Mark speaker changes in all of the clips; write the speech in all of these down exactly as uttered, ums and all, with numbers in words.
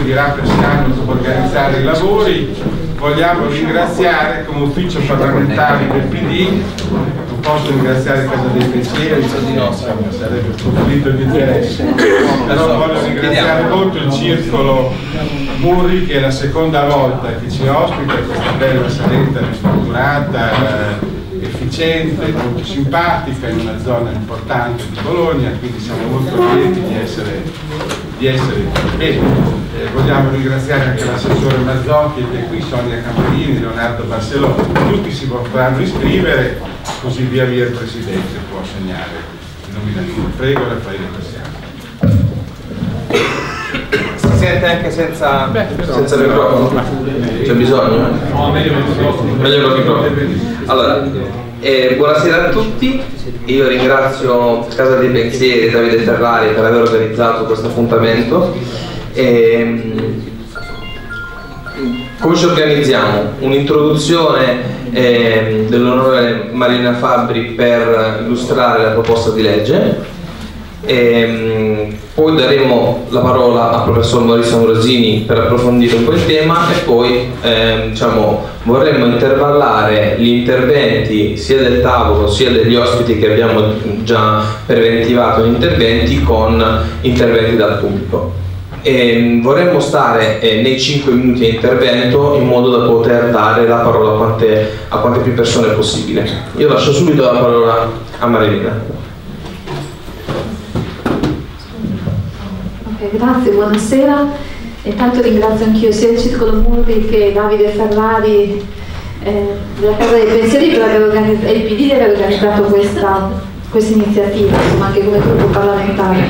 Speaker 1: dirà Pesciano come organizzare i lavori. Vogliamo ringraziare come ufficio parlamentare del P D, non posso ringraziare Casa dei Pensieri, sarebbe un conflitto di interesse, però voglio ringraziare molto il circolo Murri, che è la seconda volta che ci ospita, questa bella saletta ristrutturata, efficiente, molto simpatica, in una zona importante di Bologna, quindi siamo molto lieti di essere, di essere qui. Bene, eh, vogliamo ringraziare anche l'assessore Mazzotti, che è qui, Sonia Camperini, Leonardo Barcellona, tutti si potranno iscrivere, così via via il Presidente può segnare il nominativo. Prego, la fai ringraziare.
Speaker 2: Si sente anche senza,
Speaker 3: Beh,
Speaker 2: senza microfono? C'è bisogno?
Speaker 3: No, meglio con il microfono.
Speaker 2: Meglio con il microfono. Allora, eh, buonasera a tutti, io ringrazio Casa dei Pensieri e Davide Ferrari per aver organizzato questo appuntamento. E, come ci organizziamo? Un'introduzione eh, dell'onorevole Marina Fabbri per illustrare la proposta di legge. E, poi daremo la parola al professor Maurizio Ambrosini per approfondire un po' il tema e poi eh, diciamo, vorremmo intervallare gli interventi sia del tavolo sia degli ospiti che abbiamo già preventivato gli interventi con interventi dal pubblico. E vorremmo stare eh, nei cinque minuti di intervento in modo da poter dare la parola a quante, a quante più persone possibile. Io lascio subito la parola a Marilena.
Speaker 4: Grazie, buonasera. Intanto ringrazio anch'io sia il Circolo Murri che Davide Ferrari eh, della Casa dei Pensieri per aver organizzato, e il P D di aver organizzato questa, questa iniziativa, insomma, anche come gruppo parlamentare.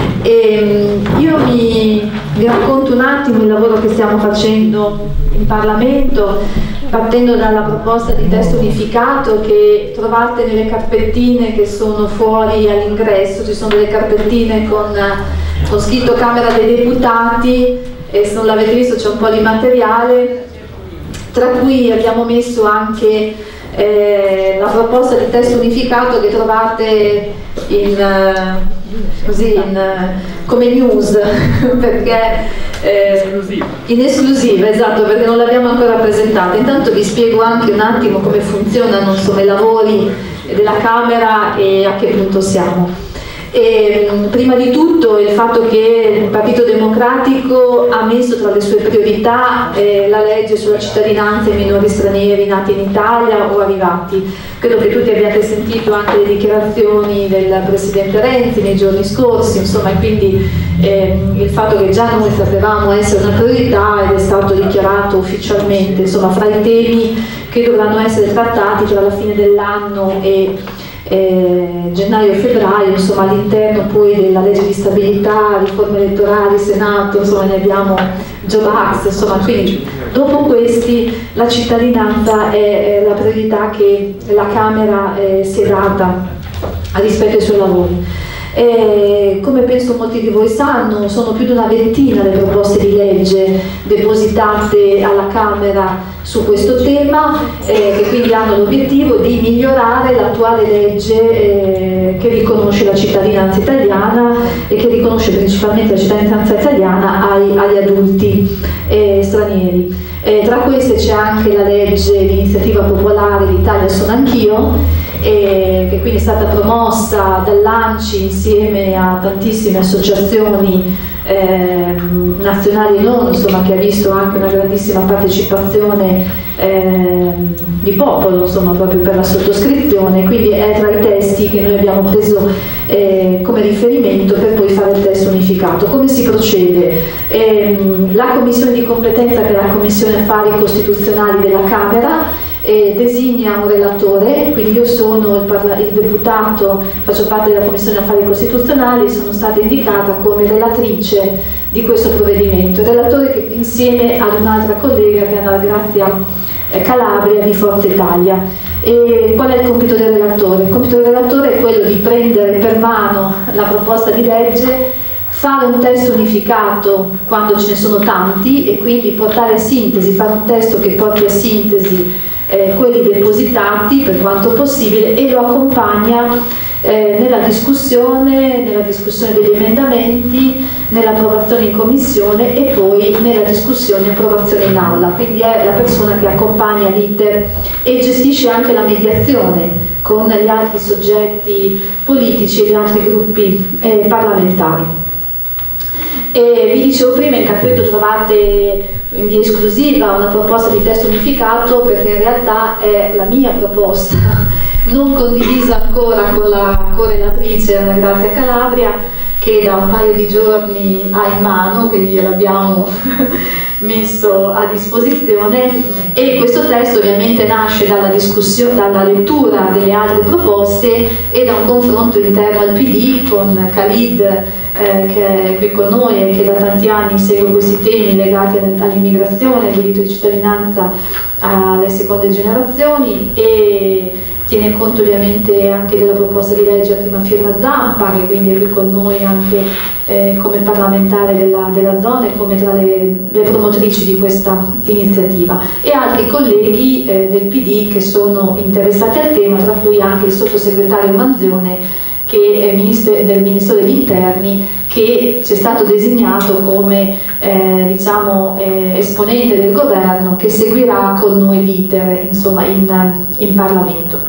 Speaker 4: E, io mi, vi racconto un attimo il lavoro che stiamo facendo in Parlamento, partendo dalla proposta di testo unificato che trovate nelle carpettine che sono fuori all'ingresso. Ci sono delle carpettine con ho scritto Camera dei Deputati e se non l'avete visto c'è un po' di materiale, tra cui abbiamo messo anche eh, la proposta di testo unificato che trovate in, uh, così, in, uh, come news perché eh, in esclusiva, esatto, perché non l'abbiamo ancora presentata. Intanto vi spiego anche un attimo come funzionano insomma, i lavori della Camera e a che punto siamo. E, prima di tutto il fatto che il Partito Democratico ha messo tra le sue priorità eh, la legge sulla cittadinanza ai minori stranieri nati in Italia o arrivati. Credo che tutti abbiate sentito anche le dichiarazioni del Presidente Renzi nei giorni scorsi, insomma, e quindi eh, il fatto che già noi sapevamo essere una priorità ed è stato dichiarato ufficialmente, insomma, fra i temi che dovranno essere trattati tra la fine dell'anno e Eh, gennaio e febbraio, insomma, all'interno poi della legge di stabilità, riforme elettorali, Senato, insomma ne abbiamo Job Act, insomma, quindi dopo questi la cittadinanza è, è la priorità che la Camera eh, si è data rispetto ai suoi lavori. E, come penso molti di voi sanno, sono più di una ventina le proposte di legge depositate alla Camera su questo tema, eh, che quindi hanno l'obiettivo di migliorare l'attuale legge eh, che riconosce la cittadinanza italiana e che riconosce principalmente la cittadinanza italiana ai, agli adulti eh, stranieri. Eh, tra queste c'è anche la legge di iniziativa popolare l'Italia sono anch'io, E che quindi è stata promossa dall'ANCI insieme a tantissime associazioni eh, nazionali e non, insomma, che ha visto anche una grandissima partecipazione eh, di popolo, insomma, proprio per la sottoscrizione, quindi è tra i testi che noi abbiamo preso eh, come riferimento per poi fare il testo unificato. Come si procede? Eh, la commissione di competenza, che è la Commissione Affari Costituzionali della Camera, e designa un relatore, quindi io sono il, il deputato, faccio parte della Commissione Affari Costituzionali, sono stata indicata come relatrice di questo provvedimento, il relatore che insieme ad un'altra collega che è Anna Grazia Calabria di Forza Italia. E qual è il compito del relatore? Il compito del relatore è quello di prendere per mano la proposta di legge, fare un testo unificato quando ce ne sono tanti e quindi portare a sintesi, fare un testo che porti a sintesi Eh, quelli depositati per quanto possibile e lo accompagna eh, nella discussione, nella discussione degli emendamenti, nell'approvazione in commissione e poi nella discussione e approvazione in aula, quindi è la persona che accompagna l'iter e gestisce anche la mediazione con gli altri soggetti politici e gli altri gruppi eh, parlamentari. E vi dicevo prima, in Capretto trovate in via esclusiva una proposta di testo unificato, perché in realtà è la mia proposta, non condivisa ancora con la correlatrice Anna Grazia Calabria, che da un paio di giorni ha in mano, quindi gliel'abbiamo messo a disposizione, e questo testo ovviamente nasce dalla discussione, dalla lettura delle altre proposte e da un confronto interno al P D con Khalid, eh, che è qui con noi e che da tanti anni segue questi temi legati all'immigrazione, al diritto di cittadinanza alle seconde generazioni, e tiene conto ovviamente anche della proposta di legge a prima firma Zampa, che quindi è qui con noi anche eh, come parlamentare della, della zona e come tra le, le promotrici di questa iniziativa, e altri colleghi eh, del P D che sono interessati al tema, tra cui anche il sottosegretario Manzione, che è ministro, del Ministro degli Interni, che ci è stato designato come eh, diciamo, eh, esponente del governo che seguirà con noi l'iter insomma in, in Parlamento.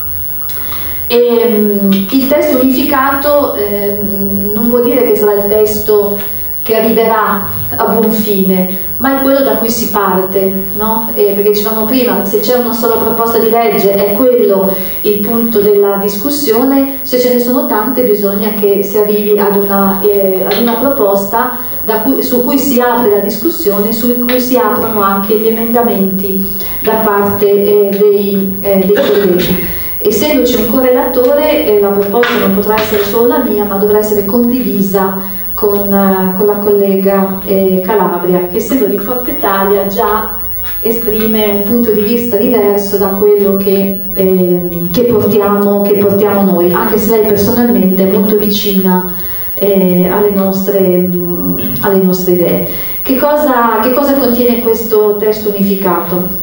Speaker 4: E, um, il testo unificato eh, non vuol dire che sarà il testo che arriverà a buon fine, ma è quello da cui si parte, no? E perché dicevamo prima, se c'è una sola proposta di legge è quello il punto della discussione, se ce ne sono tante bisogna che si arrivi ad una, eh, ad una proposta da cui, su cui si apre la discussione, su cui si aprono anche gli emendamenti da parte eh, dei, eh, dei colleghi. Essendoci un correlatore, eh, la proposta non potrà essere solo la mia, ma dovrà essere condivisa con, uh, con la collega eh, Calabria, che essendo di Forza Italia già esprime un punto di vista diverso da quello che, eh, che, portiamo, che portiamo noi, anche se lei personalmente è molto vicina eh, alle, nostre, mh, alle nostre idee. Che cosa, che cosa contiene questo testo unificato?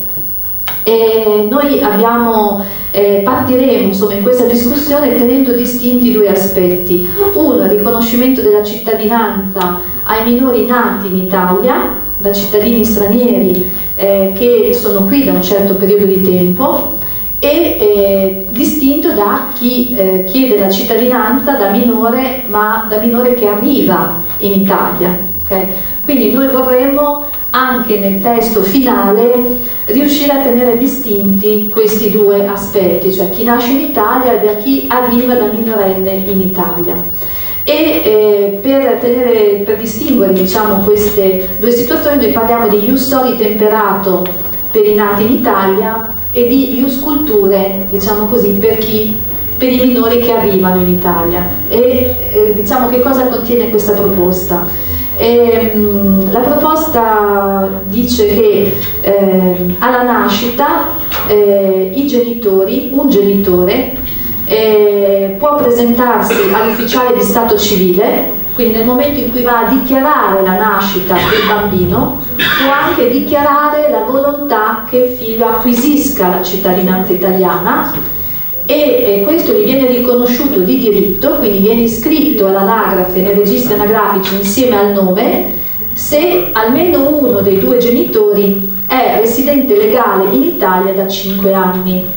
Speaker 4: E noi abbiamo, eh, partiremo insomma, in questa discussione tenendo distinti due aspetti. Uno, il riconoscimento della cittadinanza ai minori nati in Italia da cittadini stranieri eh, che sono qui da un certo periodo di tempo, e eh, distinto da chi eh, chiede la cittadinanza da minore, ma da minore che arriva in Italia. Okay? Quindi noi vorremmo anche nel testo finale riuscire a tenere distinti questi due aspetti, cioè chi nasce in Italia e da chi arriva da minorenne in Italia. E eh, per, tenere, per distinguere diciamo, queste due situazioni noi parliamo di ius soli temperato per i nati in Italia e di ius culturae, diciamo così, per chi per i minori che arrivano in Italia. E eh, diciamo che cosa contiene questa proposta? E, mh, la proposta dice che eh, alla nascita eh, i genitori, un genitore eh, può presentarsi all'ufficiale di stato civile, quindi nel momento in cui va a dichiarare la nascita del bambino può anche dichiarare la volontà che il figlio acquisisca la cittadinanza italiana, e eh, questo gli viene riconosciuto di diritto, quindi viene iscritto all'anagrafe nei registri anagrafici insieme al nome, se almeno uno dei due genitori è residente legale in Italia da cinque anni.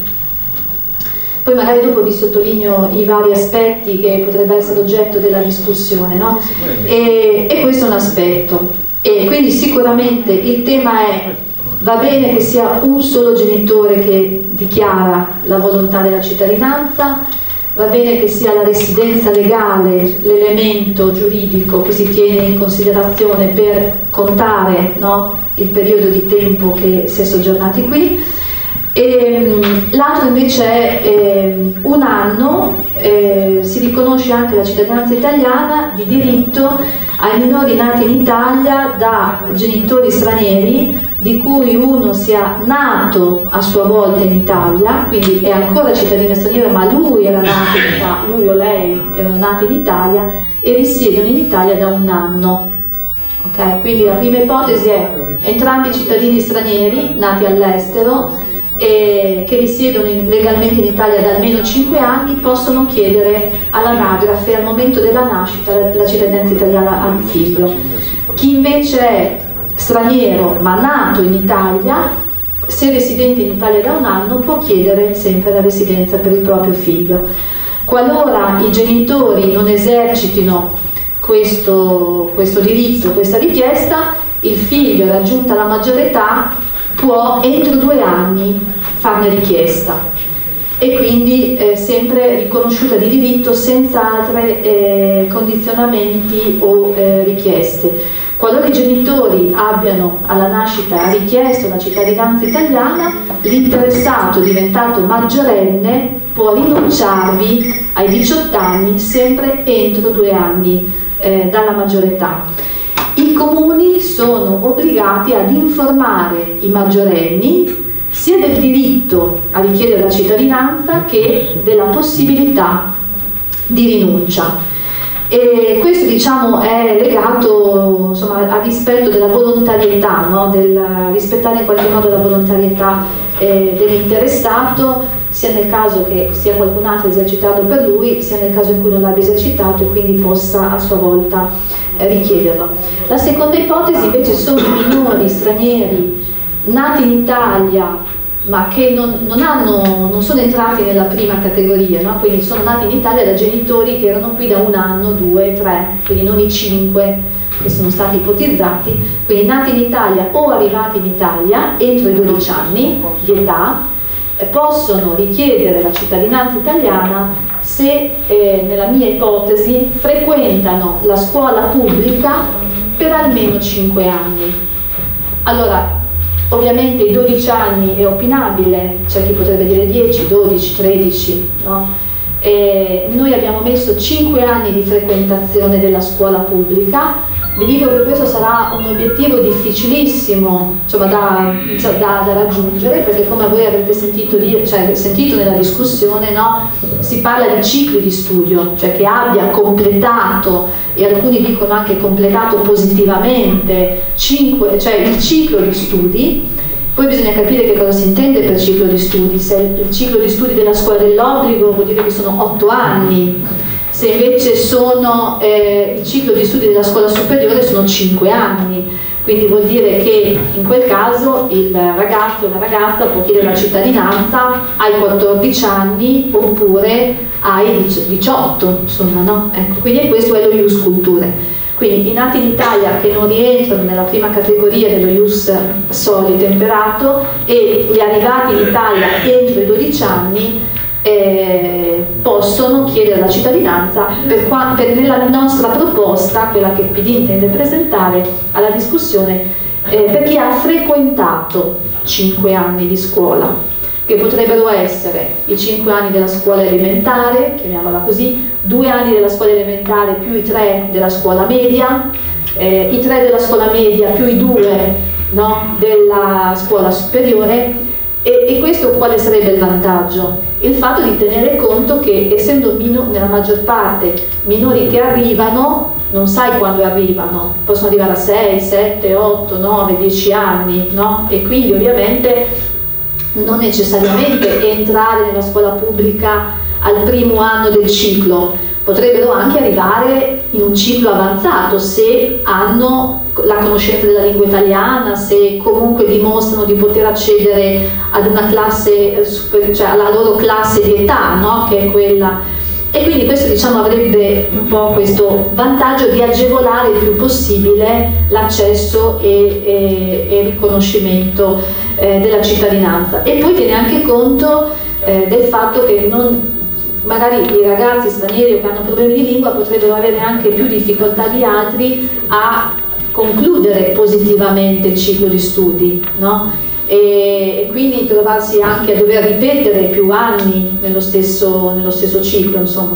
Speaker 4: Poi magari dopo vi sottolineo i vari aspetti che potrebbe essere oggetto della discussione, no? E, e questo è un aspetto. E quindi sicuramente il tema è: va bene che sia un solo genitore che dichiara la volontà della cittadinanza, va bene che sia la residenza legale l'elemento giuridico che si tiene in considerazione per contare, no, il periodo di tempo che si è soggiornati qui, e l'altro invece è eh, un anno, eh, si riconosce anche la cittadinanza italiana di diritto ai minori nati in Italia da genitori stranieri di cui uno sia nato a sua volta in Italia, quindi è ancora cittadino straniero ma lui era nato in Italia, lui o lei erano nati in Italia e risiedono in Italia da un anno. Okay? Quindi la prima ipotesi è entrambi cittadini stranieri nati all'estero e che risiedono in, legalmente in Italia da almeno cinque anni possono chiedere all'anagrafe al momento della nascita la cittadinanza italiana al figlio. Chi invece è straniero ma nato in Italia, se residente in Italia da un anno, può chiedere sempre la residenza per il proprio figlio. Qualora i genitori non esercitino questo, questo diritto, questa richiesta, il figlio, raggiunta la maggiore età, può entro due anni farne richiesta e quindi eh, sempre riconosciuta di diritto senza altri eh, condizionamenti o eh, richieste. Qualora i genitori abbiano alla nascita richiesto la cittadinanza italiana, l'interessato diventato maggiorenne può rinunciarvi ai diciotto anni sempre entro due anni eh, dalla maggiore età. I comuni sono obbligati ad informare i maggiorenni sia del diritto a richiedere la cittadinanza che della possibilità di rinuncia. E questo, diciamo, è legato, insomma, al rispetto della volontarietà, no? Del rispettare in qualche modo la volontarietà eh, dell'interessato, sia nel caso che sia qualcun altro esercitato per lui, sia nel caso in cui non l'abbia esercitato e quindi possa a sua volta eh, richiederlo. La seconda ipotesi invece sono i minori stranieri nati in Italia ma che non, non, hanno, non sono entrati nella prima categoria, no? Quindi sono nati in Italia da genitori che erano qui da un anno, due, tre, quindi non i cinque che sono stati ipotizzati, quindi nati in Italia o arrivati in Italia entro i dodici anni di età, eh, possono richiedere la cittadinanza italiana se, eh, nella mia ipotesi, frequentano la scuola pubblica per almeno cinque anni. Allora, ovviamente i dodici anni è opinabile, c'è chi potrebbe dire dieci, dodici, tredici, no? E noi abbiamo messo cinque anni di frequentazione della scuola pubblica. Vi dico che questo sarà un obiettivo difficilissimo, insomma, da, da, da raggiungere, perché come voi avrete sentito, dire, cioè, sentito nella discussione, no? Si parla di cicli di studio, cioè che abbia completato, e alcuni dicono anche completato positivamente, cinque, cioè il ciclo di studi. Poi bisogna capire che cosa si intende per ciclo di studi. Se il ciclo di studi della scuola dell'obbligo vuol dire che sono otto anni, se invece sono eh, il ciclo di studi della scuola superiore sono cinque anni, quindi vuol dire che in quel caso il ragazzo o la ragazza può chiedere la cittadinanza ai quattordici anni oppure ai diciotto, insomma, no? Ecco, quindi questo è lo ius culturae. Quindi i nati in Italia che non rientrano nella prima categoria dello ius soli temperato e gli arrivati in Italia entro i dodici anni eh, possono chiedere la cittadinanza per qua, per nella nostra proposta, quella che il P D intende presentare alla discussione, eh, per chi ha frequentato cinque anni di scuola, che potrebbero essere i cinque anni della scuola elementare, chiamiamola così, due anni della scuola elementare più i tre della scuola media, eh, i tre della scuola media più i due, no, della scuola superiore. E, e questo quale sarebbe il vantaggio? Il fatto di tenere conto che, essendo nella maggior parte minori che arrivano, non sai quando arrivano, possono arrivare a sei, sette, otto, nove, dieci anni, no? E quindi ovviamente non necessariamente entrare nella scuola pubblica al primo anno del ciclo, potrebbero anche arrivare in un ciclo avanzato se hanno la conoscenza della lingua italiana, se comunque dimostrano di poter accedere ad una classe, cioè alla loro classe di età, no? Che è quella. E quindi questo, diciamo, avrebbe un po' questo vantaggio di agevolare il più possibile l'accesso e, e, e il riconoscimento eh, della cittadinanza. E poi tiene anche conto eh, del fatto che non, magari i ragazzi stranieri o che hanno problemi di lingua potrebbero avere anche più difficoltà di altri a concludere positivamente il ciclo di studi, no? E quindi trovarsi anche a dover ripetere più anni nello stesso, nello stesso ciclo, insomma.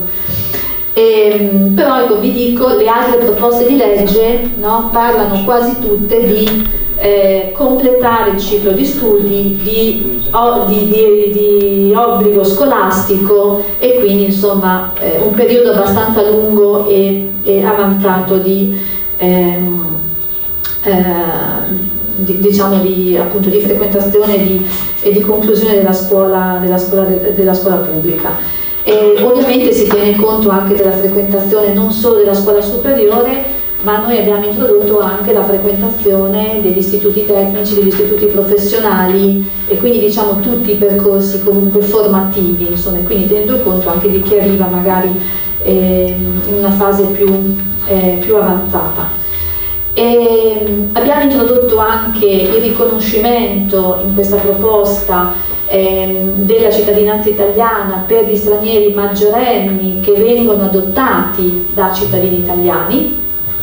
Speaker 4: E, però ecco, vi dico, le altre proposte di legge, no, parlano quasi tutte di eh, completare il ciclo di studi, di, o, di, di, di obbligo scolastico e quindi, insomma, eh, un periodo abbastanza lungo e, e avanzato di, ehm, eh, di, diciamo di, appunto, di frequentazione e di, e di conclusione della scuola, della scuola, della scuola pubblica. E ovviamente si tiene conto anche della frequentazione non solo della scuola superiore, ma noi abbiamo introdotto anche la frequentazione degli istituti tecnici, degli istituti professionali e quindi diciamo tutti i percorsi comunque formativi, insomma, e quindi tenendo conto anche di chi arriva magari eh, in una fase più, eh, più avanzata. E abbiamo introdotto anche il riconoscimento in questa proposta eh, della cittadinanza italiana per gli stranieri maggiorenni che vengono adottati da cittadini italiani.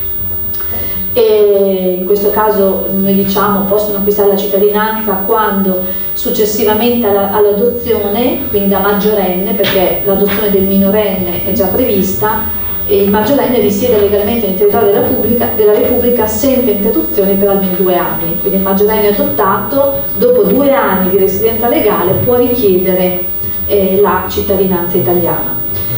Speaker 4: E in questo caso noi diciamo possono acquistare la cittadinanza quando successivamente all'adozione, quindi da maggiorenne, perché l'adozione del minorenne è già prevista, e il maggiorenne risiede legalmente nel territorio della Repubblica, della Repubblica senza interruzioni per almeno due anni. Quindi il maggiorenne adottato dopo due anni di residenza legale può richiedere eh, la cittadinanza italiana.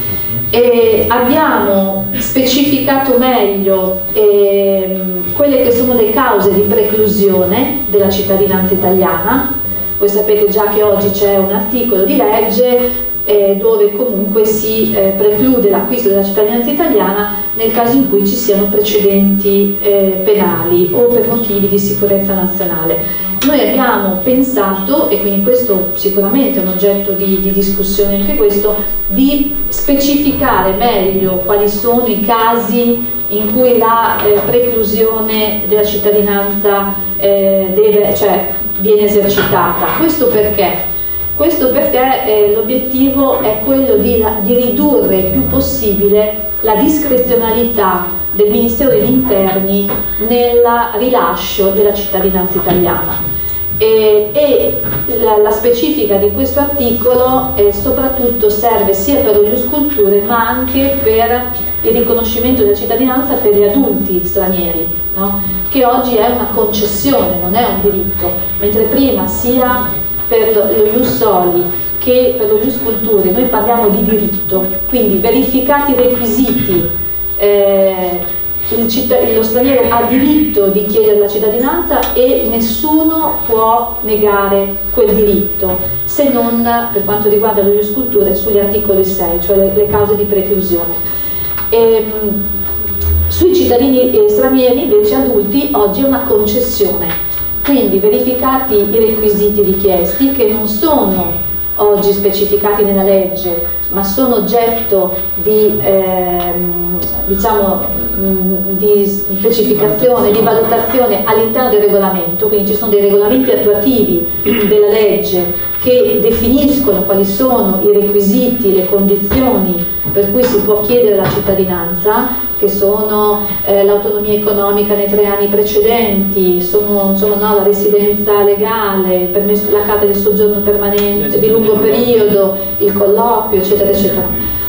Speaker 4: E abbiamo specificato meglio eh, quelle che sono le cause di preclusione della cittadinanza italiana. Voi sapete già che oggi c'è un articolo di legge eh, dove comunque si eh, preclude l'acquisto della cittadinanza italiana nel caso in cui ci siano precedenti eh, penali o per motivi di sicurezza nazionale. Noi abbiamo pensato, e quindi questo sicuramente è un oggetto di, di discussione anche questo, di specificare meglio quali sono i casi in cui la eh, preclusione della cittadinanza eh, deve, cioè, viene esercitata. Questo perché? Questo perché eh, l'obiettivo è quello di, di ridurre il più possibile la discrezionalità del Ministero degli Interni nel rilascio della cittadinanza italiana. E, e la, la specifica di questo articolo eh, soprattutto serve sia per lo ius culturae ma anche per il riconoscimento della cittadinanza per gli adulti stranieri, no? Che oggi è una concessione, non è un diritto, mentre prima sia per lo ius soli che per lo ius culturae noi parliamo di diritto, quindi verificati i requisiti eh, Il lo straniero ha diritto di chiedere la cittadinanza e nessuno può negare quel diritto, se non per quanto riguarda lo ius culturae sugli articoli sei, cioè le, le cause di preclusione. E, sui cittadini stranieri invece adulti oggi è una concessione, quindi verificati i requisiti richiesti che non sono oggi specificati nella legge ma sono oggetto di, ehm, diciamo, di specificazione, di valutazione all'interno del regolamento, quindi ci sono dei regolamenti attuativi della legge che definiscono quali sono i requisiti, le condizioni per cui si può chiedere la cittadinanza, che sono eh, l'autonomia economica nei tre anni precedenti, sono, insomma, no, la residenza legale, il permesso, la carta di soggiorno permanente di lungo periodo, il colloquio, eccetera, eccetera.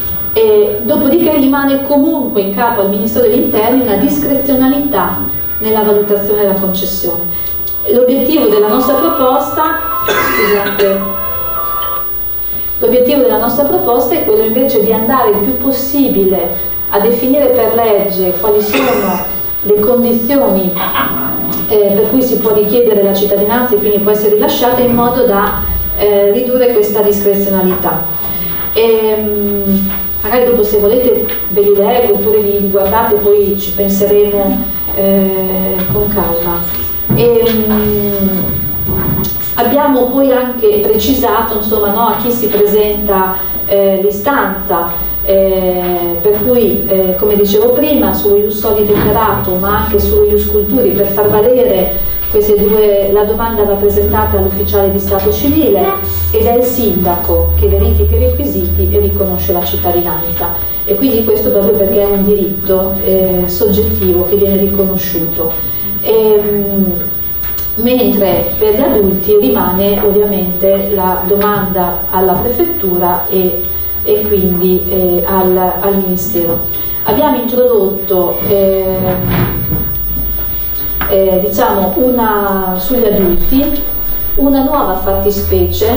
Speaker 4: E dopodiché rimane comunque in capo al Ministero degli Interni una discrezionalità nella valutazione della concessione. L'obiettivo della nostra proposta, scusate, l'obiettivo della nostra proposta è quello invece di andare il più possibile a definire per legge quali sono le condizioni eh, per cui si può richiedere la cittadinanza e quindi può essere rilasciata in modo da eh, ridurre questa discrezionalità. E, mh, magari dopo se volete ve li leggo oppure li guardate, poi ci penseremo eh, con calma. E, mh, abbiamo poi anche precisato, insomma, no, a chi si presenta eh, l'istanza, eh, per cui eh, come dicevo prima sullo ius soli deliberato ma anche sullo ius culturae, per far valere queste due, la domanda va presentata all'ufficiale di stato civile ed è il sindaco che verifica i requisiti e riconosce la cittadinanza, e quindi questo proprio perché è un diritto eh, soggettivo che viene riconosciuto. E, mh, mentre per gli adulti rimane ovviamente la domanda alla prefettura e e quindi eh, al, al Ministero. Abbiamo introdotto eh, eh, diciamo una, sugli adulti una nuova fattispecie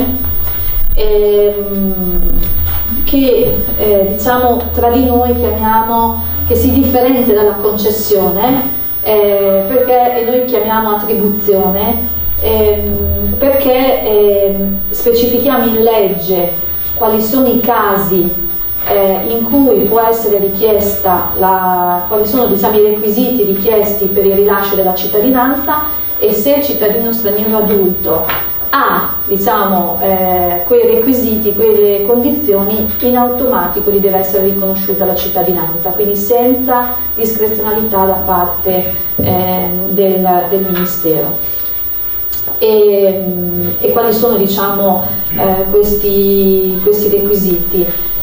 Speaker 4: ehm, che eh, diciamo tra di noi chiamiamo, che si differenzia dalla concessione, eh, perché e noi chiamiamo attribuzione, ehm, perché ehm, specifichiamo in legge quali sono i casi eh, in cui può essere richiesta, la, quali sono, diciamo, i requisiti richiesti per il rilascio della cittadinanza, e se il cittadino straniero adulto ha, diciamo, eh, quei requisiti, quelle condizioni, in automatico gli deve essere riconosciuta la cittadinanza, quindi senza discrezionalità da parte eh, del, del Ministero. E, e quali sono, diciamo, eh, questi, questi requisiti?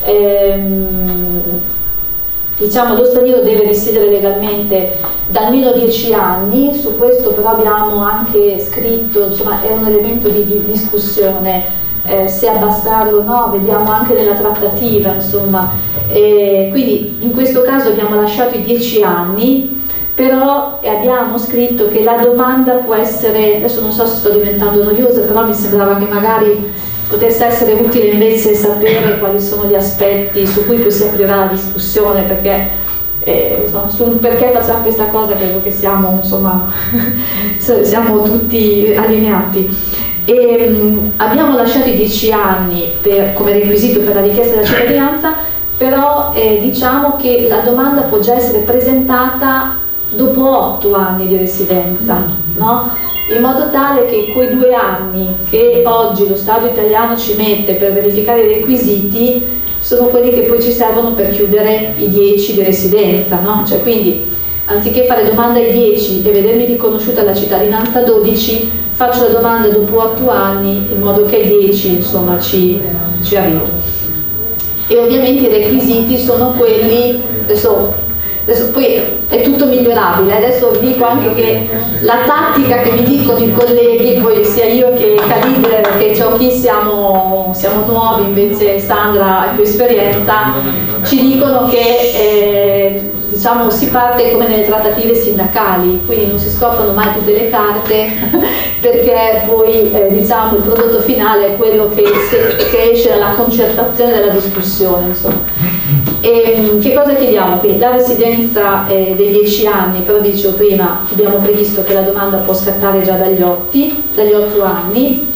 Speaker 4: Ehm, Diciamo, lo straniero deve risiedere legalmente da almeno dieci anni, su questo però abbiamo anche scritto, insomma è un elemento di, di discussione, eh, se abbassarlo o no, vediamo anche nella trattativa, insomma. E quindi in questo caso abbiamo lasciato i dieci anni, però abbiamo scritto che la domanda può essere, adesso non so se sto diventando noiosa, però mi sembrava che magari potesse essere utile invece sapere quali sono gli aspetti su cui poi si aprirà la discussione, perché eh, insomma, sul perché facciamo questa cosa credo che siamo, insomma, siamo tutti allineati. E, mh, abbiamo lasciato i dieci anni per, come requisito per la richiesta della cittadinanza, però eh, diciamo che la domanda può già essere presentata dopo otto anni di residenza, no? In modo tale che quei due anni che oggi lo Stato italiano ci mette per verificare i requisiti sono quelli che poi ci servono per chiudere i dieci di residenza, no? Cioè, quindi anziché fare domanda ai dieci e vedermi riconosciuta la cittadinanza a dodici, faccio la domanda dopo otto anni in modo che ai dieci, insomma, ci, ci arrivo. E ovviamente i requisiti sono quelli, adesso, adesso poi è tutto migliorabile, adesso vi dico anche che la tattica che mi dicono i colleghi, poi sia io che Khalid che Ciauchi siamo, siamo nuovi, invece Sandra ha più esperienza, ci dicono che eh, diciamo, si parte come nelle trattative sindacali, quindi non si scoprono mai tutte le carte perché poi eh, diciamo, il prodotto finale è quello che, se, che esce dalla concertazione della discussione, insomma. E, che cosa chiediamo qui? La residenza eh, dei dieci anni, però dicevo prima, abbiamo previsto che la domanda può scattare già dagli otto anni.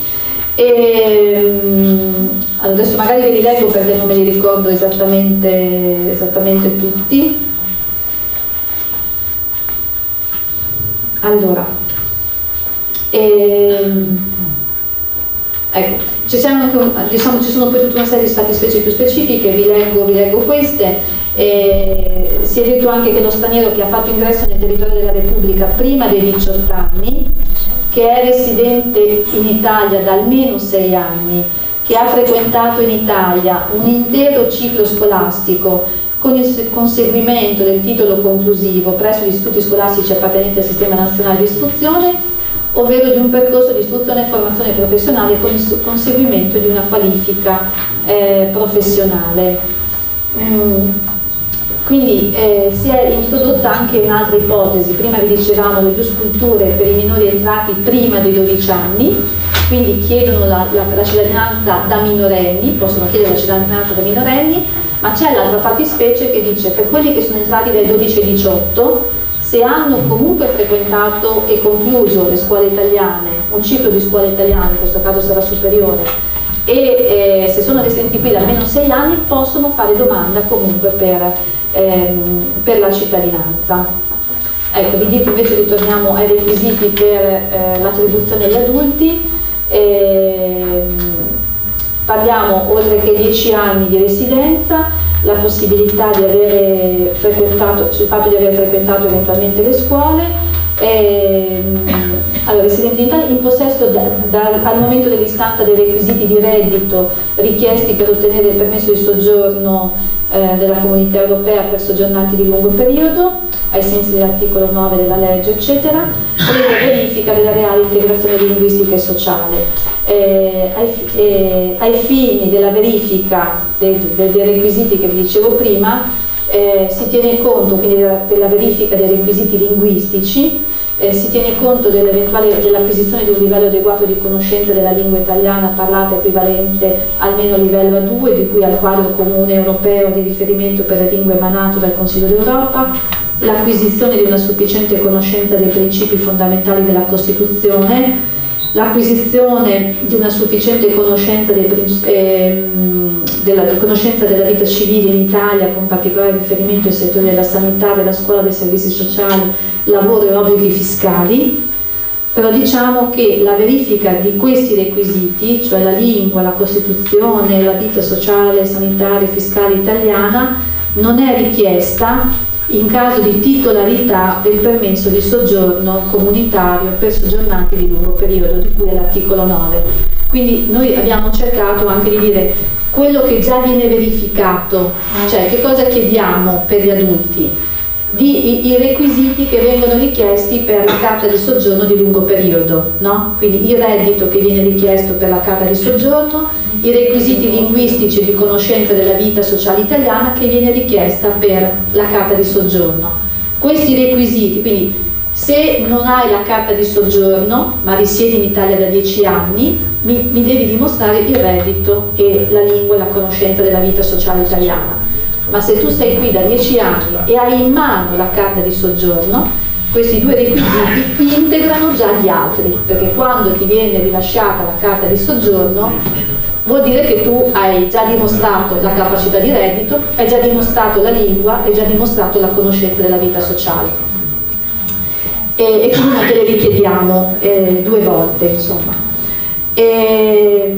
Speaker 4: E, allora adesso magari ve li leggo perché non me li ricordo esattamente, esattamente tutti. Allora, ehm, ecco, ci, siamo anche, diciamo, ci sono poi tutta una serie di fattispecie più specifiche, vi leggo, vi leggo queste. Eh, si è detto anche che lo straniero che ha fatto ingresso nel territorio della Repubblica prima dei diciotto anni, che è residente in Italia da almeno sei anni, che ha frequentato in Italia un intero ciclo scolastico con il conseguimento del titolo conclusivo presso gli istituti scolastici appartenenti al Sistema Nazionale di Istruzione, ovvero di un percorso di istruzione e formazione professionale con il conseguimento di una qualifica eh, professionale. Mm. Quindi eh, si è introdotta anche un'altra ipotesi, prima vi dicevamo le giusculture per i minori entrati prima dei dodici anni, quindi chiedono la, la, la cittadinanza da minorenni, possono chiedere la cittadinanza da minorenni, ma c'è l'altra fattispecie che dice per quelli che sono entrati dai dodici ai diciotto, se hanno comunque frequentato e concluso le scuole italiane, un ciclo di scuole italiane, in questo caso sarà superiore, e eh, se sono residenti qui da almeno sei anni, possono fare domanda comunque per, ehm, per la cittadinanza. Ecco, vi dico invece, ritorniamo ai requisiti per eh, l'attribuzione agli adulti. Ehm, Parliamo, oltre che dieci anni di residenza, la possibilità di avere frequentato, il fatto di aver frequentato eventualmente le scuole, e, allora, residenti in Italia in possesso da, da, al momento dell'istanza dei requisiti di reddito richiesti per ottenere il permesso di soggiorno eh, della Comunità Europea per soggiornanti di lungo periodo, ai sensi dell'articolo nove della legge, eccetera, e la verifica della reale integrazione linguistica e sociale. Eh, ai, eh, ai fini della verifica dei, dei, dei requisiti che vi dicevo prima, eh, si tiene conto quindi della, della verifica dei requisiti linguistici, eh, si tiene conto dell'eventuale dell'acquisizione di un livello adeguato di conoscenza della lingua italiana parlata equivalente almeno a livello A due, di cui al quadro comune europeo di riferimento per le lingue emanato dal Consiglio d'Europa, l'acquisizione di una sufficiente conoscenza dei principi fondamentali della Costituzione, l'acquisizione di una sufficiente conoscenza, dei, eh, della, conoscenza della vita civile in Italia, con particolare riferimento ai settori della sanità, della scuola, dei servizi sociali, lavoro e obblighi fiscali. Però diciamo che la verifica di questi requisiti, cioè la lingua, la Costituzione, la vita sociale, sanitaria e fiscale italiana, non è richiesta in caso di titolarità del permesso di soggiorno comunitario per soggiornanti di lungo periodo, di cui è l'articolo nove. Quindi noi abbiamo cercato anche di dire quello che già viene verificato, cioè che cosa chiediamo per gli adulti, di, i, i requisiti che vengono richiesti per la carta di soggiorno di lungo periodo, no? Quindi il reddito che viene richiesto per la carta di soggiorno, i requisiti linguistici di conoscenza della vita sociale italiana che viene richiesta per la carta di soggiorno. Questi requisiti, quindi se non hai la carta di soggiorno ma risiedi in Italia da dieci anni, mi, mi devi dimostrare il reddito e la lingua e la conoscenza della vita sociale italiana. Ma se tu sei qui da dieci anni e hai in mano la carta di soggiorno, questi due requisiti integrano già gli altri, perché quando ti viene rilasciata la carta di soggiorno vuol dire che tu hai già dimostrato la capacità di reddito, hai già dimostrato la lingua, hai già dimostrato la conoscenza della vita sociale. E, e quindi noi te le richiediamo eh, due volte, insomma. E,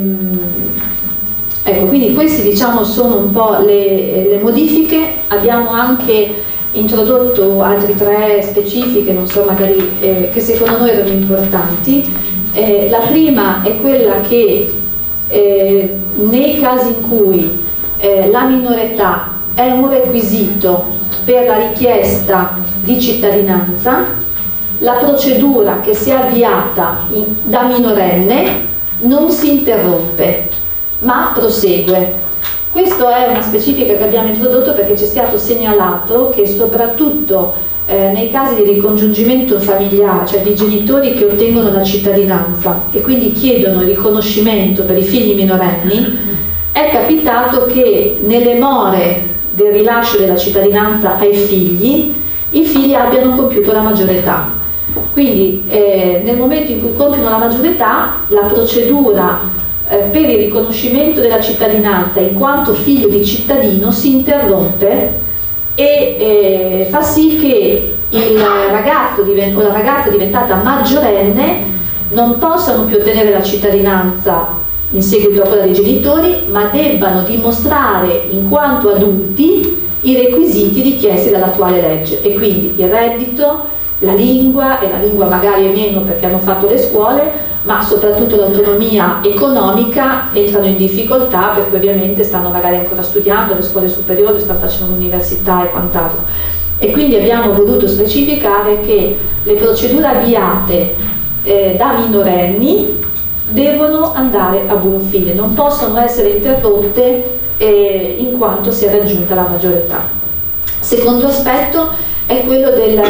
Speaker 4: ecco, quindi queste diciamo sono un po' le, le modifiche. Abbiamo anche introdotto altri tre specifiche, non so, magari eh, che secondo noi erano importanti. Eh, la prima è quella che Eh, nei casi in cui eh, la minore età è un requisito per la richiesta di cittadinanza, la procedura che si è avviata in, da minorenne non si interrompe ma prosegue. Questa è una specifica che abbiamo introdotto perché ci è stato segnalato che soprattutto Eh, nei casi di ricongiungimento familiare, cioè di genitori che ottengono la cittadinanza e quindi chiedono il riconoscimento per i figli minorenni, è capitato che nelle more del rilascio della cittadinanza ai figli, i figli abbiano compiuto la maggiore età. Quindi eh, nel momento in cui compiono la maggiore età, la procedura eh, per il riconoscimento della cittadinanza in quanto figlio di cittadino si interrompe e eh, fa sì che il ragazzo o la ragazza diventata maggiorenne non possano più ottenere la cittadinanza in seguito a quella dei genitori, ma debbano dimostrare in quanto adulti i requisiti richiesti dall'attuale legge, e quindi il reddito, la lingua, e la lingua magari è meno perché hanno fatto le scuole, ma soprattutto l'autonomia economica, entrano in difficoltà perché ovviamente stanno magari ancora studiando alle scuole superiori, stanno facendo l'università e quant'altro. E quindi abbiamo voluto specificare che le procedure avviate eh, da minorenni devono andare a buon fine, non possono essere interrotte eh, in quanto si è raggiunta la maggiore età. Secondo aspetto è quello del...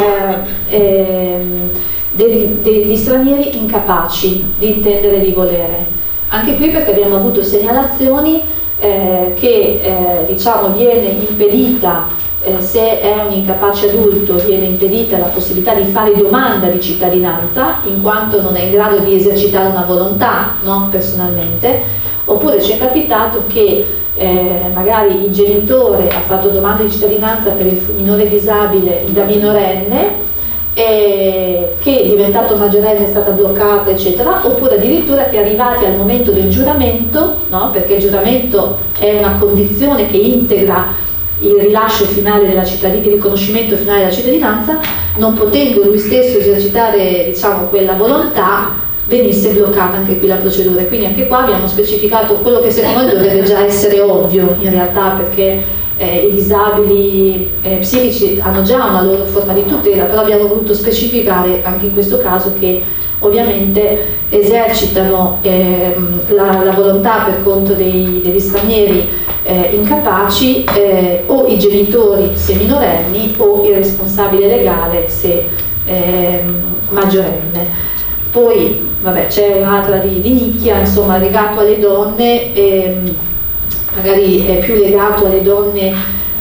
Speaker 4: Eh, degli stranieri incapaci di intendere e di volere. Anche qui perché abbiamo avuto segnalazioni eh, che eh, diciamo viene impedita, eh, se è un incapace adulto, viene impedita la possibilità di fare domanda di cittadinanza in quanto non è in grado di esercitare una volontà, no? Personalmente, oppure ci è capitato che eh, magari il genitore ha fatto domanda di cittadinanza per il minore disabile da minorenne, Eh, che è diventato maggiorenne, è stata bloccata eccetera, oppure addirittura che arrivati al momento del giuramento, no? Perché il giuramento è una condizione che integra il rilascio finale della cittadinanza, il riconoscimento finale della cittadinanza, non potendo lui stesso esercitare diciamo quella volontà, venisse bloccata anche qui la procedura. Quindi anche qua abbiamo specificato quello che secondo noi dovrebbe già essere ovvio in realtà, perché Eh, i disabili eh, psichici hanno già una loro forma di tutela, però abbiamo voluto specificare anche in questo caso che ovviamente esercitano eh, la, la volontà per conto dei, degli stranieri eh, incapaci eh, o i genitori se minorenni o il responsabile legale se eh, maggiorenne. Poi vabbè, c'è un'altra di, di nicchia, insomma, legato alle donne, ehm, magari è più legato alle donne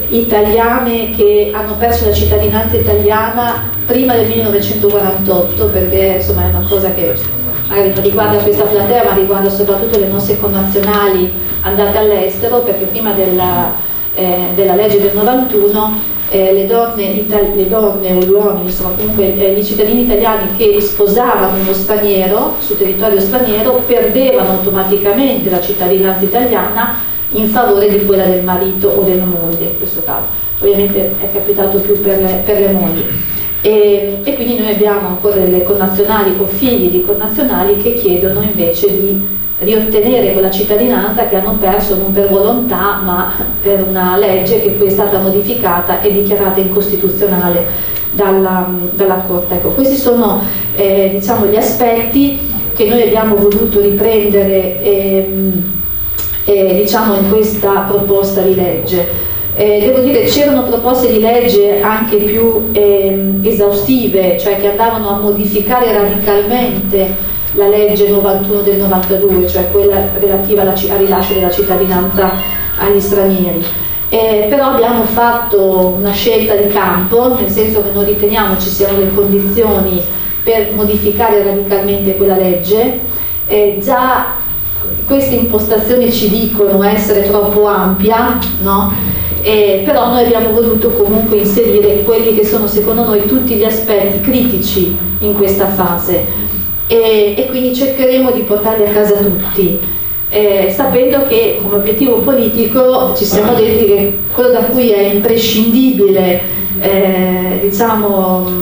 Speaker 4: italiane che hanno perso la cittadinanza italiana prima del millenovecentoquarantotto, perché insomma è una cosa che magari non riguarda questa platea ma riguarda soprattutto le nostre connazionali andate all'estero, perché prima della, eh, della legge del novantuno eh, le, donne, le donne o gli uomini, insomma comunque eh, i cittadini italiani che sposavano uno straniero su territorio straniero perdevano automaticamente la cittadinanza italiana in favore di quella del marito o della moglie in questo caso. Ovviamente è capitato più per le, per le mogli. E, e quindi noi abbiamo ancora delle connazionali o figli di connazionali che chiedono invece di riottenere quella cittadinanza che hanno perso non per volontà ma per una legge che poi è stata modificata e dichiarata incostituzionale dalla, dalla Corte. Ecco, questi sono eh, diciamo, gli aspetti che noi abbiamo voluto riprendere ehm, eh, diciamo, in questa proposta di legge. Eh, devo dire che c'erano proposte di legge anche più ehm, esaustive, cioè che andavano a modificare radicalmente la legge novantuno del novantadue, cioè quella relativa alla, al rilascio della cittadinanza agli stranieri. Eh, però abbiamo fatto una scelta di campo, nel senso che non riteniamo ci siano le condizioni per modificare radicalmente quella legge. Eh, già queste impostazioni ci dicono essere troppo ampia, no? Eh, però noi abbiamo voluto comunque inserire quelli che sono secondo noi tutti gli aspetti critici in questa fase e, e quindi cercheremo di portarli a casa tutti, eh, sapendo che come obiettivo politico ci siamo detti che quello da cui è imprescindibile eh, diciamo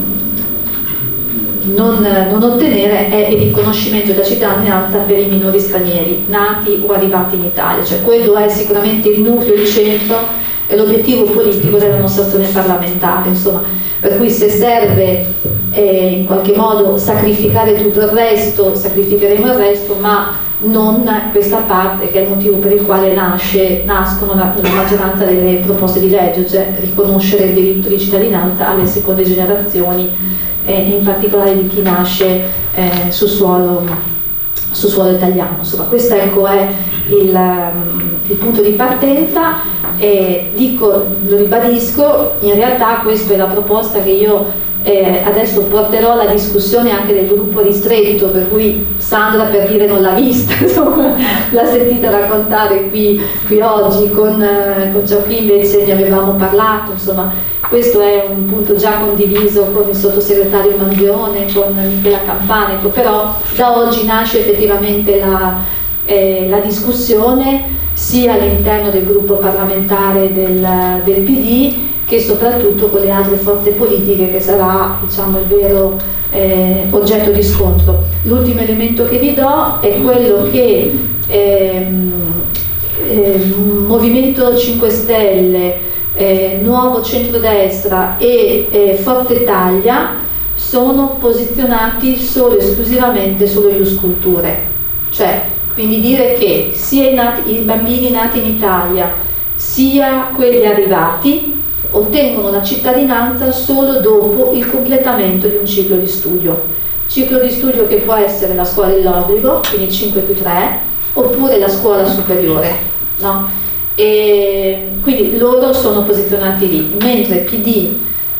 Speaker 4: Non, non ottenere è il riconoscimento della cittadinanza per i minori stranieri nati o arrivati in Italia, cioè quello è sicuramente il nucleo, il centro e l'obiettivo politico della nostra azione parlamentare, insomma, per cui se serve eh, in qualche modo sacrificare tutto il resto, sacrificheremo il resto, ma non questa parte che è il motivo per il quale nasce, nascono la, la maggioranza delle proposte di legge, cioè riconoscere il diritto di cittadinanza alle seconde generazioni, in particolare di chi nasce eh, su, suolo, su suolo italiano. Insomma, questo ecco, è il, um, il punto di partenza e dico, lo ribadisco, in realtà questa è la proposta che io eh, adesso porterò alla discussione anche del gruppo ristretto, per cui Sandra per dire non l'ha vista, insomma, l'ha sentita raccontare qui, qui oggi, con, eh, con Gioacchino invece ne avevamo parlato, insomma. Questo è un punto già condiviso con il sottosegretario Manzione, con Michela Campana, ecco, però da oggi nasce effettivamente la, eh, la discussione sia all'interno del gruppo parlamentare del, del P D che soprattutto con le altre forze politiche, che sarà, diciamo, il vero eh, oggetto di scontro. L'ultimo elemento che vi do è quello che ehm, eh, Movimento cinque Stelle, Eh, Nuovo Centrodestra e eh, Forza Italia sono posizionati solo e esclusivamente sulle Ius Culturae, cioè quindi dire che sia i, nati, i bambini nati in Italia sia quelli arrivati ottengono la cittadinanza solo dopo il completamento di un ciclo di studio, ciclo di studio che può essere la scuola dell'obbligo, quindi cinque più tre, oppure la scuola superiore, no? E quindi loro sono posizionati lì, mentre P D,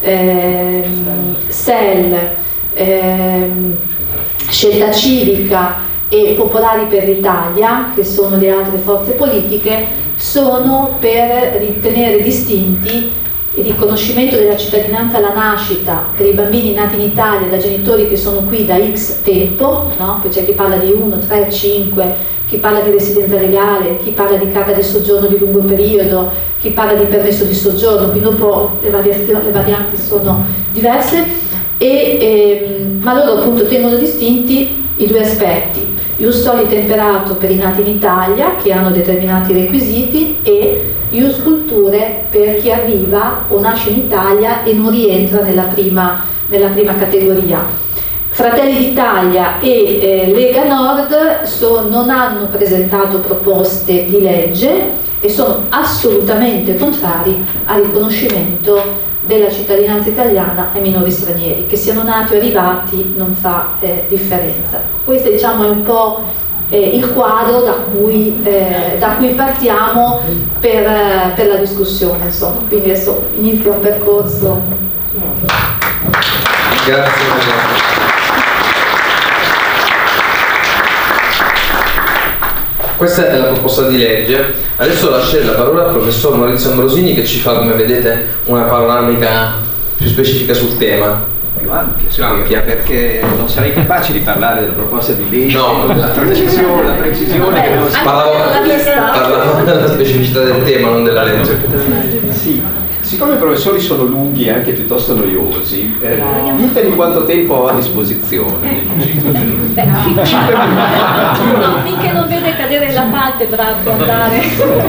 Speaker 4: ehm, S E L, ehm, Scelta Civica e Popolari per l'Italia, che sono le altre forze politiche, sono per ritenere distinti il riconoscimento della cittadinanza alla nascita per i bambini nati in Italia da genitori che sono qui da X tempo, no? Poi c'è chi parla di uno, tre, cinque, chi parla di residenza legale, chi parla di carta di soggiorno di lungo periodo, chi parla di permesso di soggiorno, quindi dopo le, le varianti sono diverse, e, ehm, ma loro appunto tengono distinti i due aspetti, ius soli temperato per i nati in Italia che hanno determinati requisiti e ius culturae per chi arriva o nasce in Italia e non rientra nella prima, nella prima categoria. Fratelli d'Italia e eh, Lega Nord so, non hanno presentato proposte di legge e sono assolutamente contrari al riconoscimento della cittadinanza italiana ai minori stranieri, che siano nati o arrivati non fa eh, differenza. Questa, diciamo, è un po' eh, il quadro da cui, eh, da cui partiamo per, eh, per la discussione, insomma. Quindi adesso inizia un percorso.
Speaker 2: Grazie Maria. Questa è la proposta di legge. Adesso lascio la parola al professor Maurizio Ambrosini, che ci fa, come vedete, una panoramica più specifica sul tema.
Speaker 3: Più ampia,
Speaker 2: Più ampia.
Speaker 3: perché non sarei capace di parlare della proposta di legge,
Speaker 2: No,
Speaker 3: la precisione, la precisione che non si
Speaker 2: Parlavo, parlavo della specificità del tema, non della legge.
Speaker 3: Sì, siccome i professori sono lunghi e anche piuttosto noiosi, eh, ditemi quanto tempo ho a disposizione.
Speaker 4: Beh, finché, no, finché non vede cadere la palpebra può andare.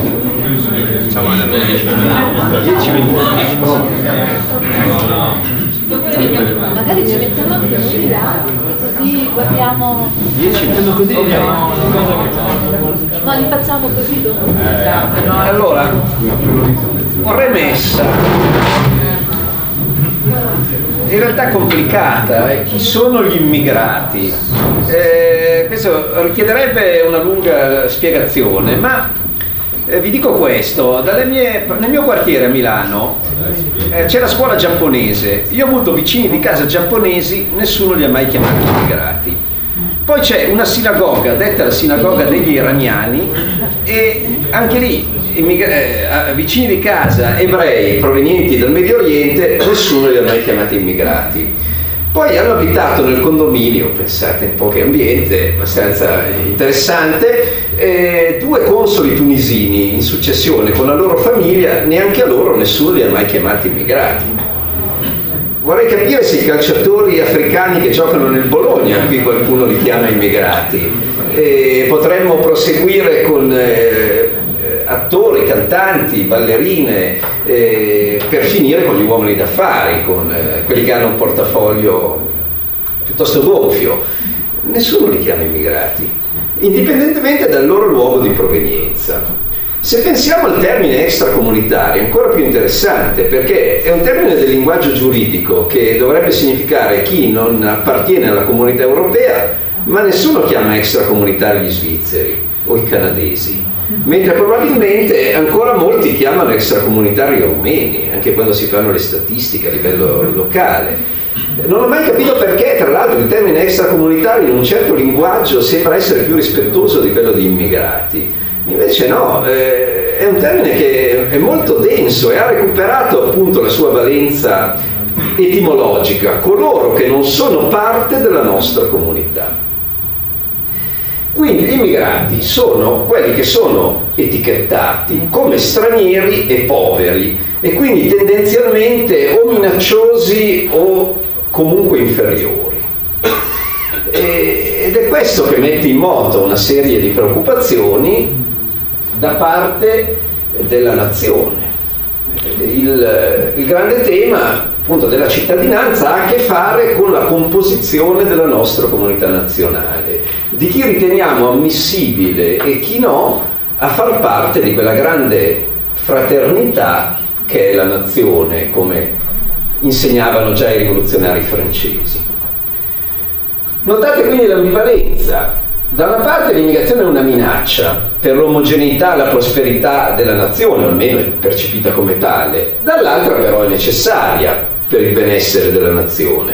Speaker 3: dieci minuti.
Speaker 4: Magari ci mettiamo anche noi là, così guardiamo.
Speaker 3: dieci minuti.
Speaker 4: No, li facciamo così dopo.
Speaker 3: Allora, premessa. In realtà complicata, eh? Chi sono gli immigrati? Eh, questo richiederebbe una lunga spiegazione, ma eh, vi dico questo, dalle mie, nel mio quartiere a Milano eh, c'è la scuola giapponese, io ho avuto vicini di casa giapponesi, nessuno li ha mai chiamati immigrati. Poi c'è una sinagoga, detta la sinagoga degli iraniani, e anche lì eh, vicini di casa ebrei provenienti dal Medio Oriente, nessuno li ha mai chiamati immigrati. Poi hanno abitato nel condominio, pensate un po' che ambiente abbastanza interessante, eh, due consoli tunisini in successione con la loro famiglia, neanche a loro nessuno li ha mai chiamati immigrati. Vorrei capire se i calciatori africani che giocano nel Bologna, qui qualcuno li chiama immigrati. Eh, potremmo proseguire con eh, attori, cantanti, ballerine, eh, per finire con gli uomini d'affari, con eh, quelli che hanno un portafoglio piuttosto gonfio. Nessuno li chiama immigrati, indipendentemente dal loro luogo di provenienza. Se pensiamo al termine extracomunitario è ancora più interessante, perché è un termine del linguaggio giuridico che dovrebbe significare chi non appartiene alla comunità europea, ma nessuno chiama extracomunitari gli svizzeri o i canadesi, mentre probabilmente ancora molti chiamano extracomunitari i rumeni, anche quando si fanno le statistiche a livello locale. Non ho mai capito perché, tra l'altro, il termine extracomunitario in un certo linguaggio sembra essere più rispettoso di quello di immigrati. Invece no, eh, è un termine che è molto denso e ha recuperato appunto la sua valenza etimologica, coloro che non sono parte della nostra comunità. Quindi gli immigrati sono quelli che sono etichettati come stranieri e poveri, e quindi tendenzialmente o minacciosi o comunque inferiori. E, ed è questo che mette in moto una serie di preoccupazioni da parte della nazione. Il, il grande tema appunto della cittadinanza ha a che fare con la composizione della nostra comunità nazionale, di chi riteniamo ammissibile e chi no a far parte di quella grande fraternità che è la nazione, come insegnavano già i rivoluzionari francesi. Notate quindi l'ambivalenza. Da una parte l'immigrazione è una minaccia per l'omogeneità e la prosperità della nazione, o almeno è percepita come tale, dall'altra però è necessaria per il benessere della nazione.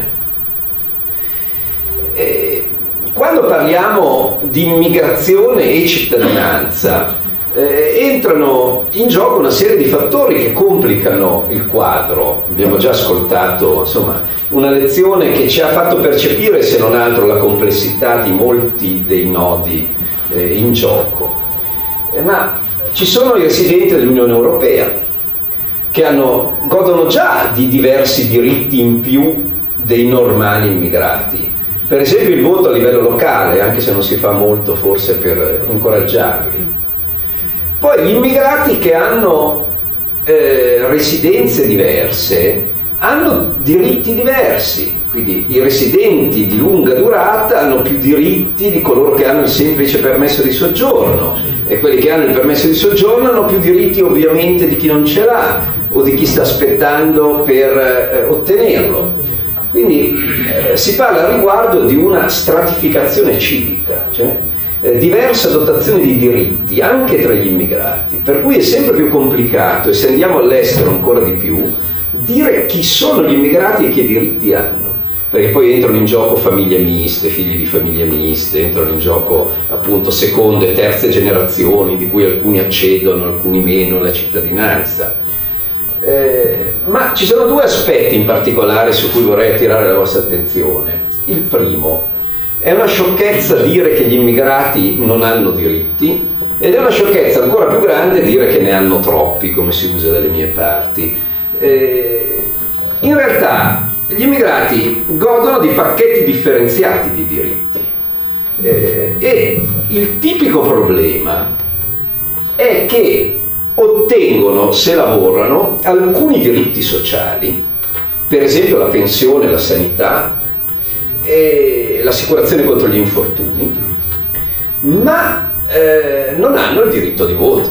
Speaker 3: E quando parliamo di immigrazione e cittadinanza, eh, entrano in gioco una serie di fattori che complicano il quadro. Abbiamo già ascoltato, insomma, una lezione che ci ha fatto percepire, se non altro, la complessità di molti dei nodi eh, in gioco. Eh, ma ci sono i residenti dell'Unione Europea che hanno, godono già di diversi diritti in più dei normali immigrati. Per esempio il voto a livello locale, anche se non si fa molto forse per incoraggiarli. Poi gli immigrati che hanno eh, residenze diverse hanno diritti diversi, quindi i residenti di lunga durata hanno più diritti di coloro che hanno il semplice permesso di soggiorno, e quelli che hanno il permesso di soggiorno hanno più diritti ovviamente di chi non ce l'ha o di chi sta aspettando per eh, ottenerlo. Quindi eh, si parla a riguardo di una stratificazione civica, cioè eh, diversa dotazione di diritti anche tra gli immigrati, per cui è sempre più complicato, e se andiamo all'estero ancora di più, dire chi sono gli immigrati e che diritti hanno. Perché poi entrano in gioco famiglie miste, figli di famiglie miste, entrano in gioco appunto seconde e terze generazioni, di cui alcuni accedono, alcuni meno alla cittadinanza. Eh, ma ci sono due aspetti in particolare su cui vorrei attirare la vostra attenzione. Il primo, è una sciocchezza dire che gli immigrati non hanno diritti, ed è una sciocchezza ancora più grande dire che ne hanno troppi, come si usa dalle mie parti. Eh, in realtà gli immigrati godono di pacchetti differenziati di diritti, eh, e il tipico problema è che ottengono, se lavorano, alcuni diritti sociali, per esempio la pensione, la sanità e l'assicurazione contro gli infortuni, ma eh, non hanno il diritto di voto.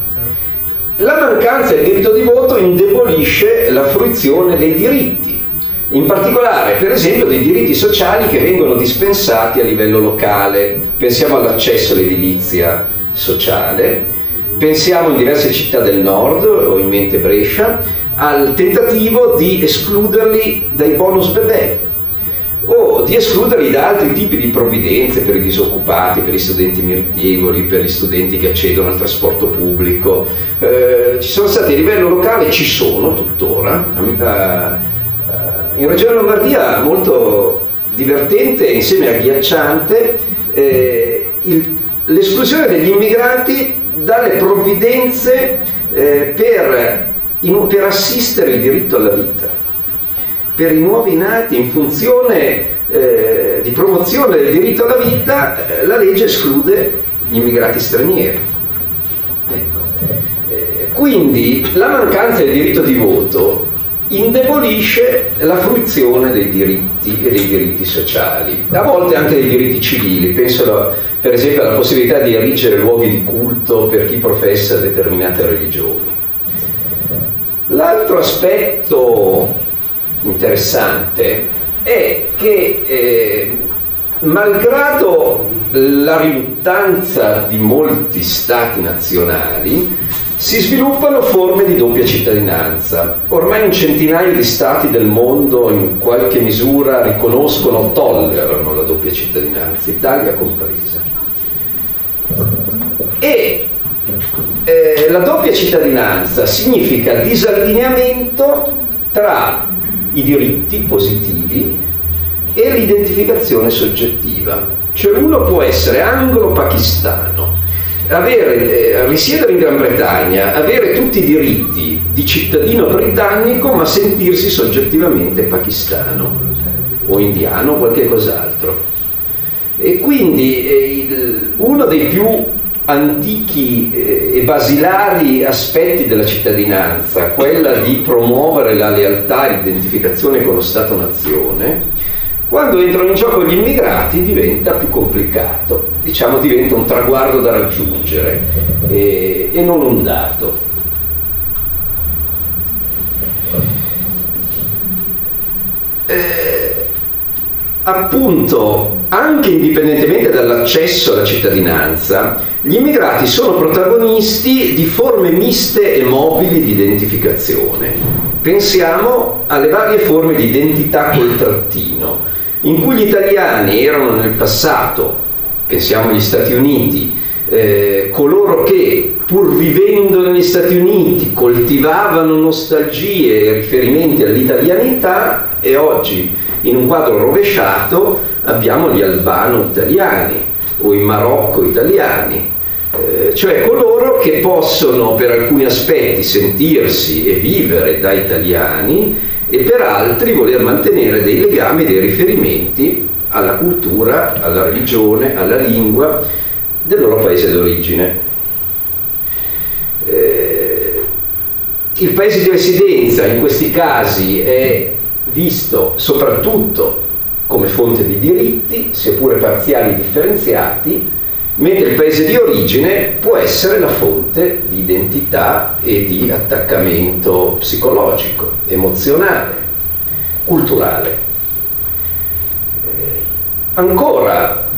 Speaker 3: La mancanza del diritto di voto indebolisce la fruizione dei diritti, in particolare per esempio dei diritti sociali che vengono dispensati a livello locale. Pensiamo all'accesso all'edilizia sociale, pensiamo in diverse città del nord, ho in mente Brescia, al tentativo di escluderli dai bonus bebè o di escluderli da altri tipi di provvidenze per i disoccupati, per gli studenti meritevoli, per gli studenti che accedono al trasporto pubblico. Eh, ci sono stati a livello locale, ci sono tuttora, eh, in Regione Lombardia molto divertente e insieme agghiacciante, eh, l'esclusione degli immigrati dalle provvidenze eh, per, in, per assistere il diritto alla vita. Per i nuovi nati, in funzione eh, di promozione del diritto alla vita, eh, la legge esclude gli immigrati stranieri. Ecco. Eh, quindi la mancanza del diritto di voto indebolisce la fruizione dei diritti e dei diritti sociali, a volte anche dei diritti civili. Penso per esempio alla possibilità di erigere luoghi di culto per chi professa determinate religioni. L'altro aspetto interessante è che eh, malgrado la riluttanza di molti stati nazionali, si sviluppano forme di doppia cittadinanza. Ormai un centinaio di stati del mondo in qualche misura riconoscono o tollerano la doppia cittadinanza, Italia compresa. E eh, la doppia cittadinanza significa disallineamento tra i diritti positivi e l'identificazione soggettiva. Cioè uno può essere anglo-pakistano, avere, eh, risiedere in Gran Bretagna, avere tutti i diritti di cittadino britannico, ma sentirsi soggettivamente pakistano o indiano o qualche cos'altro. E quindi eh, il, uno dei più antichi eh, e basilari aspetti della cittadinanza, quella di promuovere la lealtà e l'identificazione con lo Stato-nazione, quando entrano in gioco gli immigrati diventa più complicato, diciamo diventa un traguardo da raggiungere e, e non un dato. Eh, appunto, anche indipendentemente dall'accesso alla cittadinanza, gli immigrati sono protagonisti di forme miste e mobili di identificazione. Pensiamo alle varie forme di identità col trattino, in cui gli italiani erano nel passato, pensiamo agli Stati Uniti, eh, coloro che pur vivendo negli Stati Uniti coltivavano nostalgie e riferimenti all'italianità, e oggi in un quadro rovesciato abbiamo gli albano-italiani o i marocco-italiani, eh, cioè coloro che possono per alcuni aspetti sentirsi e vivere da italiani e per altri voler mantenere dei legami e dei riferimenti alla cultura, alla religione, alla lingua del loro paese d'origine. Eh, il paese di residenza in questi casi è visto soprattutto come fonte di diritti, seppure parziali e differenziati, mentre il paese di origine può essere la fonte di identità e di attaccamento psicologico, emozionale, culturale. Eh, ancora,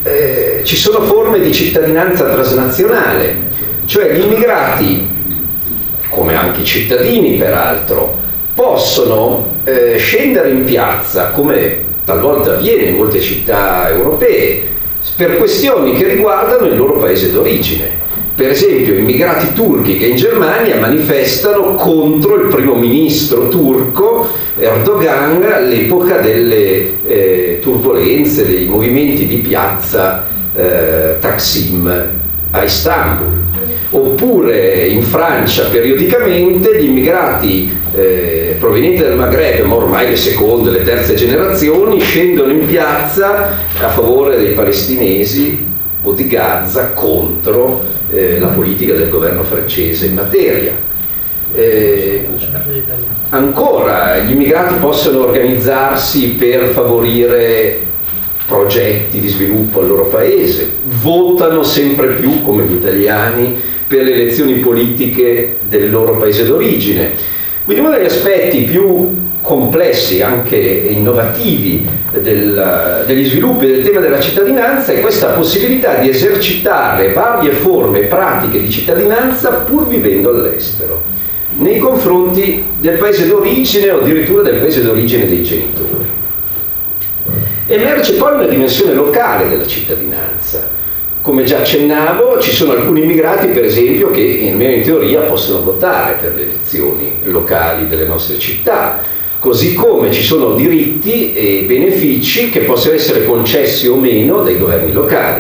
Speaker 3: eh, ci sono forme di cittadinanza transnazionale, cioè gli immigrati, come anche i cittadini peraltro, possono eh, scendere in piazza, come talvolta avviene in molte città europee, per questioni che riguardano il loro paese d'origine. Per esempio, immigrati turchi che in Germania manifestano contro il primo ministro turco Erdogan all'epoca delle eh, turbolenze, dei movimenti di piazza eh, Taksim a Istanbul. Oppure in Francia periodicamente gli immigrati eh, provenienti dal Maghreb, ma ormai le seconde, le terze generazioni, scendono in piazza a favore dei palestinesi o di Gaza contro eh, la politica del governo francese in materia. Eh, ancora, gli immigrati possono organizzarsi per favorire progetti di sviluppo al loro paese, votano sempre più, come gli italiani, per le elezioni politiche del loro paese d'origine. Quindi uno degli aspetti più complessi, anche innovativi, del, degli sviluppi del tema della cittadinanza è questa possibilità di esercitare varie forme e pratiche di cittadinanza pur vivendo all'estero, nei confronti del paese d'origine o addirittura del paese d'origine dei genitori. Emerge poi una dimensione locale della cittadinanza. Come già accennavo, ci sono alcuni immigrati, per esempio, che almeno in teoria possono votare per le elezioni locali delle nostre città, così come ci sono diritti e benefici che possono essere concessi o meno dai governi locali.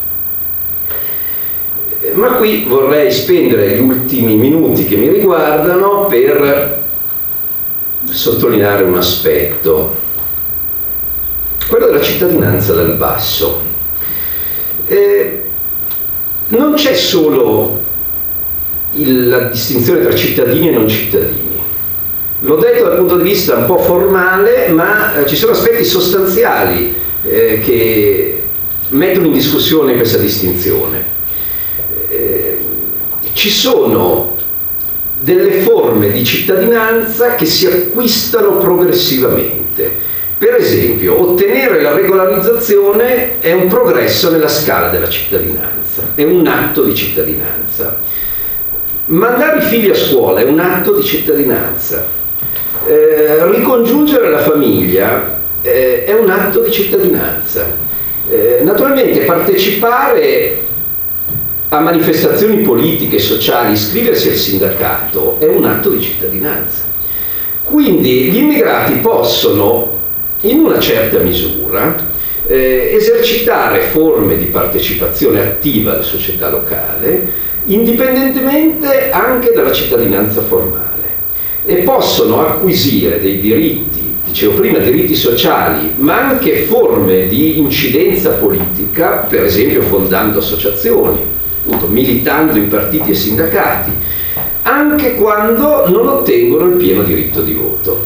Speaker 3: Ma qui vorrei spendere gli ultimi minuti che mi riguardano per sottolineare un aspetto, quello della cittadinanza dal basso. Eh, non c'è solo il, la distinzione tra cittadini e non cittadini. L'ho detto dal punto di vista un po' formale, ma eh, ci sono aspetti sostanziali eh, che mettono in discussione questa distinzione. Eh, ci sono delle forme di cittadinanza che si acquistano progressivamente. Per esempio, ottenere la regolarizzazione è un progresso nella scala della cittadinanza, è un atto di cittadinanza. Mandare i figli a scuola è un atto di cittadinanza. Eh, ricongiungere la famiglia eh, è un atto di cittadinanza. Eh, naturalmente partecipare a manifestazioni politiche, sociali, iscriversi al sindacato è un atto di cittadinanza. Quindi gli immigrati possono in una certa misura eh, esercitare forme di partecipazione attiva alla società locale, indipendentemente anche dalla cittadinanza formale, e possono acquisire dei diritti, dicevo prima, diritti sociali, ma anche forme di incidenza politica, per esempio fondando associazioni, appunto, militando in partiti e sindacati, anche quando non ottengono il pieno diritto di voto.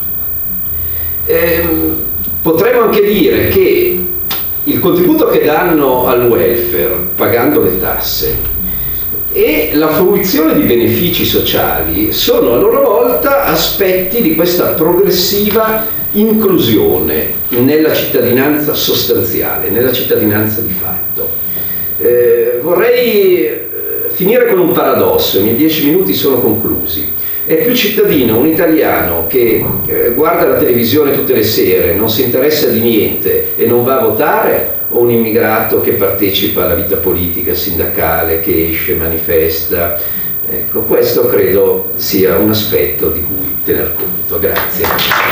Speaker 3: Eh, potremmo anche dire che il contributo che danno al welfare pagando le tasse e la fruizione di benefici sociali sono a loro volta aspetti di questa progressiva inclusione nella cittadinanza sostanziale, nella cittadinanza di fatto. Eh, vorrei finire con un paradosso, i miei dieci minuti sono conclusi. È più cittadino un italiano che eh, guarda la televisione tutte le sere, non si interessa di niente e non va a votare, o un immigrato che partecipa alla vita politica, sindacale, che esce, manifesta? Ecco, questo credo sia un aspetto di cui tener conto. Grazie.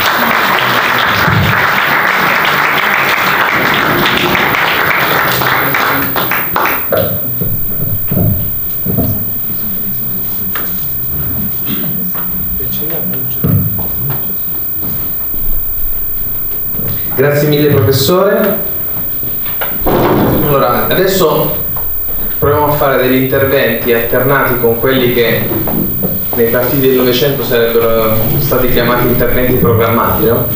Speaker 2: Grazie mille professore. Allora, adesso proviamo a fare degli interventi alternati con quelli che nei partiti del Novecento sarebbero stati chiamati interventi programmati, no?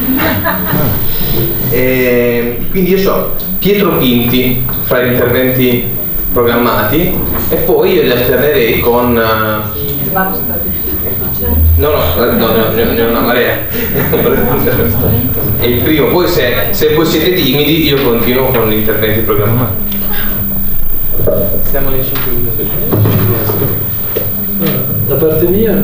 Speaker 2: E quindi io ho Pietro Pinti fra gli interventi programmati e poi io li alternerei con No, no, no, no, ne ho una marea. È il primo, poi se, se voi siete timidi io continuo con gli interventi programmati. Stiamo nei cinque minuti.
Speaker 5: Da parte mia,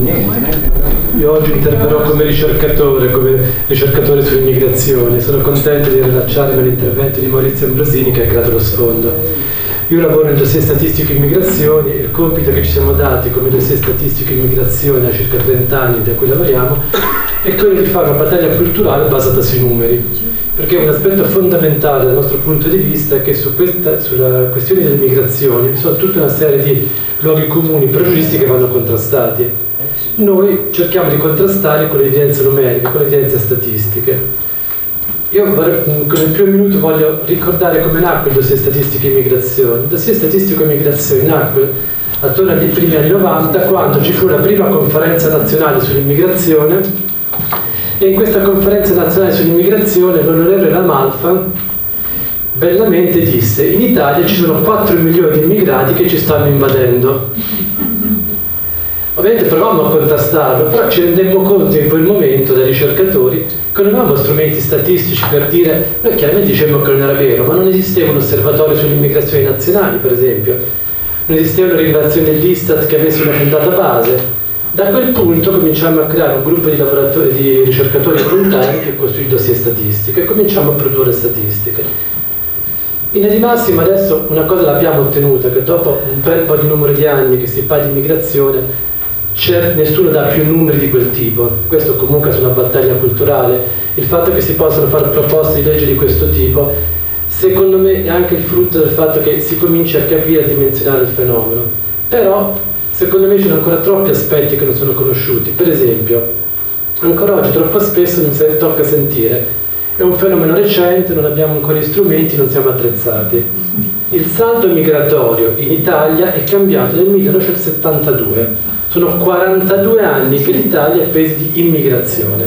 Speaker 5: io oggi interverrò come ricercatore, come ricercatore sull'immigrazione. Sono contento di rilacciarmi all'intervento di Maurizio Ambrosini che ha creato lo sfondo. Io lavoro nel dossier statistico immigrazioni e il compito che ci siamo dati come dossier statistico immigrazione a circa trenta anni da cui lavoriamo è quello di fare una battaglia culturale basata sui numeri, perché un aspetto fondamentale dal nostro punto di vista è che su questa, sulla questione delle migrazioni vi sono tutta una serie di luoghi comuni, pregiudizi che vanno contrastati. Noi cerchiamo di contrastare con le evidenze numeriche, con le evidenze statistiche. Io nel primo minuto voglio ricordare come nacque il dossier statistico immigrazione. Il dossier statistico immigrazione nacque attorno agli primi anni novanta, quando ci fu la prima conferenza nazionale sull'immigrazione, e in questa conferenza nazionale sull'immigrazione l'onorevole Ramalfa bellamente disse: in Italia ci sono quattro milioni di immigrati che ci stanno invadendo. Ovviamente provavamo a contrastarlo, però ci rendemmo conto in quel momento da ricercatori che non avevamo strumenti statistici per dire, noi chiaramente dicevamo che non era vero, ma non esisteva un osservatorio sulle immigrazioni nazionali, per esempio, non esisteva una rilevazione dell'Istat che avesse una fondata base. Da quel punto cominciamo a creare un gruppo di lavoratori, di ricercatori volontari che costruì dossier statistico e cominciamo a produrre statistiche. In linea di massima adesso una cosa l'abbiamo ottenuta, che dopo un bel po' di numero di anni che si parla di immigrazione, nessuno dà più numeri di quel tipo. Questo comunque è una battaglia culturale. Il fatto che si possano fare proposte di legge di questo tipo, secondo me, è anche il frutto del fatto che si cominci a capire e dimensionare il fenomeno. Però, secondo me, ci sono ancora troppi aspetti che non sono conosciuti. Per esempio, ancora oggi troppo spesso mi tocca sentire: è un fenomeno recente, non abbiamo ancora gli strumenti, non siamo attrezzati. Il saldo migratorio in Italia è cambiato nel millenovecentosettantadue. Sono quarantadue anni che l'Italia è paese di immigrazione.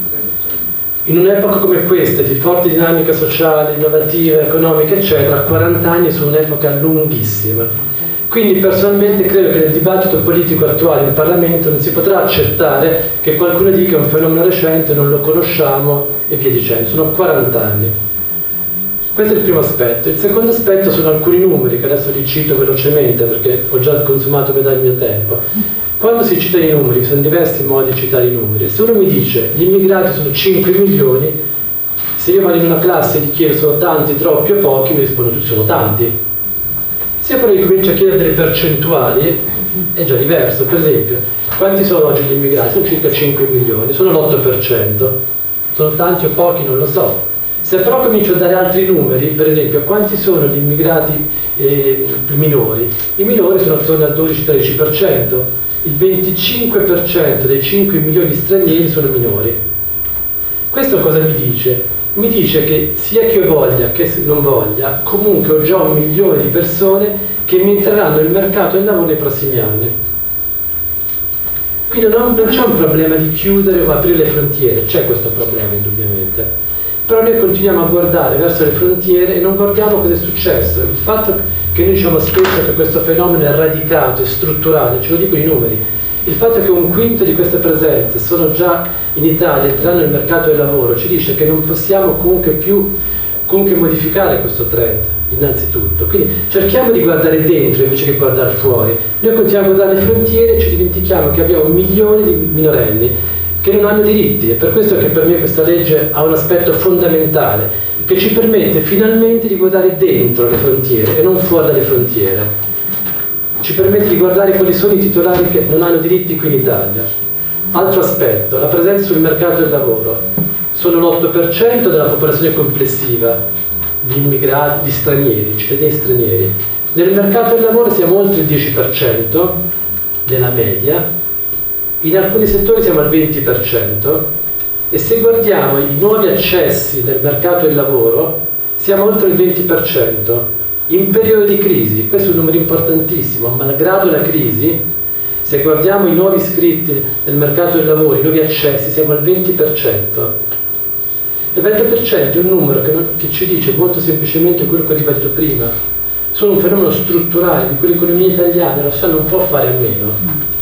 Speaker 5: In un'epoca come questa, di forte dinamica sociale, innovativa, economica, eccetera, quaranta anni sono un'epoca lunghissima. Quindi personalmente credo che nel dibattito politico attuale in Parlamento non si potrà accettare che qualcuno dica è un fenomeno recente, non lo conosciamo e via dicendo. Sono quaranta anni. Questo è il primo aspetto. Il secondo aspetto sono alcuni numeri, che adesso li cito velocemente perché ho già consumato metà del mio tempo. Quando si citano i numeri, ci sono diversi modi di citare i numeri. Se uno mi dice gli immigrati sono cinque milioni, se io vado in una classe e gli chiedo sono tanti, troppi o pochi, mi rispondo tutti sono tanti. Se io però gli comincio a chiedere delle percentuali, è già diverso. Per esempio, quanti sono oggi gli immigrati? Sono circa cinque milioni, sono l'otto per cento. Sono tanti o pochi? Non lo so. Se però comincio a dare altri numeri, per esempio, quanti sono gli immigrati eh, minori? I minori sono attorno al dodici tredici per cento. Il venticinque per cento dei cinque milioni stranieri sono minori. Questo cosa mi dice? Mi dice che sia che io voglia che non voglia, comunque ho già un milione di persone che mi entreranno nel mercato del lavoro nei prossimi anni. Quindi non, non c'è un problema di chiudere o aprire le frontiere, c'è questo problema indubbiamente. Però noi continuiamo a guardare verso le frontiere e non guardiamo cosa è successo. Il fatto che noi diciamo spesso che questo fenomeno è radicato, è strutturale, ce lo dicono i numeri. Il fatto che un quinto di queste presenze sono già in Italia, entreranno nel mercato del lavoro, ci dice che non possiamo comunque più comunque modificare questo trend, innanzitutto. Quindi cerchiamo di guardare dentro invece che guardare fuori. Noi continuiamo a guardare le frontiere e ci dimentichiamo che abbiamo un milione di minorenni che non hanno diritti. È per questo che per me questa legge ha un aspetto fondamentale, che ci permette finalmente di guardare dentro le frontiere e non fuori dalle frontiere. Ci permette di guardare quali sono i titolari che non hanno diritti qui in Italia. Altro aspetto, la presenza sul mercato del lavoro. Sono l'otto per cento della popolazione complessiva di immigrati, di stranieri, cittadini stranieri. Nel mercato del lavoro siamo oltre il dieci per cento nella media, in alcuni settori siamo al venti per cento e se guardiamo i nuovi accessi nel mercato del lavoro siamo oltre il venti per cento. In periodo di crisi, questo è un numero importantissimo, malgrado la crisi, se guardiamo i nuovi iscritti nel mercato del lavoro, i nuovi accessi, siamo al venti per cento. Il venti per cento è un numero che, non, che ci dice molto semplicemente quello che ho ribadito prima. Sono un fenomeno strutturale di cui l'economia italiana la non può fare a meno.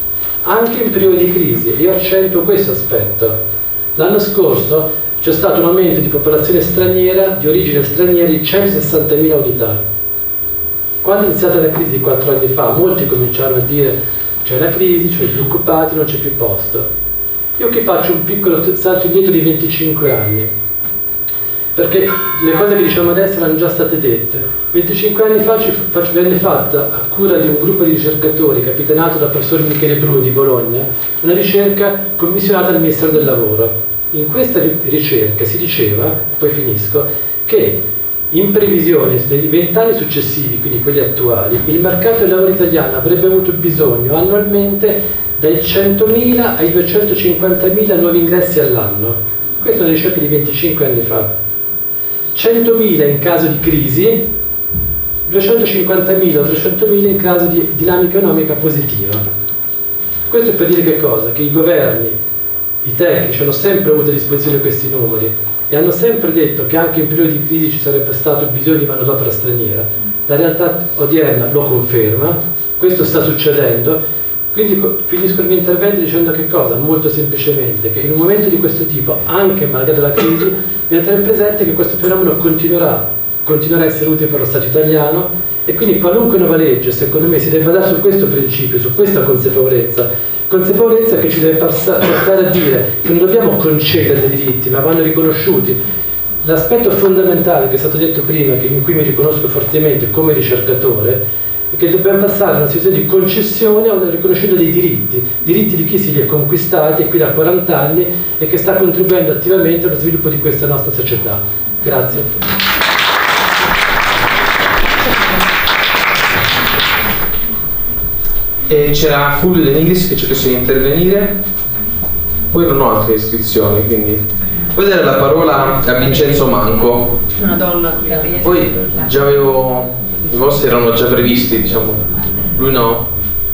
Speaker 5: anche in periodi di crisi. Io accentuo questo aspetto. L'anno scorso c'è stato un aumento di popolazione straniera, di origine straniera, di centosessantamila unità. Quando è iniziata la crisi quattro anni fa, molti cominciarono a dire c'è la crisi, c'è gli occupati, non c'è più posto. Io qui faccio un piccolo salto indietro di venticinque anni, perché le cose che diciamo adesso erano già state dette. venticinque anni fa ci, faccio, venne fatta, a cura di un gruppo di ricercatori capitanato dal professor Michele Bruni di Bologna, una ricerca commissionata al Ministero del Lavoro. In questa ricerca si diceva, poi finisco, che in previsione dei vent'anni successivi, quindi quelli attuali, il mercato del lavoro italiano avrebbe avuto bisogno annualmente dai centomila ai duecentocinquantamila nuovi ingressi all'anno. Questa è una ricerca di venticinque anni fa. centomila in caso di crisi, duecentocinquantamila o trecentomila in caso di dinamica economica positiva. Questo è per dire che cosa? Che i governi, i tecnici hanno sempre avuto a disposizione questi numeri e hanno sempre detto che anche in periodi di crisi ci sarebbe stato bisogno di manodopera straniera. La realtà odierna lo conferma, questo sta succedendo, quindi finisco il mio intervento dicendo che cosa? Molto semplicemente che in un momento di questo tipo, anche malgrado la crisi, bisogna tenere presente che questo fenomeno continuerà, continuerà a essere utile per lo Stato italiano e quindi qualunque nuova legge, secondo me, si deve basare su questo principio, su questa consapevolezza. Consapevolezza che ci deve portare a dire che non dobbiamo concedere dei diritti, ma vanno riconosciuti. L'aspetto fondamentale che è stato detto prima, che in cui mi riconosco fortemente come ricercatore, è che dobbiamo passare da una situazione di concessione a un riconoscimento dei diritti, diritti di chi si li ha conquistati qui da quaranta anni e che sta contribuendo attivamente allo sviluppo di questa nostra società. Grazie.
Speaker 2: E c'era Fulvio De Nigris che ci ha chiesto di intervenire, poi non ho altre iscrizioni, quindi poi dare la parola a Vincenzo Manco.
Speaker 6: Una donna qui.
Speaker 2: Poi già avevo, i vostri erano già previsti, diciamo, lui no.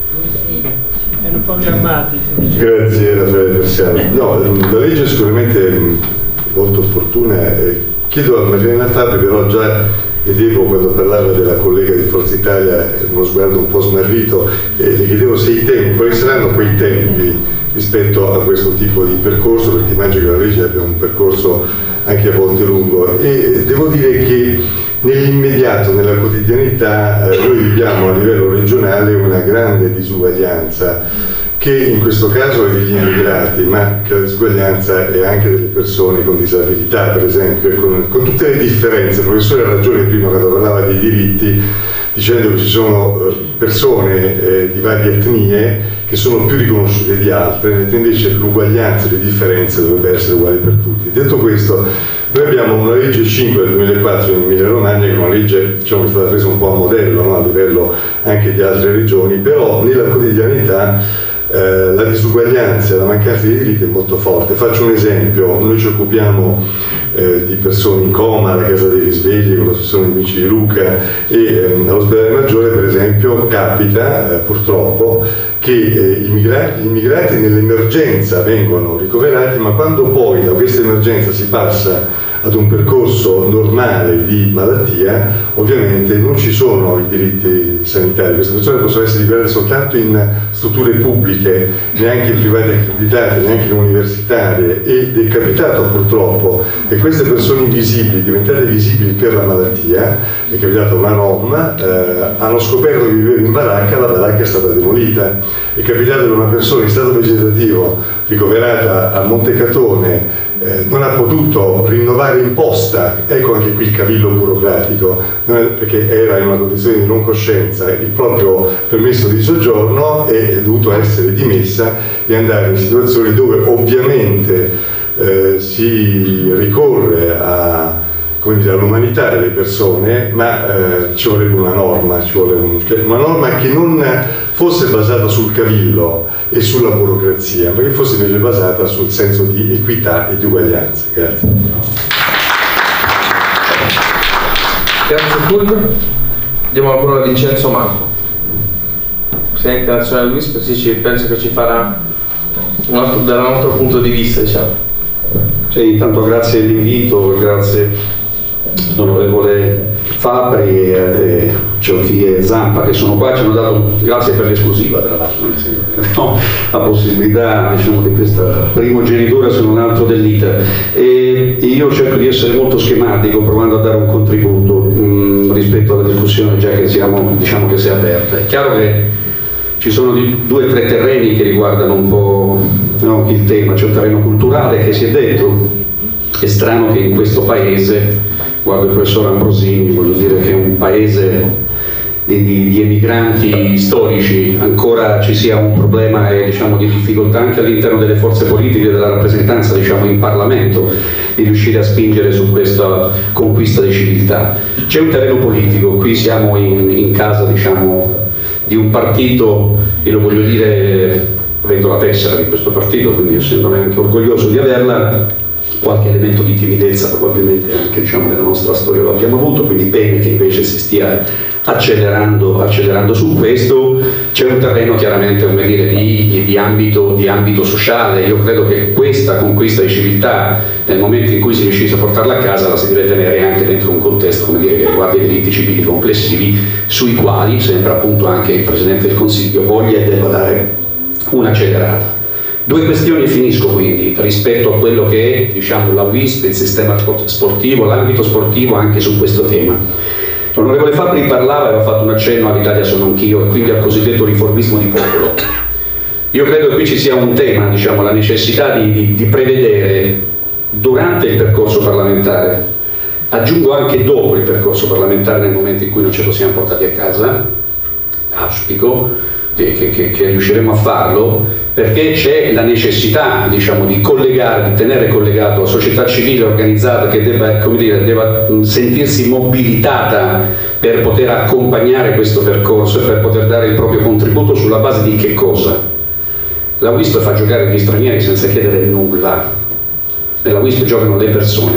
Speaker 6: Erano programmati.
Speaker 7: Grazie Raffaele Persiano. No, la legge è sicuramente molto opportuna. Chiedo a Marilena Fabri, però già vedevo quando parlava della collega di Forza Italia uno sguardo un po' smarrito e le chiedevo se i tempi, quali saranno quei tempi rispetto a questo tipo di percorso, perché immagino che la legge abbia un percorso anche a volte lungo e devo dire che nell'immediato, nella quotidianità, eh, noi viviamo a livello regionale una grande disuguaglianza che in questo caso è degli immigrati, ma che la disuguaglianza è anche delle persone con disabilità, per esempio, con, con tutte le differenze. Il professore ha ragione prima quando parlava dei diritti, dicendo che ci sono persone eh, di varie etnie che sono più riconosciute di altre, mentre invece l'uguaglianza e le differenze dovrebbero essere uguali per tutti. Detto questo, noi abbiamo una legge cinque del duemilaquattro in Emilia Romagna, che è una legge, diciamo, che è stata presa un po' a modello, no? A livello anche di altre regioni, però nella quotidianità Eh, la disuguaglianza e la mancanza di diritti è molto forte. Faccio un esempio: noi ci occupiamo eh, di persone in coma alla Casa dei Risvegli con l'associazione di Amici di Luca e ehm, all'ospedale Maggiore, per esempio, capita eh, purtroppo che eh, gli immigrati, immigrati nell'emergenza vengono ricoverati, ma quando poi da questa emergenza si passa ad un percorso normale di malattia, ovviamente non ci sono i diritti sanitari. Queste persone possono essere liberate soltanto in strutture pubbliche, neanche in private accreditate, neanche in universitarie, ed è capitato purtroppo che queste persone invisibili, diventate visibili per la malattia, è capitato a una Rom, eh, hanno scoperto che viveva in baracca, la baracca è stata demolita. È capitato che una persona in stato vegetativo ricoverata a Montecatone Eh, non ha potuto rinnovare imposta, ecco anche qui il cavillo burocratico, perché era in una condizione di non coscienza, il proprio permesso di soggiorno è dovuto essere dimessa e andare in situazioni dove ovviamente eh, si ricorre a, come dire, all'umanità delle persone, ma eh, ci vorrebbe una norma, ci vuole un, una norma che non fosse basata sul cavillo e sulla burocrazia, ma che fosse invece basata sul senso di equità e di uguaglianza. Grazie.
Speaker 2: Grazie Fulvio. Diamo la parola a Vincenzo Manco, Presidente nazionale Luis, perché ci, penso che ci farà un altro, da un altro punto di vista, diciamo.
Speaker 8: Cioè, intanto grazie dell'invito, grazie onorevole Fabri e Cioffi e Zampa che sono qua, ci hanno dato, grazie per l'esclusiva tra l'altro, nel senso che no, la possibilità, diciamo, di questa primogenitura su un altro dell'iter. E io cerco di essere molto schematico provando a dare un contributo mh, rispetto alla discussione già che siamo, diciamo che si è aperta. È chiaro che ci sono di, due o tre terreni che riguardano un po', no, il tema. C'è un terreno culturale che si è detto, è strano che in questo paese, guardo il professor Ambrosini, voglio dire che è un paese di, di, di emigranti storici, ancora ci sia un problema e, diciamo, di difficoltà anche all'interno delle forze politiche e della rappresentanza, diciamo, in Parlamento, di riuscire a spingere su questa conquista di civiltà. C'è un terreno politico, qui siamo in, in casa, diciamo, di un partito, io lo voglio dire, avendo la tessera di questo partito, quindi essendone anche orgoglioso di averla, qualche elemento di timidezza probabilmente anche, diciamo, nella nostra storia lo abbiamo avuto, quindi bene che invece si stia accelerando, accelerando su questo. C'è un terreno chiaramente, come dire, di, di, ambito, di ambito sociale. Io credo che questa conquista di civiltà, nel momento in cui si riuscisse a portarla a casa, la si deve tenere anche dentro un contesto, come dire, che riguarda i diritti civili complessivi, sui quali sembra appunto anche il Presidente del Consiglio voglia e debba dare un'accelerata. Due questioni e finisco quindi, rispetto a quello che è, diciamo, la U I S P, il sistema sportivo, l'ambito sportivo anche su questo tema. L'onorevole Fabbri parlava e aveva fatto un accenno all'Italia sono anch'io e quindi al cosiddetto riformismo di popolo. Io credo che qui ci sia un tema, diciamo, la necessità di, di, di prevedere durante il percorso parlamentare, aggiungo anche dopo il percorso parlamentare nel momento in cui non ce lo siamo portati a casa, auspico che, che, che riusciremo a farlo, perché c'è la necessità, diciamo, di collegare, di tenere collegato la società civile organizzata che debba, come dire, debba sentirsi mobilitata per poter accompagnare questo percorso e per poter dare il proprio contributo sulla base di che cosa? La U I S P fa giocare gli stranieri senza chiedere nulla. Nella U I S P giocano le persone,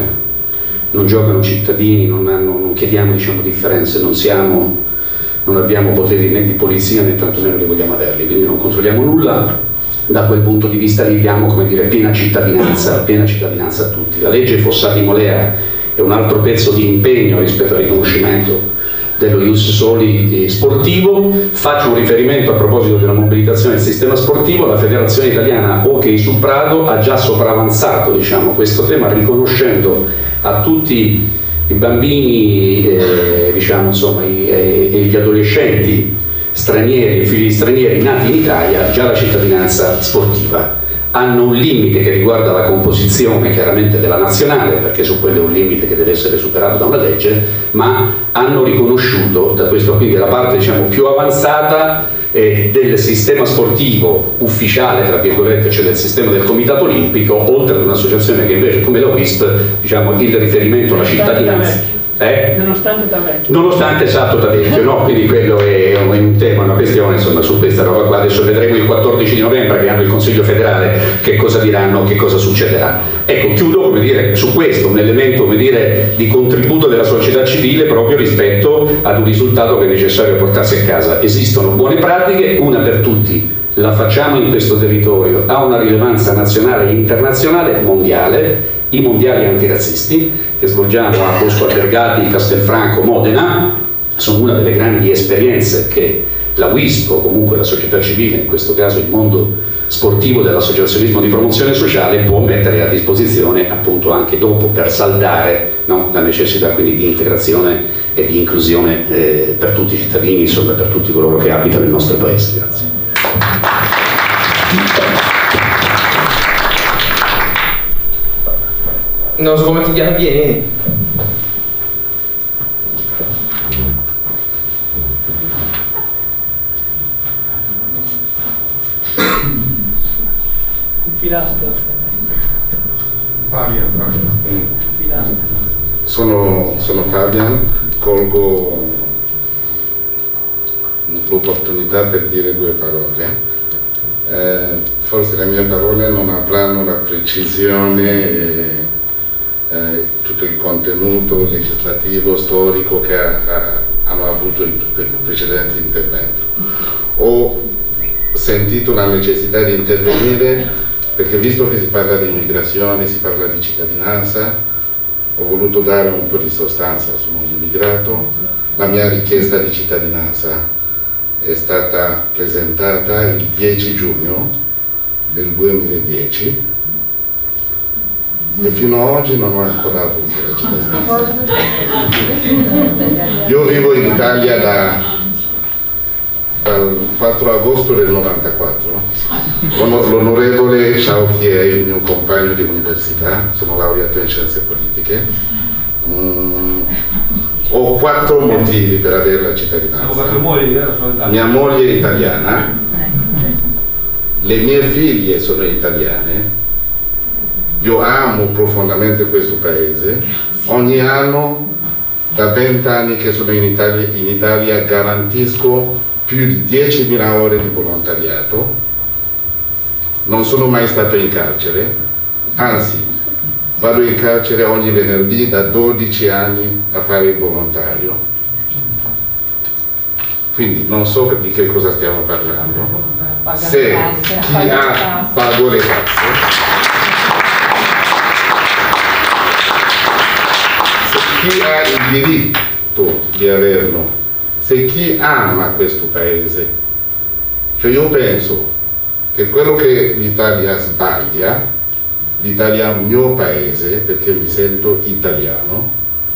Speaker 8: non giocano cittadini, non, hanno, non chiediamo, diciamo, differenze, non siamo, non abbiamo poteri né di polizia né tantomeno li vogliamo averli, quindi non controlliamo nulla. Da quel punto di vista li diamo, come dire, piena cittadinanza, piena cittadinanza a tutti. La legge Fossati-Molea è un altro pezzo di impegno rispetto al riconoscimento dello ius soli sportivo. Faccio un riferimento a proposito della mobilitazione del sistema sportivo. La Federazione Italiana Hockey su Prato ha già sopravanzato, diciamo, questo tema, riconoscendo a tutti i bambini, eh, diciamo, insomma, i, eh, e gli adolescenti stranieri, figli stranieri nati in Italia, già la cittadinanza sportiva. Hanno un limite che riguarda la composizione chiaramente della nazionale, perché su quello è un limite che deve essere superato da una legge, ma hanno riconosciuto, da questo quindi la parte, diciamo, più avanzata eh, del sistema sportivo ufficiale, tra virgolette, cioè del sistema del Comitato Olimpico, oltre ad un'associazione che invece, come la U I S P, diciamo, il riferimento alla cittadinanza. Eh?
Speaker 6: Nonostante Tavecchio.
Speaker 8: Nonostante esatto Tavecchio, no? Quindi quello è un, un tema, una questione, insomma, su questa roba qua. Adesso vedremo il quattordici di novembre che hanno il Consiglio federale che cosa diranno, che cosa succederà. Ecco, chiudo, come dire, su questo, un elemento, come dire, di contributo della società civile proprio rispetto ad un risultato che è necessario portarsi a casa. Esistono buone pratiche, una per tutti, la facciamo in questo territorio, ha una rilevanza nazionale e internazionale, mondiale, i mondiali antirazzisti che svolgiamo a Bosco Albergati, Castelfranco, Modena, sono una delle grandi esperienze che la U I S P o comunque la società civile, in questo caso il mondo sportivo dell'associazionismo di promozione sociale, può mettere a disposizione appunto anche dopo per saldare, no, la necessità quindi di integrazione e di inclusione eh, per tutti i cittadini, insomma per tutti coloro che abitano il nostro paese. Grazie.
Speaker 2: Non so come ti chiami, vieni.
Speaker 6: Filastro.
Speaker 1: Fabian, Fabian.
Speaker 6: Filastro.
Speaker 9: Sono, sono Fabian, colgo l'opportunità per dire due parole. Eh, forse le mie parole non avranno la precisione e eh, tutto il contenuto legislativo, storico che ha, ha, hanno avuto i pre precedenti interventi. Ho sentito la necessità di intervenire perché, visto che si parla di immigrazione, si parla di cittadinanza, ho voluto dare un po' di sostanza, sono un immigrato, la mia richiesta di cittadinanza è stata presentata il dieci giugno del duemiladieci e fino ad oggi non ho ancora avuto la cittadinanza. Io vivo in Italia da, dal quattro agosto del novantaquattro. L'onorevole Ciauchi è il mio compagno di università, sono laureato in scienze politiche. Mm, ho quattro motivi per avere la cittadinanza. Mia moglie è italiana, le mie figlie sono italiane, io amo profondamente questo paese, ogni anno da vent'anni che sono in Italia, in Italia garantisco più di diecimila ore di volontariato, non sono mai stato in carcere, anzi vado in carcere ogni venerdì da dodici anni a fare il volontario, quindi non so di che cosa stiamo parlando. Se chi ha pago le tasse, chi ha il diritto di averlo, se chi ama questo paese, cioè io penso che quello che l'Italia sbaglia, l'Italia è un mio paese perché mi sento italiano,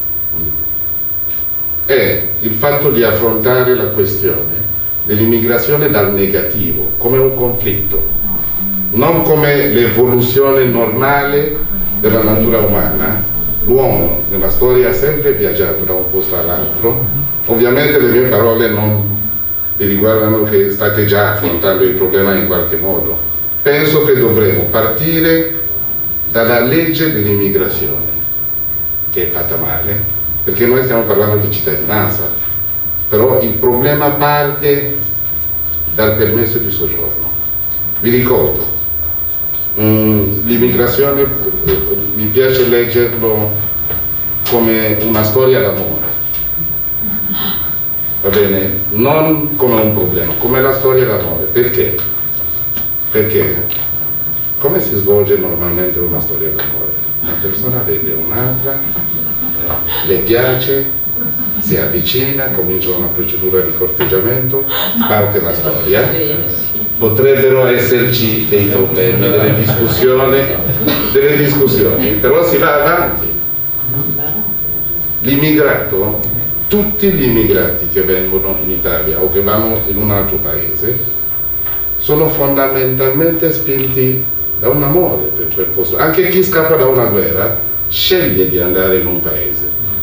Speaker 9: è il fatto di affrontare la questione dell'immigrazione dal negativo, come un conflitto, non come l'evoluzione normale della natura umana. L'uomo nella storia ha sempre viaggiato da un posto all'altro. Ovviamente le mie parole non vi riguardano che state già affrontando il problema in qualche modo. Penso che dovremo partire dalla legge dell'immigrazione, che è fatta male, perché noi stiamo parlando di cittadinanza, però il problema parte dal permesso di soggiorno. Vi ricordo, um, l'immigrazione, mi piace leggerlo come una storia d'amore, va bene? Non come un problema, come la storia d'amore. Perché? Perché come si svolge normalmente una storia d'amore? Una persona vede un'altra, le piace, si avvicina, comincia una procedura di corteggiamento, parte la storia, potrebbero esserci dei problemi, delle discussioni, delle discussioni, però si va avanti. L'immigrato, tutti gli immigrati che vengono in Italia o che vanno in un altro paese sono fondamentalmente spinti da un amore per quel posto. Anche chi scappa da una guerra sceglie di andare in un paese.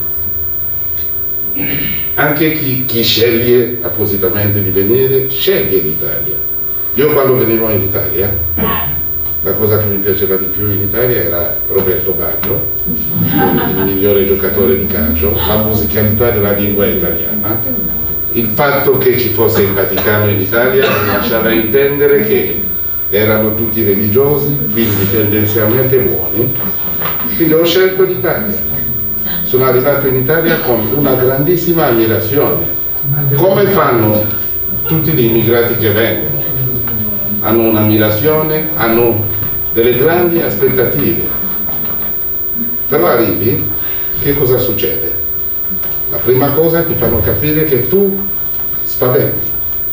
Speaker 9: Anche chi, chi sceglie appositamente di venire, sceglie l'Italia. Io quando venivo in Italia, la cosa che mi piaceva di più in Italia era Roberto Baggio, il migliore giocatore di calcio, la musicalità della lingua italiana, il fatto che ci fosse il Vaticano in Italia mi lasciava intendere che erano tutti religiosi, quindi tendenzialmente buoni, quindi ho scelto l'Italia. Sono arrivato in Italia con una grandissima ammirazione. Come fanno tutti gli immigrati che vengono? Hanno un'ammirazione, hanno delle grandi aspettative. Però arrivi, che cosa succede? La prima cosa ti fanno capire che tu spaventi.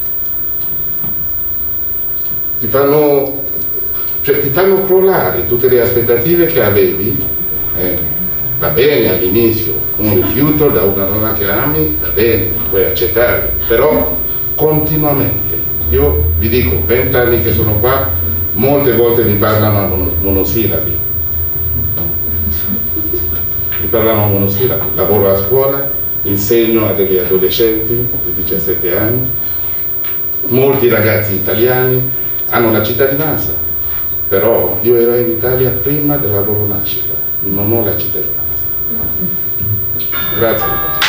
Speaker 9: Ti fanno, cioè, ti fanno crollare tutte le aspettative che avevi. Eh, va bene all'inizio, un rifiuto da una donna che ami, va bene, puoi accettare, però continuamente. Io vi dico, vent'anni che sono qua, molte volte mi parlano a monosillabi. Mi parlano a monosillabi. Lavoro a scuola, insegno a degli adolescenti di diciassette anni. Molti ragazzi italiani hanno la cittadinanza, però io ero in Italia prima della loro nascita, non ho la cittadinanza. Grazie.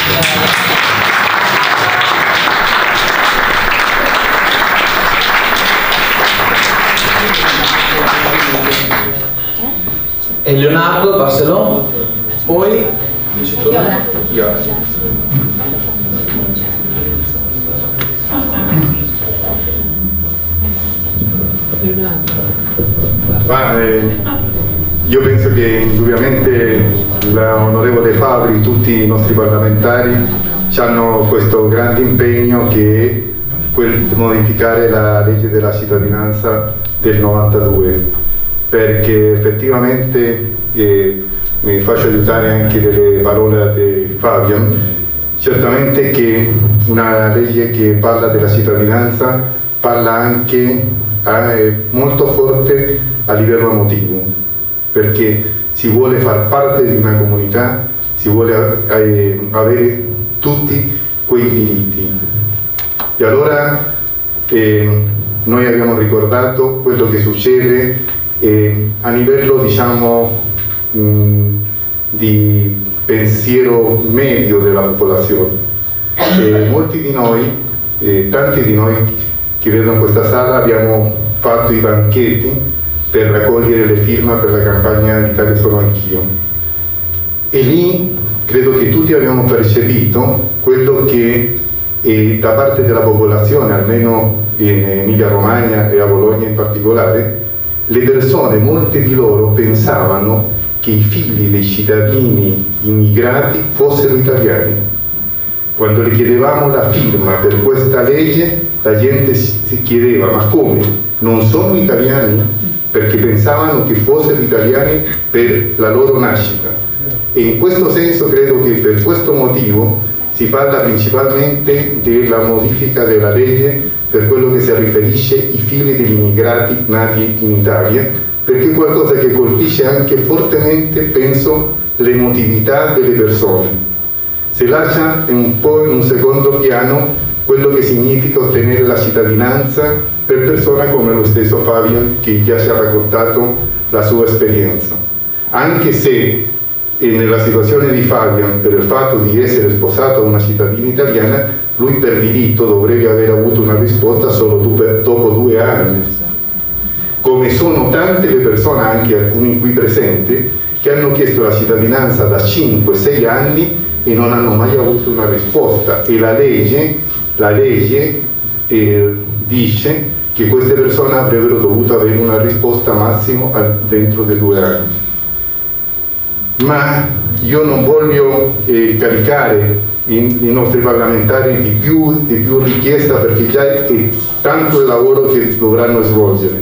Speaker 2: E Leonardo Barcelò, poi
Speaker 4: Iora.
Speaker 2: Iora.
Speaker 10: Ma, eh, io penso che indubbiamente l'onorevole Fabri, tutti i nostri parlamentari hanno questo grande impegno che è quel di modificare la legge della cittadinanza del novantadue, perché effettivamente, eh, mi faccio aiutare anche delle parole di Fabian, certamente che una legge che parla della cittadinanza parla anche eh, molto forte a livello emotivo, perché si vuole far parte di una comunità, si vuole eh, avere tutti quei diritti. E allora eh, noi abbiamo ricordato quello che succede eh, a livello, diciamo, mh, di pensiero medio della popolazione. E molti di noi, eh, tanti di noi che vedono questa sala, abbiamo fatto i banchetti per raccogliere le firme per la campagna L'Italia sono anch'io. E lì credo che tutti abbiamo percepito quello che eh, da parte della popolazione, almeno in Emilia Romagna e a Bologna in particolare, le persone, molte di loro, pensavano che i figli dei cittadini immigrati fossero italiani. Quando le chiedevamo la firma per questa legge, la gente si chiedeva: ma come? Non sono italiani? Perché pensavano che fossero italiani per la loro nascita. E in questo senso credo che per questo motivo si parla principalmente della modifica della legge per quello che si riferisce ai figli degli immigrati nati in Italia, perché è qualcosa che colpisce anche fortemente, penso, l'emotività delle persone. Si lascia un po' in un secondo piano quello che significa ottenere la cittadinanza per persone come lo stesso Fabian, che già ci ha raccontato la sua esperienza. Anche se e nella situazione di Fabian, per il fatto di essere sposato a una cittadina italiana, lui per diritto dovrebbe aver avuto una risposta solo dopo due anni. Come sono tante le persone, anche alcuni qui presenti, che hanno chiesto la cittadinanza da cinque sei anni e non hanno mai avuto una risposta. E la legge, la legge eh, dice che queste persone avrebbero dovuto avere una risposta massimo dentro dei due anni. Ma io non voglio eh, caricare i, i nostri parlamentari di più, di più richiesta, perché già è, è tanto il lavoro che dovranno svolgere.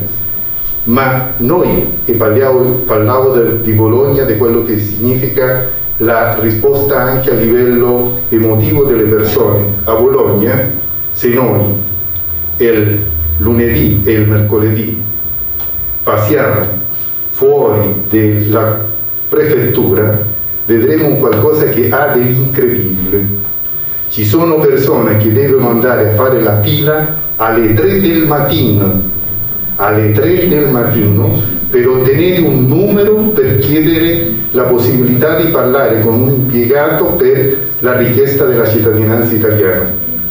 Speaker 10: Ma noi, e parliamo, parlavo de, di Bologna, di quello che significa la risposta anche a livello emotivo delle persone. A Bologna, se noi il lunedì e il mercoledì passiamo fuori della prefettura, vedremo qualcosa che ha dell'incredibile. Ci sono persone che devono andare a fare la fila alle tre del mattino, alle tre del mattino, per ottenere un numero per chiedere la possibilità di parlare con un impiegato per la richiesta della cittadinanza italiana.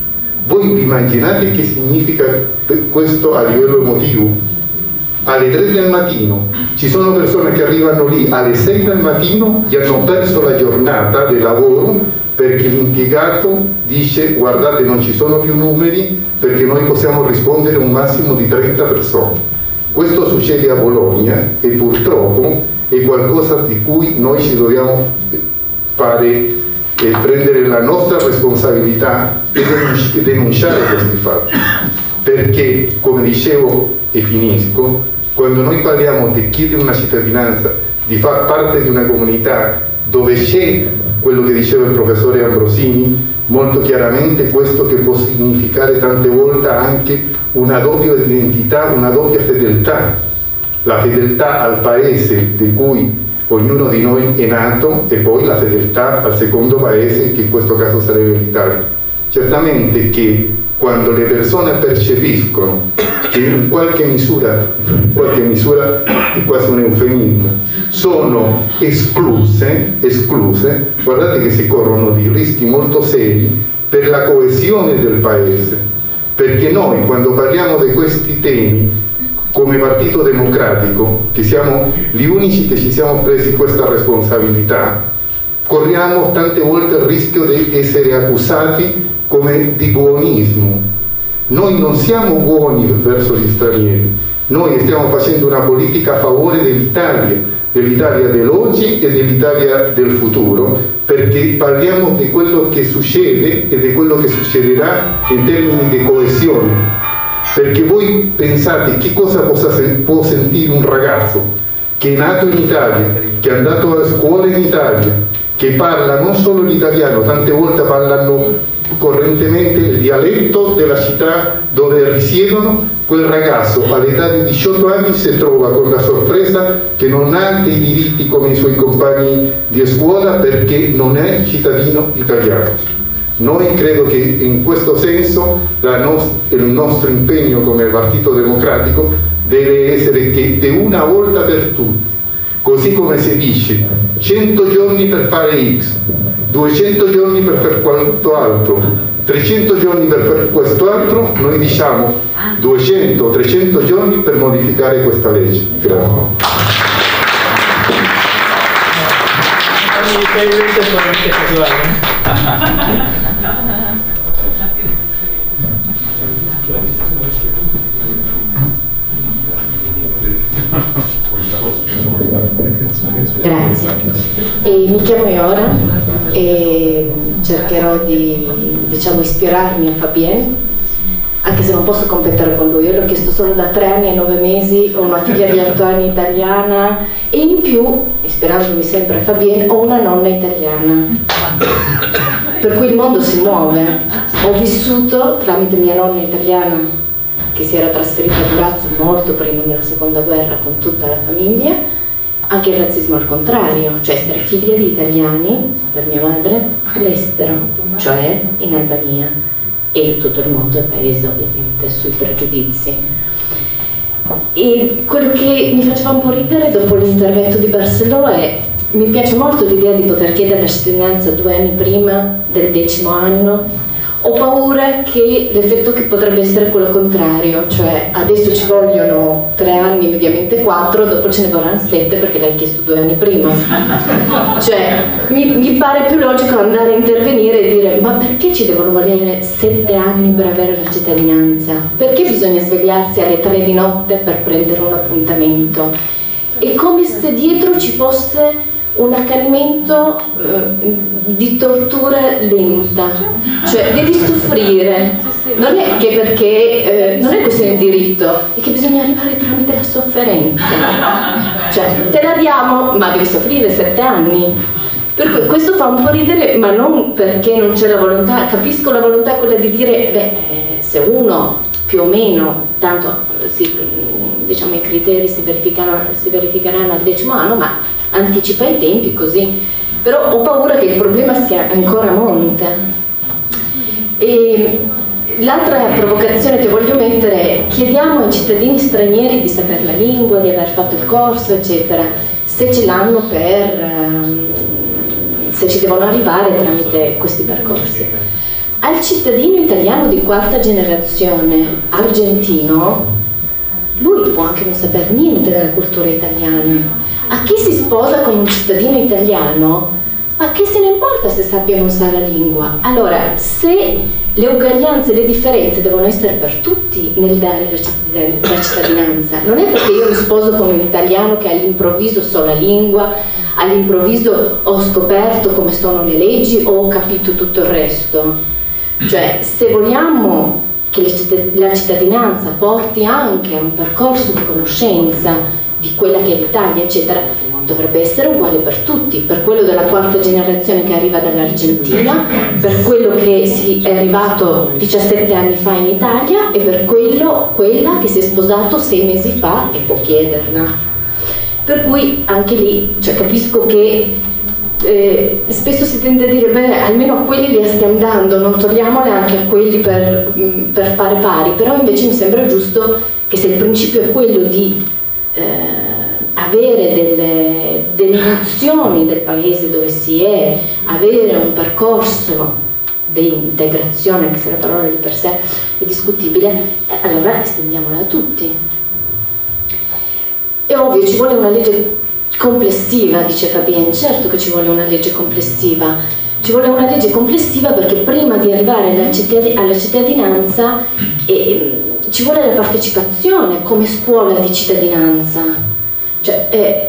Speaker 10: Voi vi immaginate che significa questo a livello emotivo? Alle tre del mattino ci sono persone che arrivano lì alle sei del mattino e hanno perso la giornata del lavoro perché l'impiegato dice: guardate, non ci sono più numeri perché noi possiamo rispondere a un massimo di trenta persone. Questo succede a Bologna e purtroppo è qualcosa di cui noi ci dobbiamo fare e prendere la nostra responsabilità e denunciare questi fatti, perché, come dicevo e finisco, quando noi parliamo di chiedere una cittadinanza, di far parte di una comunità dove c'è quello che diceva il professore Ambrosini molto chiaramente, questo che può significare tante volte anche una doppia identità, una doppia fedeltà, la fedeltà al paese di cui ognuno di noi è nato e poi la fedeltà al secondo paese, che in questo caso sarebbe l'Italia. Certamente che quando le persone percepiscono che in qualche misura, in qualche misura è quasi un eufemismo, sono escluse, escluse, guardate che si corrono dei rischi molto seri per la coesione del paese, perché noi quando parliamo di questi temi come Partito Democratico, che siamo gli unici che ci siamo presi questa responsabilità, corriamo tante volte il rischio di essere accusati come di buonismo. Noi non siamo buoni verso gli stranieri, noi stiamo facendo una politica a favore dell'Italia, dell'Italia dell'oggi e dell'Italia del futuro, perché parliamo di quello che succede e di quello che succederà in termini di coesione. Perché voi pensate che cosa possa, può sentire un ragazzo che è nato in Italia, che è andato a scuola in Italia, che parla non solo l'italiano, tante volte parlano correntemente il dialetto della città dove risiedono. Quel ragazzo all'età di diciotto anni si trova con la sorpresa che non ha dei diritti come i suoi compagni di scuola perché non è cittadino italiano. Noi credo che in questo senso la nos- il nostro impegno come Partito Democratico deve essere che di una volta per tutte, così come si dice cento giorni per fare X, duecento giorni per fare quanto altro, trecento giorni per fare questo altro, noi diciamo duecento trecento giorni per modificare questa legge. Grazie.
Speaker 11: Grazie. E mi chiamo Iora e cercherò di, diciamo, ispirarmi a Fabien, anche se non posso competere con lui. Io l'ho chiesto solo da tre anni e nove mesi, ho una figlia di otto anni italiana e in più, ispirandomi sempre a Fabien, ho una nonna italiana. Per cui il mondo si muove. Ho vissuto tramite mia nonna italiana, che si era trasferita a Durazzo molto prima della seconda guerra con tutta la famiglia, anche il razzismo al contrario, cioè essere figlia di italiani, per mia madre, all'estero, cioè in Albania e in tutto il mondo, il paese ovviamente, sui pregiudizi. E quello che mi faceva un po' ridere dopo l'intervento di Barcelo è: mi piace molto l'idea di poter chiedere la cittadinanza due anni prima del decimo anno. Ho paura che l'effetto che potrebbe essere quello contrario, cioè adesso ci vogliono tre anni, mediamente quattro, dopo ce ne vorranno sette perché l'hai chiesto due anni prima. Cioè mi, mi pare più logico andare a intervenire e dire: ma perché ci devono volere sette anni per avere la cittadinanza? Perché bisogna svegliarsi alle tre di notte per prendere un appuntamento? È come se dietro ci fosse un accanimento eh, di tortura lenta, cioè devi soffrire, non è che perché eh, non è questione di diritto, è che bisogna arrivare tramite la sofferenza, cioè te la diamo ma devi soffrire sette anni. Per cui questo fa un po' ridere, ma non perché non c'è la volontà. Capisco la volontà, quella di dire beh, se uno più o meno, tanto sì, diciamo i criteri si verificheranno, si verificheranno al decimo anno, ma anticipa i tempi così. Però ho paura che il problema sia ancora a monte. E l'altra provocazione che voglio mettere è: chiediamo ai cittadini stranieri di sapere la lingua, di aver fatto il corso, eccetera, se ce l'hanno per se ci devono arrivare tramite questi percorsi. Al cittadino italiano di quarta generazione argentino, lui può anche non sapere niente della cultura italiana. A chi si sposa con un cittadino italiano, ma che se ne importa se sappia o non sa la lingua? Allora, se le uguaglianze e le differenze devono essere per tutti nel dare la cittadinanza, non è perché io mi sposo con un italiano che all'improvviso so la lingua, all'improvviso ho scoperto come sono le leggi o ho capito tutto il resto. Cioè, se vogliamo che la cittadinanza porti anche a un percorso di conoscenza di quella che è l'Italia, eccetera, dovrebbe essere uguale per tutti, per quello della quarta generazione che arriva dall'Argentina, per quello che si è arrivato diciassette anni fa in Italia e per quello, quella che si è sposato sei mesi fa e può chiederla. Per cui anche lì, cioè, capisco che eh, spesso si tende a dire beh, almeno a quelli li stiamo dando, non togliamole anche a quelli per, per fare pari, però invece mi sembra giusto che se il principio è quello di Eh, avere delle, delle nozioni del paese dove si è, avere un percorso di integrazione, anche se la parola di per sé è discutibile, eh, allora estendiamola a tutti. È ovvio, ci vuole una legge complessiva, dice Fabien. Certo che ci vuole una legge complessiva, ci vuole una legge complessiva perché prima di arrivare alla, cittad- alla cittadinanza eh, ci vuole la partecipazione come scuola di cittadinanza. Cioè, eh,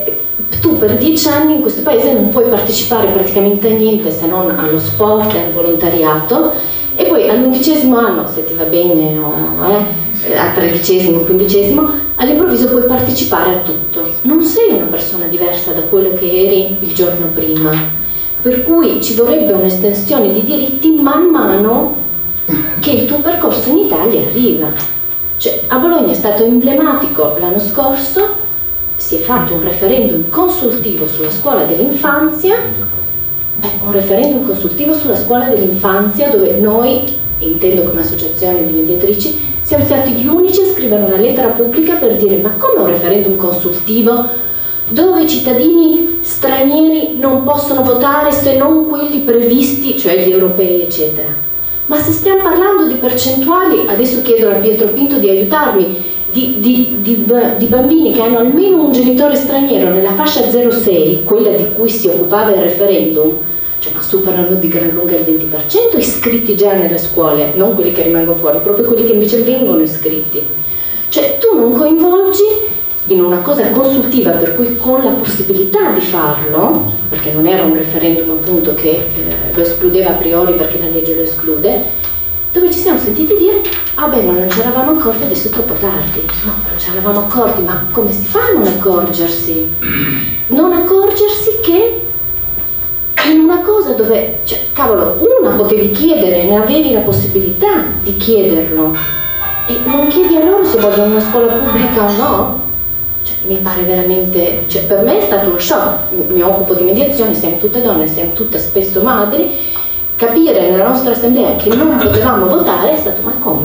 Speaker 11: tu per dieci anni in questo paese non puoi partecipare praticamente a niente se non allo sport e al volontariato, e poi all'undicesimo anno, se ti va bene, o eh, al tredicesimo, quindicesimo, all'improvviso puoi partecipare a tutto. Non sei una persona diversa da quello che eri il giorno prima, per cui ci vorrebbe un'estensione di diritti man mano che il tuo percorso in Italia arriva. Cioè, a Bologna è stato emblematico l'anno scorso, si è fatto un referendum consultivo sulla scuola dell'infanzia, eh, un referendum consultivo sulla scuola dell'infanzia dove noi, intendo come associazione di mediatrici, siamo stati gli unici a scrivere una lettera pubblica per dire: ma come un referendum consultivo dove i cittadini stranieri non possono votare se non quelli previsti, cioè gli europei, eccetera. Ma se stiamo parlando di percentuali, adesso chiedo a Pietro Pinto di aiutarmi, Di, di, di, di bambini che hanno almeno un genitore straniero nella fascia zero sei, quella di cui si occupava il referendum, cioè, ma superano di gran lunga il venti per cento iscritti già nelle scuole, non quelli che rimangono fuori, proprio quelli che invece vengono iscritti. Cioè tu non coinvolgi in una cosa consultiva, per cui con la possibilità di farlo, perché non era un referendum appunto che eh, lo escludeva a priori perché la legge lo esclude, dove ci siamo sentiti dire: ah beh, ma non ci eravamo accorti, adesso è troppo tardi. No, non ci eravamo accorti, ma come si fa a non accorgersi? Non accorgersi che in una cosa dove, cioè, cavolo, una potevi chiedere, ne avevi la possibilità di chiederlo, e non chiedi a loro se vogliono una scuola pubblica o no? Cioè, mi pare veramente, cioè, per me è stato uno shock. Mi occupo di mediazione, siamo tutte donne, siamo tutte spesso madri. Capire nella nostra assemblea che non potevamo votare è stato: ma come?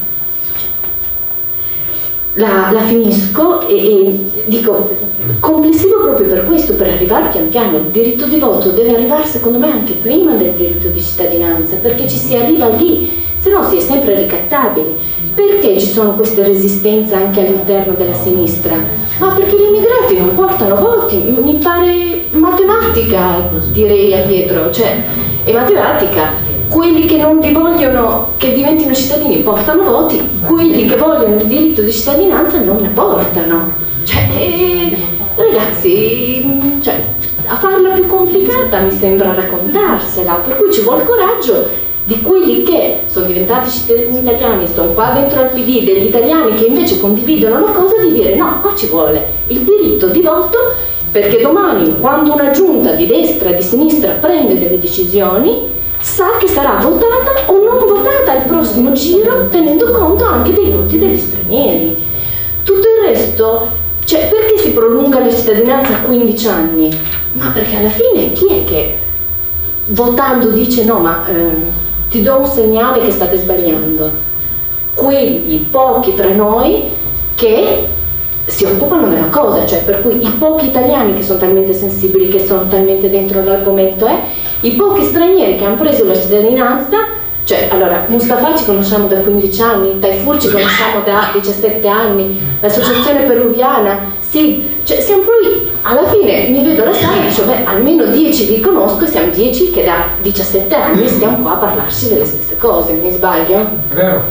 Speaker 11: La, la finisco e, e dico, complessivo proprio per questo, per arrivare pian piano. Il diritto di voto deve arrivare secondo me anche prima del diritto di cittadinanza, perché ci si arriva lì, se no si è sempre ricattabili. Perché ci sono queste resistenze anche all'interno della sinistra? Ma perché gli immigrati non portano voti, mi pare matematica, direi a Pietro, cioè è matematica. Quelli che non li vogliono che diventino cittadini portano voti, quelli che vogliono il diritto di cittadinanza non ne portano. Cioè, eh, ragazzi, cioè, a farla più complicata mi sembra raccontarsela, per cui ci vuole coraggio di quelli che sono diventati cittadini italiani, sono qua dentro al P D, degli italiani che invece condividono la cosa, di dire: no, qua ci vuole il diritto di voto, perché domani, quando una giunta di destra e di sinistra prende delle decisioni, sa che sarà votata o non votata al prossimo giro, tenendo conto anche dei voti degli stranieri. Tutto il resto, cioè, perché si prolunga la cittadinanza a quindici anni? Ma perché alla fine chi è che votando dice: no, ma eh, ti do un segnale che state sbagliando? Quelli pochi tra noi che si occupano della cosa, cioè, per cui i pochi italiani che sono talmente sensibili, che sono talmente dentro l'argomento, è i pochi stranieri che hanno preso la cittadinanza. Cioè, allora, Mustafa ci conosciamo da quindici anni, Taifur ci conosciamo da diciassette anni, l'associazione peruviana, sì, cioè siamo poi, alla fine mi vedo la sala e dico: beh, almeno dieci li conosco, e siamo dieci che da diciassette anni stiamo qua a parlarci delle stesse cose, mi sbaglio?
Speaker 1: Vero?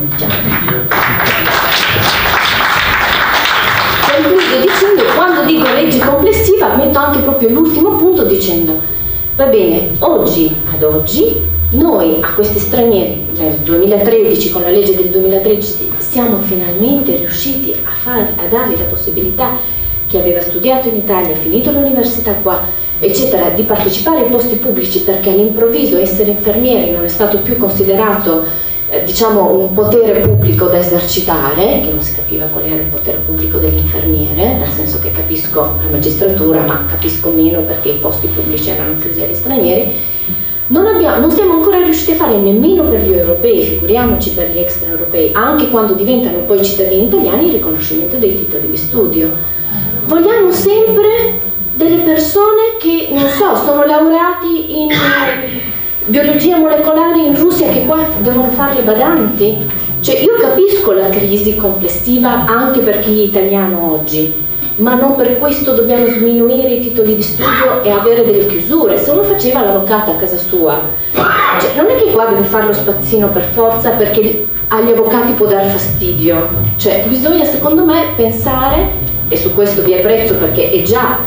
Speaker 11: Concludo dicendo, quando dico legge complessiva, metto anche proprio l'ultimo punto dicendo: va bene, oggi ad oggi noi a questi stranieri nel duemilatredici, con la legge del duemilatredici, siamo finalmente riusciti a, far, a dargli la possibilità, chi aveva studiato in Italia, finito l'università qua, eccetera, di partecipare ai posti pubblici, perché all'improvviso essere infermieri non è stato più considerato eh, diciamo un potere pubblico da esercitare, che non si capiva qual era il potere pubblico dell'infermiere, nel senso che capisco la magistratura, ma capisco meno perché i posti pubblici erano chiusi agli stranieri. Non, abbiamo, non siamo ancora riusciti a fare nemmeno per gli europei, figuriamoci per gli extraeuropei, anche quando diventano poi cittadini italiani, il riconoscimento dei titoli di studio. Vogliamo sempre delle persone che, non so, sono laureati in biologia molecolare in Russia, che qua devono fare le badanti. Cioè, io capisco la crisi complessiva anche per chi è italiano oggi, ma non per questo dobbiamo sminuire i titoli di studio e avere delle chiusure. Se uno faceva l'avvocato a casa sua, cioè, non è che qua deve fare lo spazzino per forza perché agli avvocati può dar fastidio. Cioè, bisogna secondo me pensare, e su questo vi apprezzo perché è già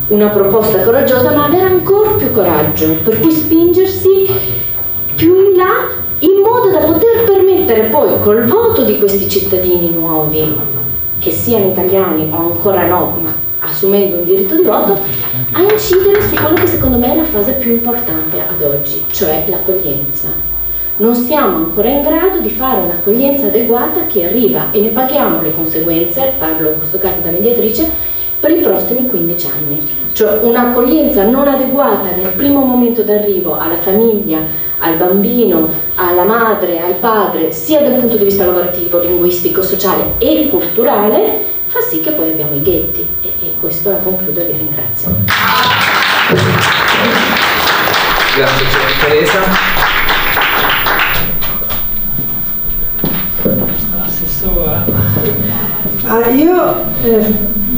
Speaker 11: una proposta coraggiosa, ma avere ancora più coraggio, per cui spingersi più in là in modo da poter permettere poi col voto di questi cittadini nuovi, che siano italiani o ancora no, ma assumendo un diritto di voto, a incidere su quello che secondo me è la fase più importante ad oggi, cioè l'accoglienza. Non siamo ancora in grado di fare un'accoglienza adeguata che arriva, e ne paghiamo le conseguenze, parlo in questo caso da mediatrice, per i prossimi quindici anni. Cioè un'accoglienza non adeguata nel primo momento d'arrivo alla famiglia, al bambino, alla madre, al padre, sia dal punto di vista lavorativo, linguistico, sociale e culturale, fa sì che poi abbiamo i ghetti. E, e questo la concludo e vi ringrazio.
Speaker 2: Grazie, signora Teresa.
Speaker 12: Ah, io, eh,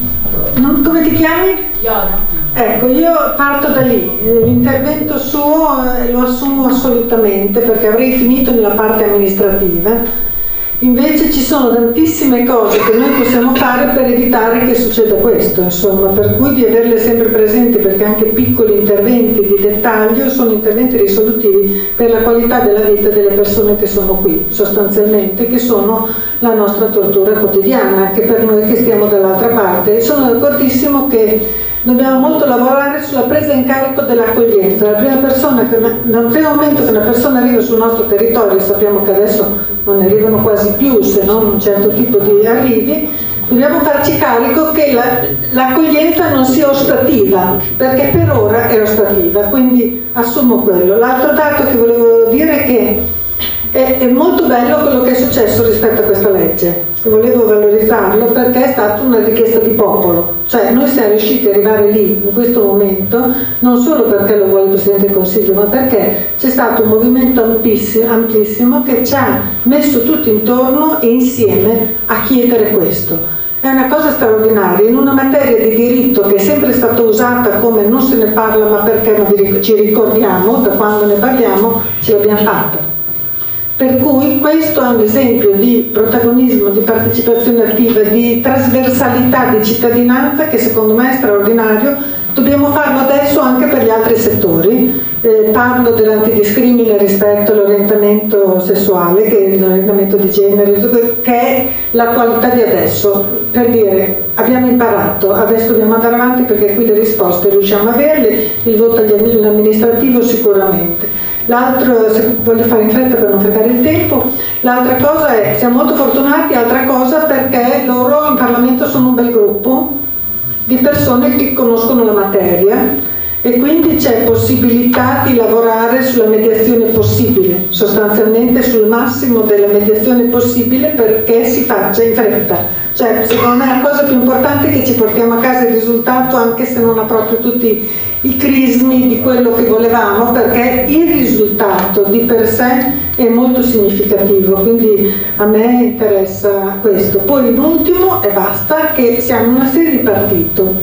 Speaker 12: non, come ti chiami?
Speaker 11: Iona.
Speaker 12: Ecco, io parto da lì, l'intervento suo eh, lo assumo assolutamente perché avrei finito nella parte amministrativa. Invece ci sono tantissime cose che noi possiamo fare per evitare che succeda questo, insomma, per cui di averle sempre presenti, perché anche piccoli interventi di dettaglio sono interventi risolutivi per la qualità della vita delle persone che sono qui, sostanzialmente, che sono la nostra tortura quotidiana, anche per noi che stiamo dall'altra parte. Sono d'accordissimo che dobbiamo molto lavorare sulla presa in carico dell'accoglienza. La prima persona che, dal primo momento che una persona arriva sul nostro territorio, sappiamo che adesso non ne arrivano quasi più se non un certo tipo di arrivi, dobbiamo farci carico che l'accoglienza la, non sia ostativa, perché per ora è ostativa, quindi assumo quello. L'altro dato che volevo dire è che è, è molto bello quello che è successo rispetto a questa legge. Volevo valorizzarlo perché è stata una richiesta di popolo, cioè noi siamo riusciti ad arrivare lì in questo momento non solo perché lo vuole il Presidente del Consiglio, ma perché c'è stato un movimento amplissimo, amplissimo che ci ha messo tutti intorno e insieme a chiedere questo. È una cosa straordinaria, in una materia di diritto che è sempre stata usata come non se ne parla ma perché non ci ricordiamo, da quando ne parliamo ce l'abbiamo fatta. Per cui questo è un esempio di protagonismo, di partecipazione attiva, di trasversalità, di cittadinanza che secondo me è straordinario. Dobbiamo farlo adesso anche per gli altri settori. Eh, parlo dell'antidiscrimine rispetto all'orientamento sessuale, che è l'orientamento di genere, che è la qualità di adesso. Per dire, abbiamo imparato, adesso dobbiamo andare avanti perché qui le risposte riusciamo a averle, il voto amministrativo sicuramente. L'altro, voglio fare in fretta per non fregare il tempo, l'altra cosa è, siamo molto fortunati, altra cosa perché loro in Parlamento sono un bel gruppo di persone che conoscono la materia e quindi c'è possibilità di lavorare sulla mediazione possibile, sostanzialmente sul massimo della mediazione possibile perché si faccia in fretta. Cioè, secondo me la cosa più importante è che ci portiamo a casa il risultato anche se non ha proprio tutti i crismi di quello che volevamo, perché il risultato di per sé è molto significativo, quindi a me interessa questo. Poi in ultimo, e basta, che siamo una serie di partito.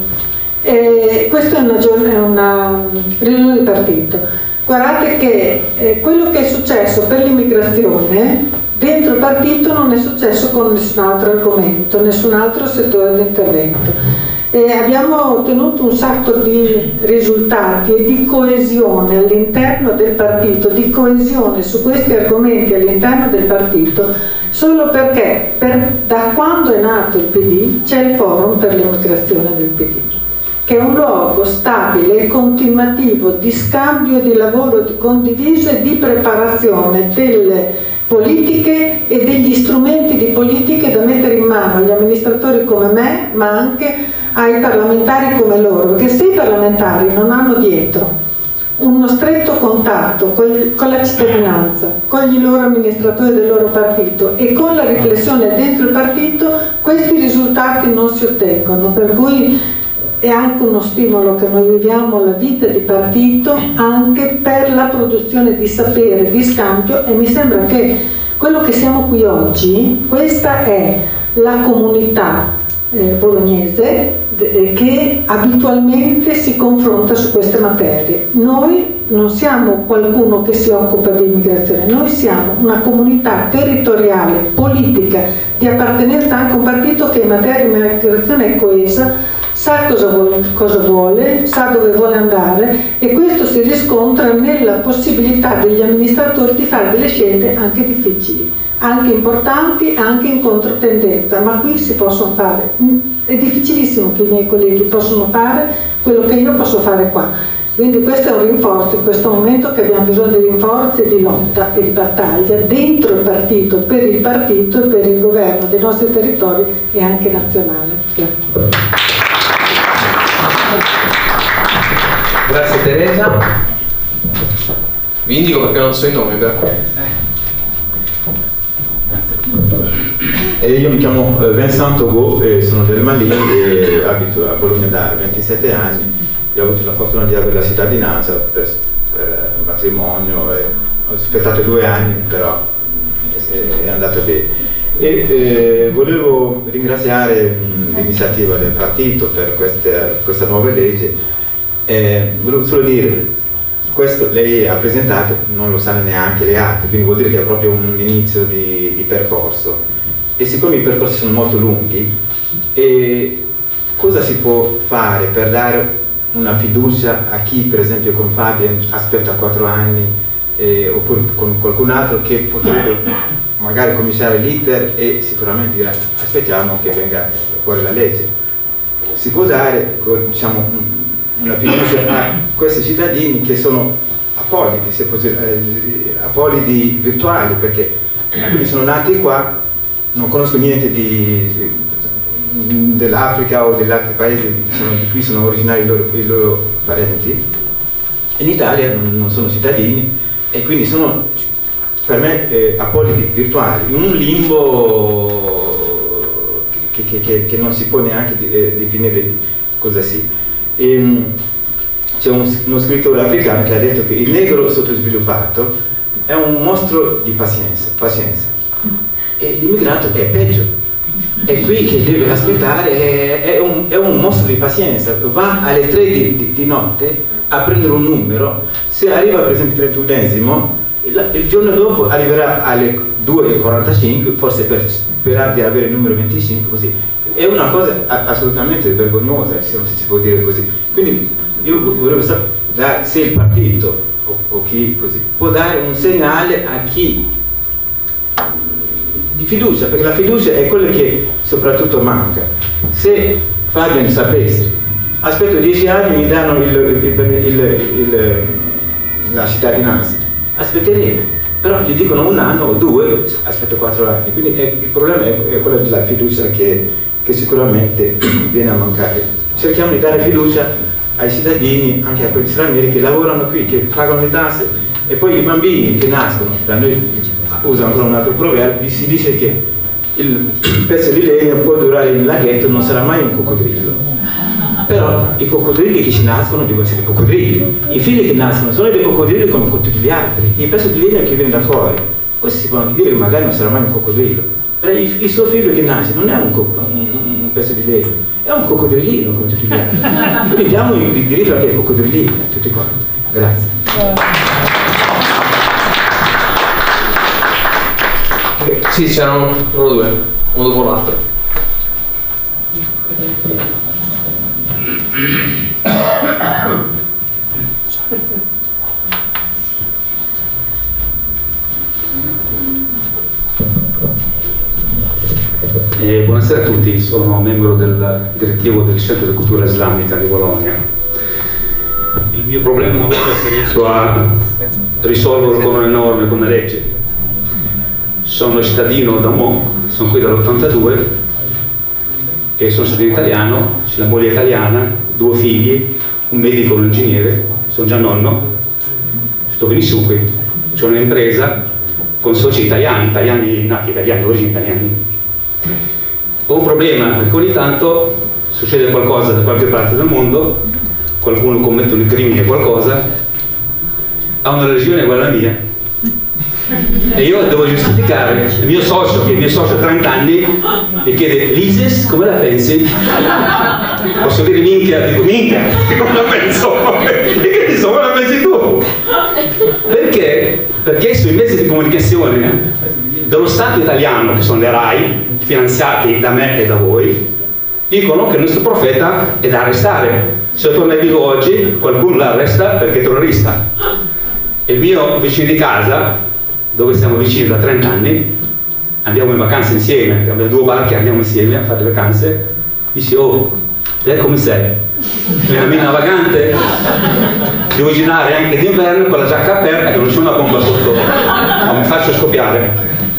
Speaker 12: E questa è una, è una riunione di partito. Guardate che eh, quello che è successo per l'immigrazione dentro il partito non è successo con nessun altro argomento, nessun altro settore di intervento. E abbiamo ottenuto un sacco di risultati e di coesione all'interno del partito, di coesione su questi argomenti all'interno del partito, solo perché per, da quando è nato il P D c'è il forum per l'immigrazione del P D, che è un luogo stabile e continuativo di scambio, di lavoro di condiviso e di preparazione delle politiche e degli strumenti di politiche da mettere in mano agli amministratori come me, ma anche ai parlamentari come loro, perché se i parlamentari non hanno dietro uno stretto contatto con, con la cittadinanza, con gli loro amministratori del loro partito e con la riflessione dentro il partito, questi risultati non si ottengono, per cui è anche uno stimolo che noi viviamo la vita di partito anche per la produzione di sapere, di scambio, e mi sembra che quello che siamo qui oggi, questa è la comunità eh, bolognese eh, che abitualmente si confronta su queste materie. Noi non siamo qualcuno che si occupa di immigrazione, noi siamo una comunità territoriale, politica, di appartenenza anche a un partito che in materia di immigrazione è coesa, sa cosa vuole, cosa vuole, sa dove vuole andare, e questo si riscontra nella possibilità degli amministratori di fare delle scelte anche difficili, anche importanti, anche in controtendenza, ma qui si possono fare. È difficilissimo che i miei colleghi possano fare quello che io posso fare qua. Quindi questo è un rinforzo in questo momento, che abbiamo bisogno di rinforzi, di lotta e di battaglia dentro il partito, per il partito e per il governo dei nostri territori e anche nazionale.
Speaker 2: Grazie Teresa. Vi indico perché non so i nomi, però.
Speaker 13: Eh, io mi chiamo Vincent Togo, eh, sono del Mali e abito a Bologna da ventisette anni. Io ho avuto la fortuna di avere la cittadinanza per, per matrimonio, e ho aspettato due anni, però è andata bene. E eh, volevo ringraziare l'iniziativa del partito per queste, questa nuova legge. Eh, volevo solo dire, questo lei ha presentato, non lo sanno neanche le altre, quindi vuol dire che è proprio un inizio di, di percorso. E siccome i percorsi sono molto lunghi, e cosa si può fare per dare una fiducia a chi, per esempio con Fabian, aspetta quattro anni, eh, oppure con qualcun altro che potrebbe magari cominciare l'iter e sicuramente dire aspettiamo che venga fuori la legge. Si può dare, diciamo, una fiducia a questi cittadini che sono apolidi, se posso dire, eh, apolidi virtuali, perché alcuni sono nati qua, non conosco niente di dell'Africa o degli altri paesi, diciamo, di cui sono originari i loro, i loro parenti. In Italia non, non sono cittadini e quindi sono per me eh, apolidi virtuali, in un limbo che, che, che, che non si può neanche eh, definire cosa sia. C'è un, uno scrittore africano che ha detto che il negro sottosviluppato è un mostro di pazienza, pazienza. E l'immigrato è peggio. È qui che deve aspettare, è, è, un, è un mostro di pazienza, va alle tre di, di, di notte a prendere un numero, se arriva per esempio il trentunesimo, il, il giorno dopo arriverà alle due e quarantacinque, forse per sperare di avere il numero venticinque, così. È una cosa assolutamente vergognosa, se si può dire così. Quindi io volevo sapere se il partito o, o chi così può dare un segnale a chi di fiducia, perché la fiducia è quello che soprattutto manca. Se Fabian sapesse aspetto dieci anni mi danno il, il, il, il, la cittadinanza, aspetteremo, però gli dicono un anno o due, aspetto quattro anni, quindi è, il problema è, è quello della fiducia che, che sicuramente viene a mancare. Cerchiamo di dare fiducia ai cittadini, anche a quegli stranieri che lavorano qui, che pagano le tasse, e poi i bambini che nascono, da noi usa ancora un altro proverbio, si dice che il pezzo di legno può durare il laghetto, non sarà mai un coccodrillo, però i coccodrilli che ci nascono devono essere coccodrilli, i figli che nascono sono dei coccodrilli come con tutti gli altri, il pezzo di legno che viene da fuori, questo si può anche dire che magari non sarà mai un coccodrillo, però il, il suo figlio che nasce non è un, un, un pezzo di legno, è un coccodrillino come tutti gli altri, quindi diamo il diritto anche ai coccodrillini, a tutti quanti. Grazie.
Speaker 2: Sì, c'erano loro due, uno dopo l'altro.
Speaker 8: Eh, buonasera a tutti, sono membro del direttivo del Centro di Cultura Islamica di Bologna. Il mio problema non riesco a risolverlo con una norma, con una legge. Sono cittadino da Mo, sono qui dall'ottantadue e sono cittadino italiano, c'è la moglie italiana, due figli, un medico e un ingegnere, sono già nonno, sto benissimo qui, c'è un'impresa con soci italiani, italiani nati italiani, origini italiani. Ho un problema perché ogni tanto succede qualcosa da qualche parte del mondo, qualcuno commette un crimine o qualcosa, ha una religione uguale alla mia e io devo giustificare. Il mio socio, che è il mio socio ha trenta anni, mi chiede: l'ISIS come la pensi? Posso dire minchia? Dico minchia, come la penso? E che so, come la pensi tu? Perché? Perché sui mezzi di comunicazione dello Stato italiano, che sono le RAI, finanziati da me e da voi, dicono che il nostro profeta è da arrestare. Se torna vivo oggi, qualcuno l'arresta perché è terrorista. E il mio vicino di casa, dove siamo vicini da trenta anni, andiamo in vacanza insieme, abbiamo due barche, andiamo insieme a fare le vacanze, dice: oh, te come sei? Una mina vagante? Devo girare anche d'inverno con la giacca aperta che non c'è una bomba sotto, non mi faccio scoppiare.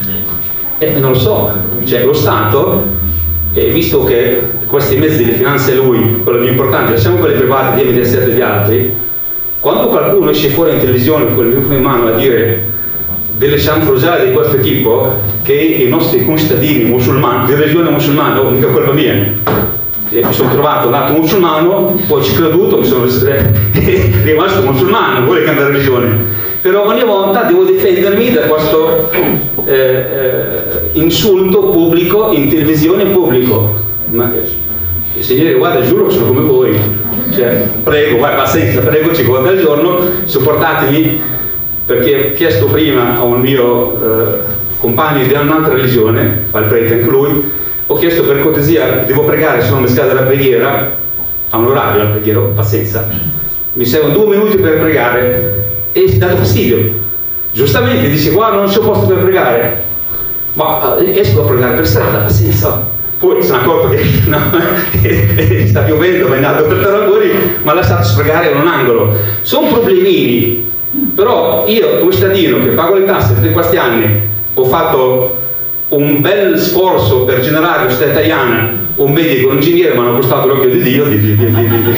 Speaker 8: E non lo so, cioè lo Stato, eh, visto che questi mezzi di finanza è lui, quello più importante, lasciamo quelli privati di Mediaset e di altri, quando qualcuno esce fuori in televisione con il microfono in mano a dire delle cianfrusate di questo tipo, che i nostri concittadini musulmani, di religione musulmana, non mica colpa mia, mi sono trovato un atto musulmano, poi ci ho creduto, mi sono rimasto musulmano, non vuole cambiare religione, però ogni volta devo difendermi da questo eh, eh, insulto pubblico in televisione pubblico. Ma eh, signore, guarda, giuro che sono come voi, cioè, prego, guarda, pazienza, prego, cinque volte al giorno, sopportatemi, perché ho chiesto prima a un mio eh, compagno di un'altra religione, al prete anche lui, ho chiesto per cortesia, devo pregare, se non mi scade la preghiera, a un orario la preghiera, pazienza, mi servono due minuti per pregare, e si è dato fastidio. Giustamente dice: guarda, non c'è posto per pregare, ma esco a pregare per strada, pazienza. Poi sono accorto che no, sta piovendo, ma è andato per terra fuori, ma ha lasciato spregare in un angolo. Sono problemini, però io, un cittadino che pago le tasse per questi anni, ho fatto un bel sforzo per generare una città italiana, un medico, un ingegnere, mi hanno costato l'occhio di Dio, di, di, di,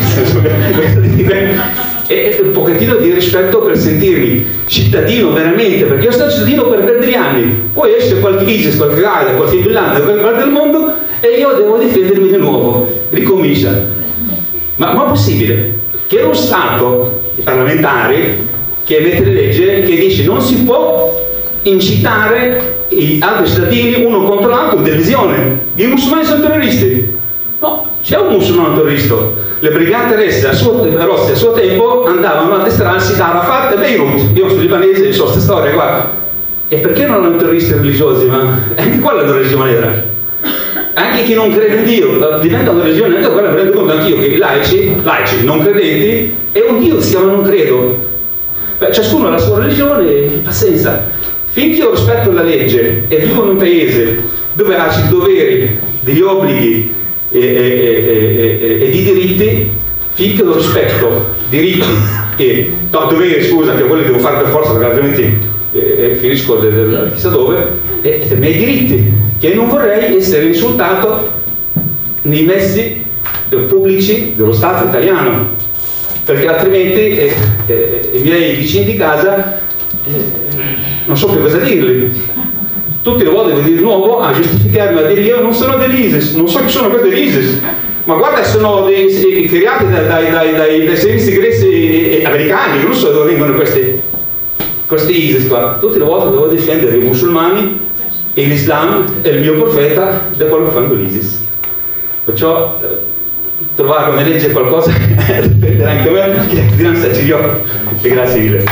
Speaker 8: di, di, e un pochettino di rispetto per sentirmi cittadino veramente, perché io sono cittadino per perdere anni, poi esce qualche ISIS, qualche Qaeda, qualche Bin Laden da qualche parte del mondo e io devo difendermi di nuovo, ricomincia. Ma ma è possibile che lo Stato, i parlamentari, che emette le leggi, che dice non si può incitare gli altri cittadini uno contro l'altro in televisione, i musulmani sono terroristi? No, c'è un musulmano terrorista. Le brigate rosse a suo, rosse a suo tempo andavano a addestrarsi da Arafat e Beirut. Io sono libanese e so questa storia qua. E perché non erano terroristi religiosi? Ma anche quella è una religione era. Anche chi non crede in Dio diventa una religione, anche quella mi rendo conto anch'io che i laici, laici non credenti, è un Dio, si chiama non credo. Beh, ciascuno ha la sua religione, pazienza. Finché io rispetto la legge e vivo in un paese dove ha i doveri, degli obblighi e, e, e, e, e di diritti, finché lo rispetto, diritti e no, doveri, scusa, che quelli devo fare per forza perché altrimenti eh, finisco de, de, de, chissà dove, e i miei diritti, che non vorrei essere insultato nei mezzi eh, pubblici dello Stato italiano, perché altrimenti eh, eh, i miei vicini di casa eh, non so più cosa dirgli. Tutte le volte devo dire di nuovo a giustificarmi, a dire io non sono dell'ISIS, non so chi sono questi dell'ISIS, ma guarda, sono dei, dei, creati dai, dai, dai, dai, dai servizi segreti americani, non so da dove vengono questi, questi ISIS qua. Tutte le volte devo difendere i musulmani e l'Islam e il mio profeta da quello che fanno l'ISIS. Perciò eh, trovare una legge qualcosa per difendere anche me, che ti non starci gli occhi. E grazie mille.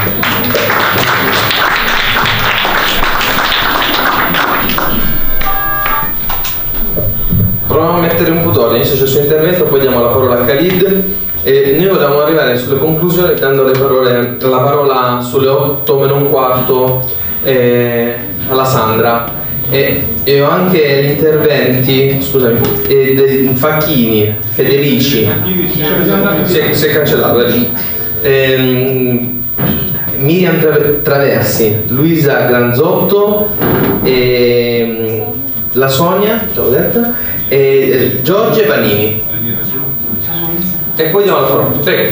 Speaker 2: Proviamo a mettere un po' d'ordine, inizio il suo intervento, poi diamo la parola a Khalid e noi vogliamo arrivare sulle conclusioni dando le parole, la parola sulle otto meno un quarto eh, alla Sandra e, e ho anche gli interventi, scusami, eh, dei Facchini, Federici, si è, si è cancellato, eh, Miriam Traversi, Luisa Granzotto, eh, la Sonia, già l'ho detta, e Giorgio Vanini e poi diamo la parola. Prego.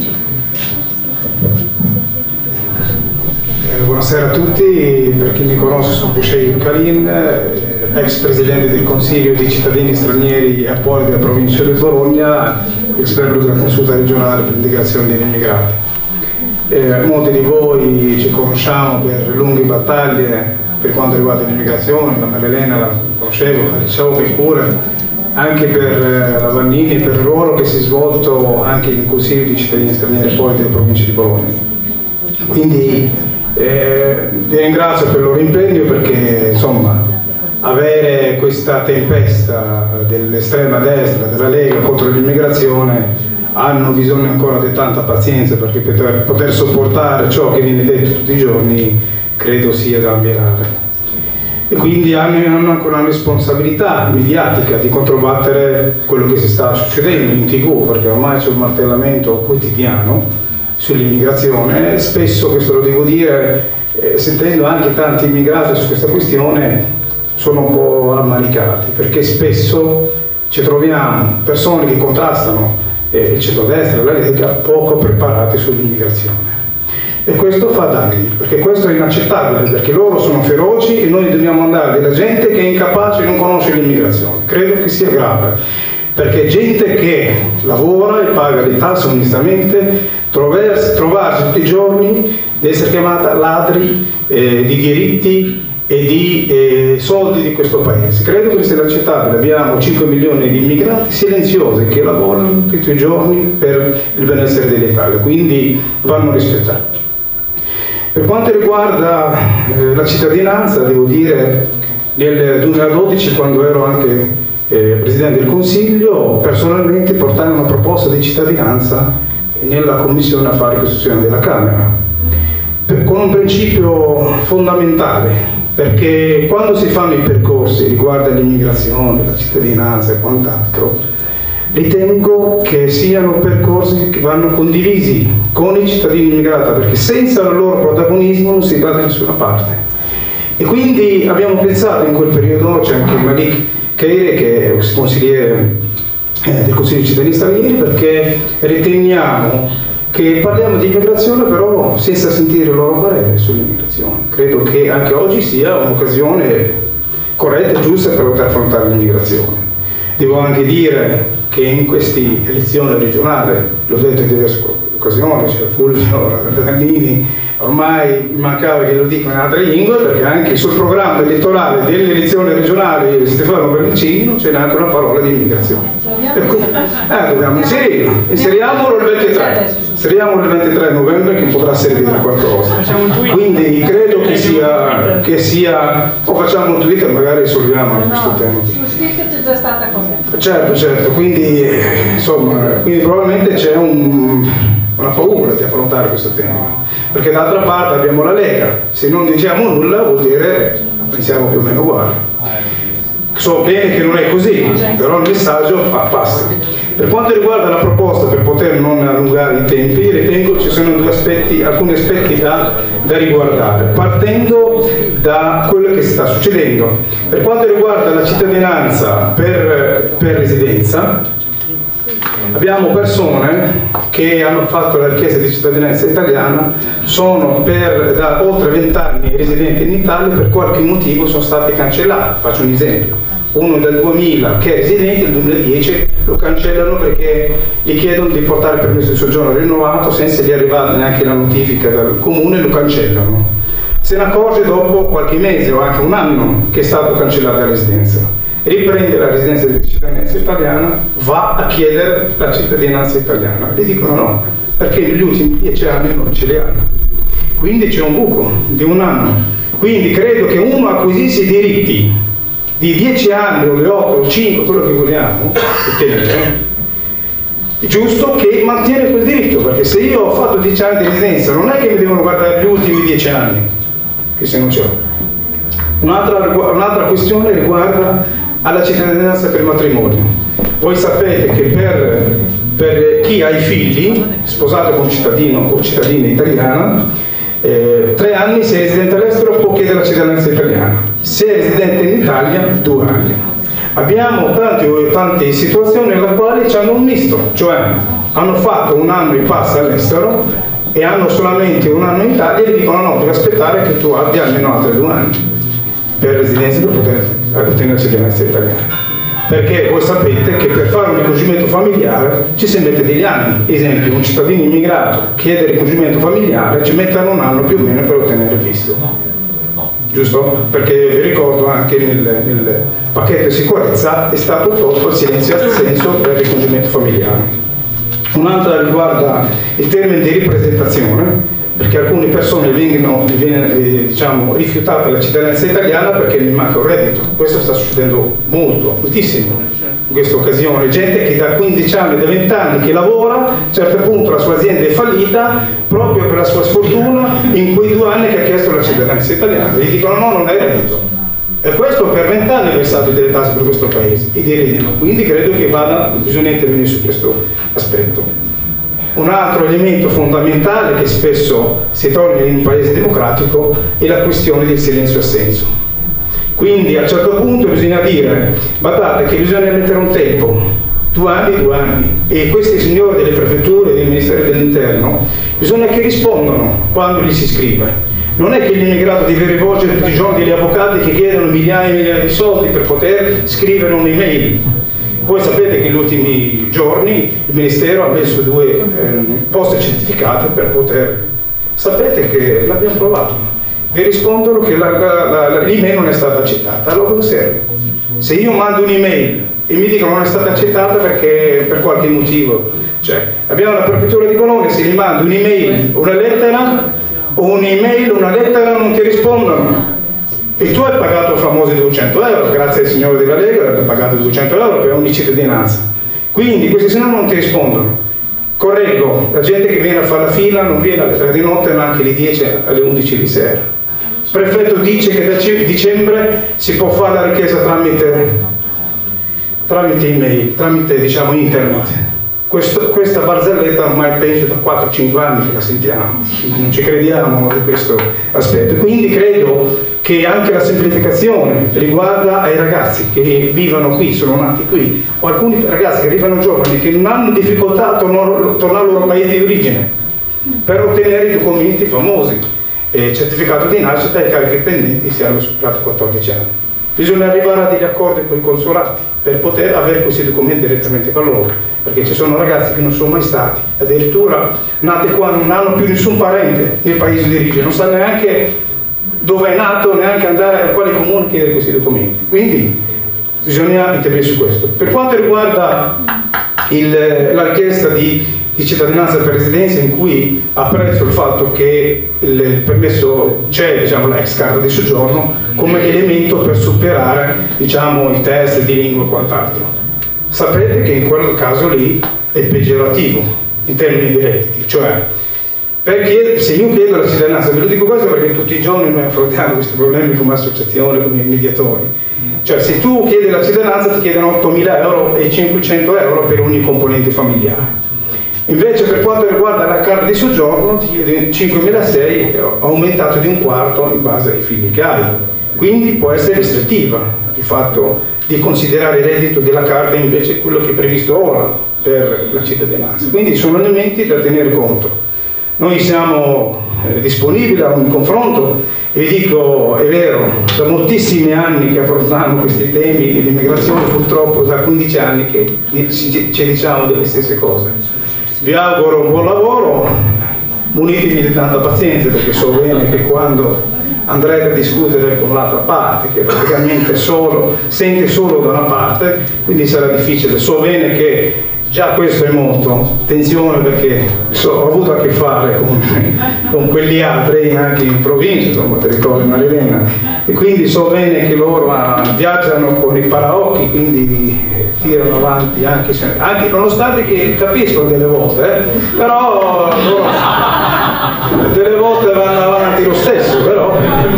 Speaker 14: Eh, buonasera a tutti, per chi mi conosce sono Boucheï Karim, eh, ex presidente del Consiglio dei cittadini stranieri a Poli della provincia di Bologna, ex membro della consulta regionale per l'integrazione degli immigrati. Eh, molti di voi ci conosciamo per lunghe battaglie per quanto riguarda l'immigrazione, la Marilena la conoscevo, la Ciocchi pure, anche per eh, la Vannini, per il ruolo che si è svolto anche in Consiglio di cittadini stranieri poi delle province di Bologna. Quindi eh, vi ringrazio per il loro impegno perché insomma avere questa tempesta dell'estrema destra, della Lega contro l'immigrazione, hanno bisogno ancora di tanta pazienza, perché per poter sopportare ciò che viene detto tutti i giorni credo sia da ammirare. E quindi hanno anche una responsabilità mediatica di controbattere quello che si sta succedendo in tv, perché ormai c'è un martellamento quotidiano sull'immigrazione. Spesso, questo lo devo dire, eh, sentendo anche tanti immigrati su questa questione, sono un po' ammalicati, perché spesso ci troviamo persone che contrastano eh, il centrodestra e la Lega poco preparate sull'immigrazione. E questo fa danni, perché questo è inaccettabile, perché loro sono feroci e noi dobbiamo andare della gente che è incapace e non conosce l'immigrazione. Credo che sia grave, perché gente che lavora e paga le tasse onestamente, trovarsi, trovarsi tutti i giorni di essere chiamata ladri eh, di diritti e di eh, soldi di questo paese. Credo che sia inaccettabile. Abbiamo cinque milioni di immigrati silenziosi che lavorano tutti i giorni per il benessere dell'Italia, quindi vanno rispettati. Per quanto riguarda eh, la cittadinanza, devo dire, nel duemiladodici, quando ero anche eh, Presidente del Consiglio, personalmente portai una proposta di cittadinanza nella Commissione Affari Costituzionali della Camera, per, con un principio fondamentale, perché quando si fanno i percorsi riguardo all'immigrazione, la cittadinanza e quant'altro, ritengo che siano percorsi che vanno condivisi con i cittadini immigrati, perché senza il loro protagonismo non si va da nessuna parte. E quindi abbiamo pensato in quel periodo, c'è anche Malik Keire che è consigliere eh, del Consiglio dei cittadini stranieri, perché riteniamo che parliamo di immigrazione però senza sentire il loro parere sull'immigrazione. Credo che anche oggi sia un'occasione corretta e giusta per poter affrontare l'immigrazione. Devo anche dire che in queste elezioni regionali, l'ho detto in diverse occasioni, c'è Fulvio Dannini, ormai mi mancava che lo dico in altre lingue, perché anche sul programma elettorale delle elezioni regionali di Stefano Bernicini c'è anche una parola di immigrazione. Eh, dobbiamo inserirlo, inseriamolo il ventitré, inseriamolo il ventitré novembre che potrà servire a qualcosa. Quindi credo che sia, che sia o facciamo un Twitter, magari risolviamo anche questo tema.
Speaker 12: Sul Twitter c'è già stata cosa?
Speaker 14: Certo, certo, quindi insomma, quindi probabilmente c'è un, una paura di affrontare questo tema, perché d'altra parte abbiamo la Lega, se non diciamo nulla vuol dire pensiamo più o meno uguali. So bene che non è così, però il messaggio passa. Per quanto riguarda la proposta, per poter non allungare i tempi, ritengo ci sono due aspetti, alcuni aspetti da, da riguardare, partendo da quello che sta succedendo. Per quanto riguarda la cittadinanza per, per residenza, abbiamo persone che hanno fatto la richiesta di cittadinanza italiana, sono per, da oltre vent'anni residenti in Italia, per qualche motivo sono stati cancellati. Faccio un esempio. Uno del duemila che è residente, nel duemiladieci lo cancellano perché gli chiedono di portare il permesso di soggiorno rinnovato senza gli arrivare neanche la notifica dal comune e lo cancellano. Se ne accorge dopo qualche mese o anche un anno che è stato cancellato la residenza. Riprende la residenza di cittadinanza italiana, va a chiedere la cittadinanza italiana. Gli dicono no, perché negli ultimi dieci anni non ce li hanno. Quindi c'è un buco di un anno. Quindi credo che uno acquisisce i diritti di dieci anni o di otto o cinque, quello che vogliamo ottenere, è giusto che mantiene quel diritto, perché se io ho fatto dieci anni di residenza non è che mi devono guardare gli ultimi dieci anni, che se non ce l'ho. Un'altra, un'altra questione riguarda alla cittadinanza per matrimonio. Voi sapete che per, per chi ha i figli, sposato con un cittadino o cittadina italiana, Eh, tre anni, se è residente all'estero può chiedere la cittadinanza italiana, se è residente in Italia due anni. Abbiamo tante, tante situazioni nelle quali hanno un misto, cioè hanno fatto un anno e passa all'estero e hanno solamente un anno in Italia e dicono no, devi aspettare che tu abbia almeno altri due anni per residenza per poter ottenere la cittadinanza italiana. Perché voi sapete che per fare un ricongiungimento familiare ci si mette degli anni. Esempio, un cittadino immigrato chiede il ricongiungimento familiare, ci mettono un anno più o meno per ottenere il visto. Giusto? Perché vi ricordo anche nel, nel pacchetto di sicurezza è stato tolto il silenzio assenso per il ricongiungimento familiare. Un'altra riguarda il termine di ripresentazione, perché alcune persone vengono, viene eh, diciamo, rifiutata la cittadinanza italiana perché gli manca un reddito. Questo sta succedendo molto, moltissimo in questa occasione. Gente che da quindici anni, da venti anni che lavora, a un certo punto la sua azienda è fallita proprio per la sua sfortuna in quei due anni che ha chiesto la cittadinanza italiana. Gli dicono no, non hai reddito. E questo per vent'anni ha versato delle tasse per questo paese, e diridono. Quindi credo che vada, bisogna intervenire su questo aspetto. Un altro elemento fondamentale che spesso si trova in un paese democratico è la questione del silenzio-assenso. Quindi a un certo punto bisogna dire, guardate che bisogna mettere un tempo, due anni, due anni, e questi signori delle prefetture e del Ministero dell'Interno bisogna che rispondano quando gli si scrive. Non è che l'immigrato deve rivolgere tutti i giorni degli avvocati che chiedono migliaia e migliaia di soldi per poter scrivere un'email. Voi sapete che negli ultimi giorni il Ministero ha messo due eh, poste certificate per poter... Sapete che l'abbiamo provato. Vi rispondono che l'email non è stata accettata. Allora cosa serve? Se io mando un'email e mi dicono non è stata accettata perché per qualche motivo, cioè abbiamo la prefettura di Bologna, se gli mando un'email, una lettera, o un'email, una lettera, non ti rispondono. E tu hai pagato i famosi duecento euro, grazie al signore della Lega, hai pagato duecento euro per ogni cittadinanza. Quindi questi signori non ti rispondono. Correggo, la gente che viene a fare la fila non viene alle tre di notte ma anche alle dieci, alle undici di sera. Il prefetto dice che da dicembre si può fare la richiesta tramite, tramite email, tramite diciamo internet. Questo, questa barzelletta ormai penso da quattro cinque anni che la sentiamo, non ci crediamo di questo aspetto. Quindi credo che anche la semplificazione riguarda ai ragazzi che vivono qui, sono nati qui, o alcuni ragazzi che arrivano giovani che non hanno difficoltà a tornare al loro paese di origine per ottenere i documenti famosi, eh, certificato di nascita e cariche pendenti se hanno superato quattordici anni. Bisogna arrivare a degli accordi con i consolati per poter avere questi documenti direttamente con loro, perché ci sono ragazzi che non sono mai stati, addirittura nati qua, non hanno più nessun parente nel paese di origine, non sanno neanche dove è nato, neanche andare a quale comune chiedere questi documenti. Quindi bisogna intervenire su questo. Per quanto riguarda il, la richiesta di, di cittadinanza per residenza, in cui apprezzo il fatto che il, il permesso c'è, diciamo, l'ex carta di soggiorno come elemento per superare, diciamo, i test di lingua e quant'altro. Sapete che in quel caso lì è peggiorativo in termini di redditi, cioè perché se io chiedo la cittadinanza, ve lo dico questo perché tutti i giorni noi affrontiamo questi problemi come associazione, come mediatori, cioè se tu chiedi la cittadinanza ti chiedono ottomila euro e cinquecento euro per ogni componente familiare. Invece per quanto riguarda la carta di soggiorno ti chiede cinquemilasei aumentato di un quarto in base ai figli che hai. Quindi può essere restrittiva il fatto di considerare il reddito della carta invece quello che è previsto ora per la cittadinanza. Quindi sono elementi da tenere conto. Noi siamo eh, disponibili a un confronto e vi dico, è vero, da moltissimi anni che affrontiamo questi temi dell'immigrazione, purtroppo da quindici anni che ci, ci diciamo delle stesse cose. Vi auguro un buon lavoro, munitevi di tanta pazienza perché so bene che quando andrete a discutere con l'altra parte, che praticamente solo, sente solo da una parte, quindi sarà difficile. So bene che già questo è molto, attenzione perché so, ho avuto a che fare con, con quegli altri anche in provincia, come territorio Marilena, e quindi so bene che loro ah, viaggiano con i paraocchi, quindi tirano avanti anche, se, anche nonostante che capiscono delle volte, eh, però loro, delle volte vanno avanti lo stesso, però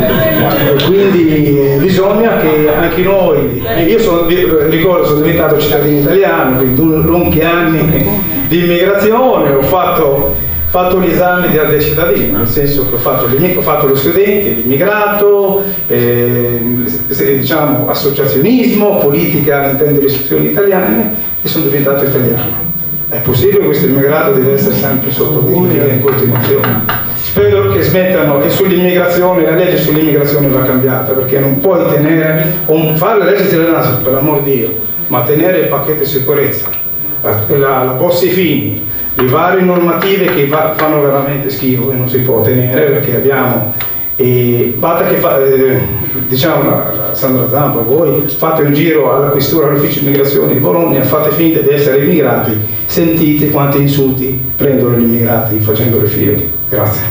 Speaker 14: quindi bisogna che anche noi, io sono, ricordo, sono diventato cittadino italiano, quindi lunghi anni di immigrazione, ho fatto, fatto gli esami di cittadino, nel senso che ho fatto, ho fatto lo studente, l'immigrato, eh, diciamo associazionismo, politica all'interno delle istituzioni italiane e sono diventato italiano. È possibile che questo immigrato deve essere sempre sotto verifica in continuazione. Spero che smettano, e sull'immigrazione, la legge sull'immigrazione va cambiata, perché non puoi tenere, fare la legge cittadinanza per l'amor di Dio, ma tenere il pacchetto di sicurezza, la, la, la posti fini, le varie normative che va, fanno veramente schifo e non si può tenere perché abbiamo, e basta che fa, eh, diciamo la, la Sandra Zampa, voi fate un giro alla questura all'ufficio immigrazione di Bologna, fate finta di essere immigrati, sentite quanti insulti prendono gli immigrati facendo le file. Grazie.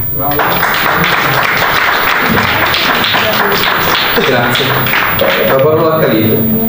Speaker 2: Grazie. La parola a Khalid.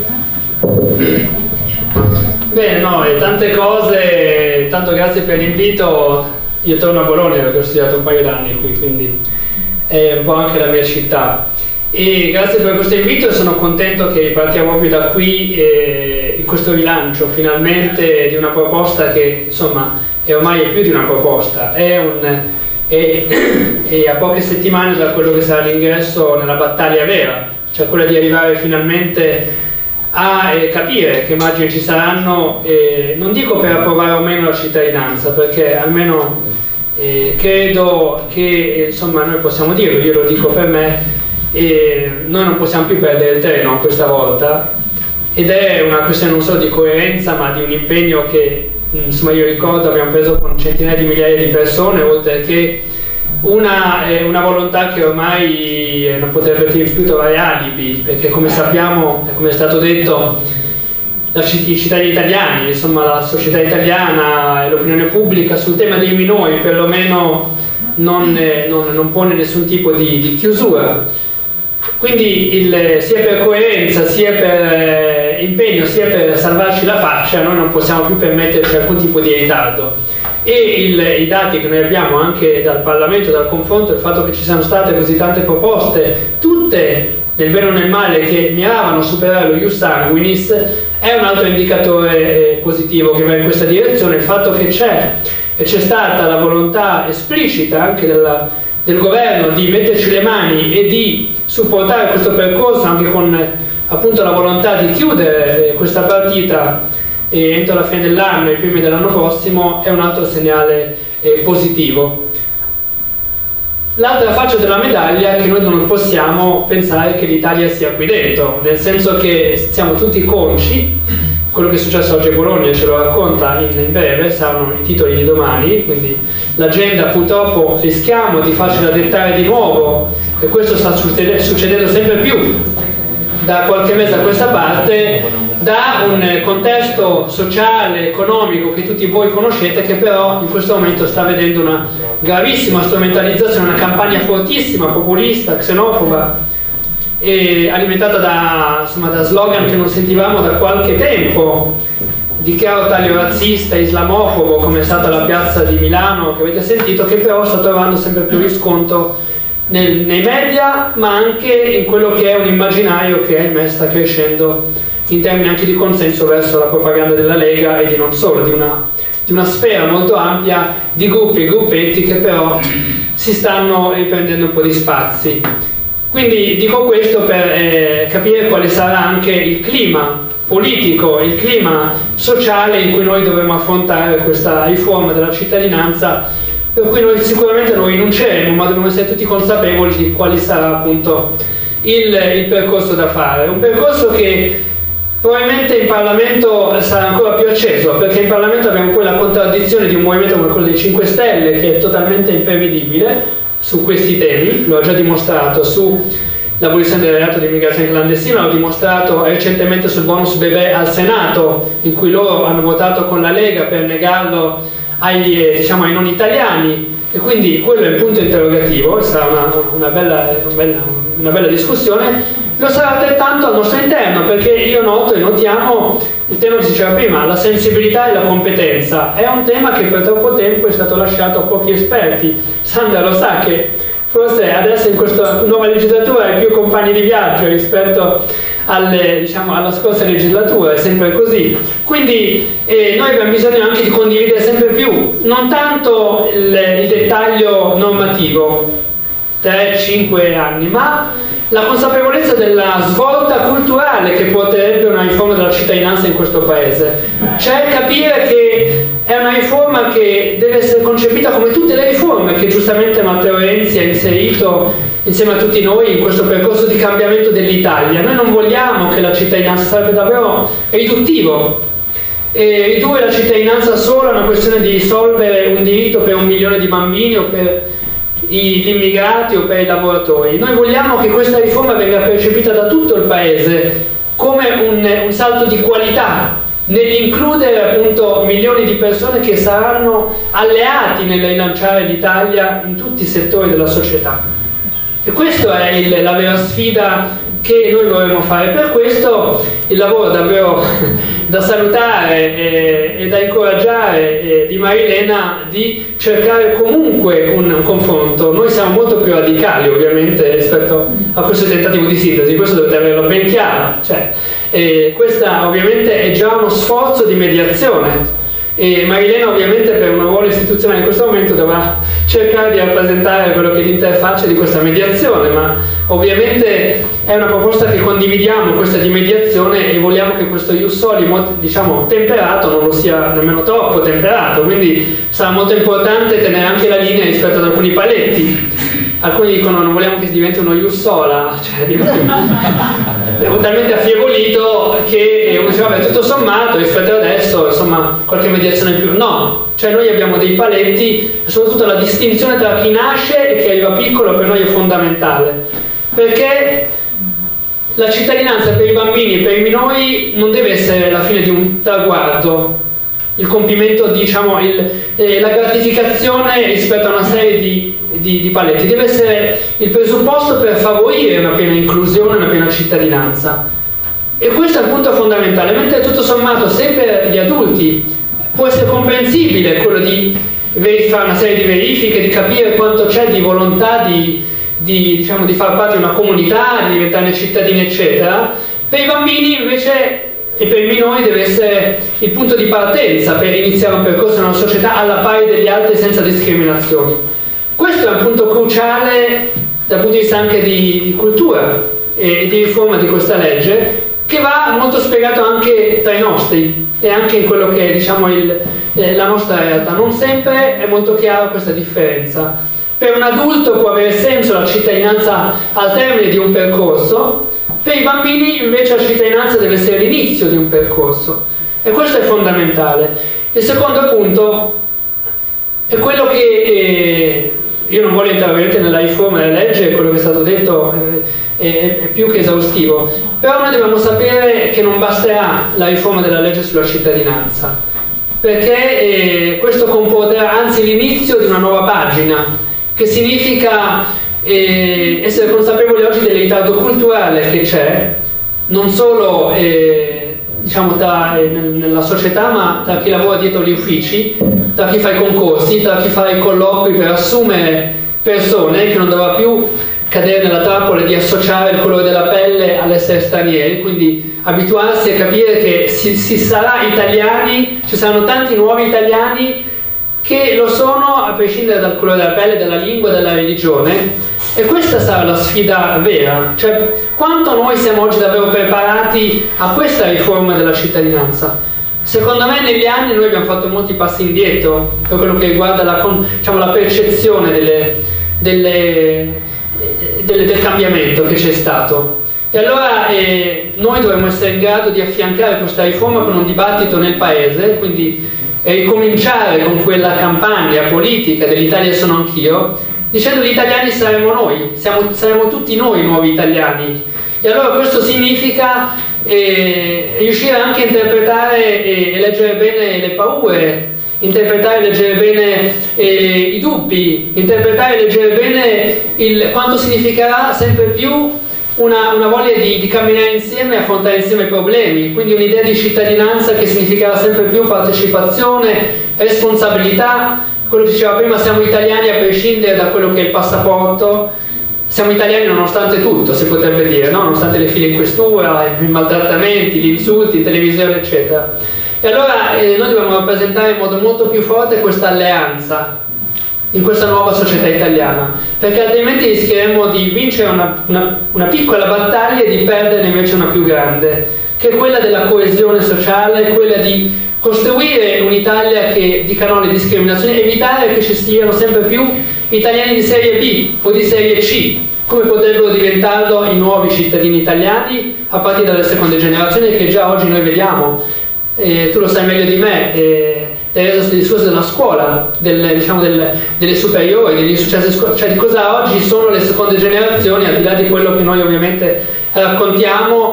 Speaker 6: Bene, no, e tante cose, tanto grazie per l'invito. Io torno a Bologna perché ho studiato un paio d'anni qui, quindi è un po' anche la mia città. E grazie per questo invito, sono contento che partiamo proprio da qui eh, in questo rilancio finalmente di una proposta che insomma è ormai è più di una proposta, è un, è, è a poche settimane da quello che sarà l'ingresso nella battaglia vera, cioè quella di arrivare finalmente a eh, capire che margini ci saranno, eh, non dico per approvare o meno la cittadinanza, perché almeno eh, credo che eh, insomma noi possiamo dirlo, io lo dico per me, e noi non possiamo più perdere il treno questa volta, ed è una questione non solo di coerenza ma di un impegno che insomma io ricordo abbiamo preso con centinaia di migliaia di persone, oltre che una, eh, una volontà che ormai eh, non potrebbe più trovare alibi, perché come sappiamo e come è stato detto la, i cittadini italiani, insomma la società italiana e l'opinione pubblica sul tema dei minori perlomeno non, eh, non, non pone nessun tipo di, di chiusura. Quindi il, sia per coerenza, sia per eh, impegno, sia per salvarci la faccia, noi non possiamo più permetterci alcun tipo di ritardo. E il, i dati che noi abbiamo anche dal Parlamento, dal confronto, il fatto che ci siano state così tante proposte, tutte nel bene o nel male, che miravano a superare lo ius sanguinis, è un altro indicatore eh, positivo che va in questa direzione. Il fatto che c'è e c'è stata la volontà esplicita anche della, del governo di metterci le mani e di supportare questo percorso, anche con appunto la volontà di chiudere questa partita eh, entro la fine dell'anno e i primi dell'anno prossimo, è un altro segnale eh, positivo. L'altra faccia della medaglia è che noi non possiamo pensare che l'Italia sia qui dentro, nel senso che siamo tutti consci, quello che è successo oggi a Bologna ce lo racconta in, in breve, saranno i titoli di domani, quindi l'agenda purtroppo rischiamo di farcela dettare di nuovo, e questo sta succedendo sempre più da qualche mese a questa parte, da un contesto sociale, economico che tutti voi conoscete, che però in questo momento sta vedendo una gravissima strumentalizzazione, una campagna fortissima, populista, xenofoba, e alimentata da, insomma, da slogan che non sentivamo da qualche tempo, di chiaro taglio razzista, islamofobo, come è stata la piazza di Milano che avete sentito, che però sta trovando sempre più riscontro nel, nei media, ma anche in quello che è un immaginario che ahimè sta crescendo in termini anche di consenso verso la propaganda della Lega, e di non solo, di una, di una sfera molto ampia di gruppi e gruppetti che però si stanno riprendendo un po' di spazi. Quindi dico questo per eh, capire quale sarà anche il clima politico, il clima sociale in cui noi dovremo affrontare questa riforma della cittadinanza, per cui noi sicuramente non rinunceremo, ma dobbiamo essere tutti consapevoli di quale sarà appunto il, il percorso da fare. Un percorso che probabilmente in Parlamento sarà ancora più acceso, perché in Parlamento abbiamo poi la contraddizione di un movimento come quello dei cinque Stelle, che è totalmente imprevedibile su questi temi, lo ha già dimostrato sull'abolizione del reato di immigrazione clandestina, l'ho dimostrato recentemente sul bonus bebè al Senato, in cui loro hanno votato con la Lega per negarlo ai, eh, diciamo, ai non italiani, e quindi quello è il punto interrogativo, sarà una, una, bella, una, bella, una bella discussione. Lo sarà altrettanto al nostro interno, perché io noto e notiamo il tema che si diceva prima, la sensibilità e la competenza. È un tema che per troppo tempo è stato lasciato a pochi esperti. Sandra lo sa che forse adesso in questa nuova legislatura hai più compagni di viaggio rispetto alle, diciamo, alla scorsa legislatura, è sempre così. Quindi eh, noi abbiamo bisogno anche di condividere sempre più, non tanto il, il dettaglio normativo, tre cinque anni, ma la consapevolezza della svolta culturale che porterebbe una riforma della cittadinanza in questo paese, cioè capire che è una riforma che deve essere concepita come tutte le riforme che giustamente Matteo Renzi ha inserito insieme a tutti noi in questo percorso di cambiamento dell'Italia. Noi non vogliamo che la cittadinanza, sarebbe davvero riduttivo e ridurre la cittadinanza solo a una questione di risolvere un diritto per un milione di bambini o per gli immigrati o per i lavoratori. Noi vogliamo che questa riforma venga percepita da tutto il paese come un, un salto di qualità nell'includere appunto milioni di persone che saranno alleati nel rilanciare l'Italia in tutti i settori della società. E questa è il, la vera sfida che noi vorremmo fare. Per questo il lavoro davvero da salutare e, e da incoraggiare eh, di Marilena di cercare comunque un, un confronto. Noi siamo molto più radicali ovviamente rispetto a questo tentativo di sintesi, questo dovete averlo ben chiaro. Cioè, eh, questa ovviamente è già uno sforzo di mediazione. E Marilena ovviamente per un ruolo istituzionale in questo momento dovrà cercare di rappresentare quello che è l'interfaccia di questa mediazione, ma ovviamente è una proposta che condividiamo, questa di mediazione, e vogliamo che questo ius soli, diciamo, temperato non lo sia nemmeno troppo temperato, quindi sarà molto importante tenere anche la linea rispetto ad alcuni paletti. Alcuni dicono non vogliamo che diventi uno ius sola, cioè è talmente affievolito che uno dice vabbè, tutto sommato rispetto ad adesso insomma qualche mediazione in più. No, cioè noi abbiamo dei paletti, soprattutto la distinzione tra chi nasce e chi arriva piccolo per noi è fondamentale, perché la cittadinanza per i bambini e per i minori non deve essere la fine di un traguardo, il compimento, diciamo, il, eh, la gratificazione rispetto a una serie di, di, di paletti, deve essere il presupposto per favorire una piena inclusione, una piena cittadinanza. E questo è il punto fondamentale, mentre tutto sommato se per gli adulti può essere comprensibile quello di fare una serie di verifiche, di capire quanto c'è di volontà di, di, diciamo, di far parte di una comunità, di diventare cittadini eccetera, per i bambini invece e per i minori deve essere il punto di partenza per iniziare un percorso nella società alla pari degli altri senza discriminazioni. Questo è un punto cruciale dal punto di vista anche di, di cultura e di riforma di questa legge, che va molto spiegato anche tra i nostri e anche in quello che è, diciamo, il, eh, la nostra realtà. Non sempre è molto chiara questa differenza. Per un adulto può avere senso la cittadinanza al termine di un percorso, per i bambini invece la cittadinanza deve essere l'inizio di un percorso, e questo è fondamentale. Il secondo punto è quello che eh, io non voglio entrare nella riforma della legge, quello che è stato detto eh, è, è più che esaustivo, però noi dobbiamo sapere che non basterà la riforma della legge sulla cittadinanza, perché eh, questo comporterà anzi l'inizio di una nuova pagina, che significa e essere consapevoli oggi del ritardo culturale che c'è, non solo eh, diciamo tra, eh, nella società, ma tra chi lavora dietro gli uffici, tra chi fa i concorsi, tra chi fa i colloqui per assumere persone, che non dovrà più cadere nella trappola di associare il colore della pelle all'essere stranieri, quindi abituarsi a capire che si, si sarà italiani, ci saranno tanti nuovi italiani che lo sono a prescindere dal colore della pelle, dalla lingua, dalla religione. E questa sarà la sfida vera, cioè quanto noi siamo oggi davvero preparati a questa riforma della cittadinanza. Secondo me negli anni noi abbiamo fatto molti passi indietro per quello che riguarda la, diciamo, la percezione delle, delle, delle, del cambiamento che c'è stato. E allora eh, noi dovremmo essere in grado di affiancare questa riforma con un dibattito nel Paese, quindi eh, ricominciare con quella campagna politica dell'Italia sono anch'io, dicendo gli italiani saremo noi, siamo, saremo tutti noi nuovi italiani. E allora questo significa eh, riuscire anche a interpretare e, e leggere bene le paure, interpretare e leggere bene eh, i dubbi, interpretare e leggere bene il, quanto significherà sempre più una, una voglia di, di camminare insieme e affrontare insieme i problemi, quindi un'idea di cittadinanza che significherà sempre più partecipazione, responsabilità. Quello che diceva prima, siamo italiani a prescindere da quello che è il passaporto, siamo italiani nonostante tutto, si potrebbe dire, no? Nonostante le file in questura, i maltrattamenti, gli insulti in televisione eccetera. E allora eh, noi dobbiamo rappresentare in modo molto più forte questa alleanza in questa nuova società italiana, perché altrimenti rischieremo di vincere una, una, una piccola battaglia e di perderne invece una più grande, che è quella della coesione sociale, quella di costruire un'Italia che dica no alle discriminazioni, evitare che ci siano sempre più italiani di serie B o di serie C, come potrebbero diventarlo i nuovi cittadini italiani a partire dalle seconde generazioni, che già oggi noi vediamo. Eh, tu lo sai meglio di me, eh, Teresa, sul discorso della scuola, del, diciamo del, delle superiori, degli successi, cioè di cosa oggi sono le seconde generazioni, al di là di quello che noi ovviamente raccontiamo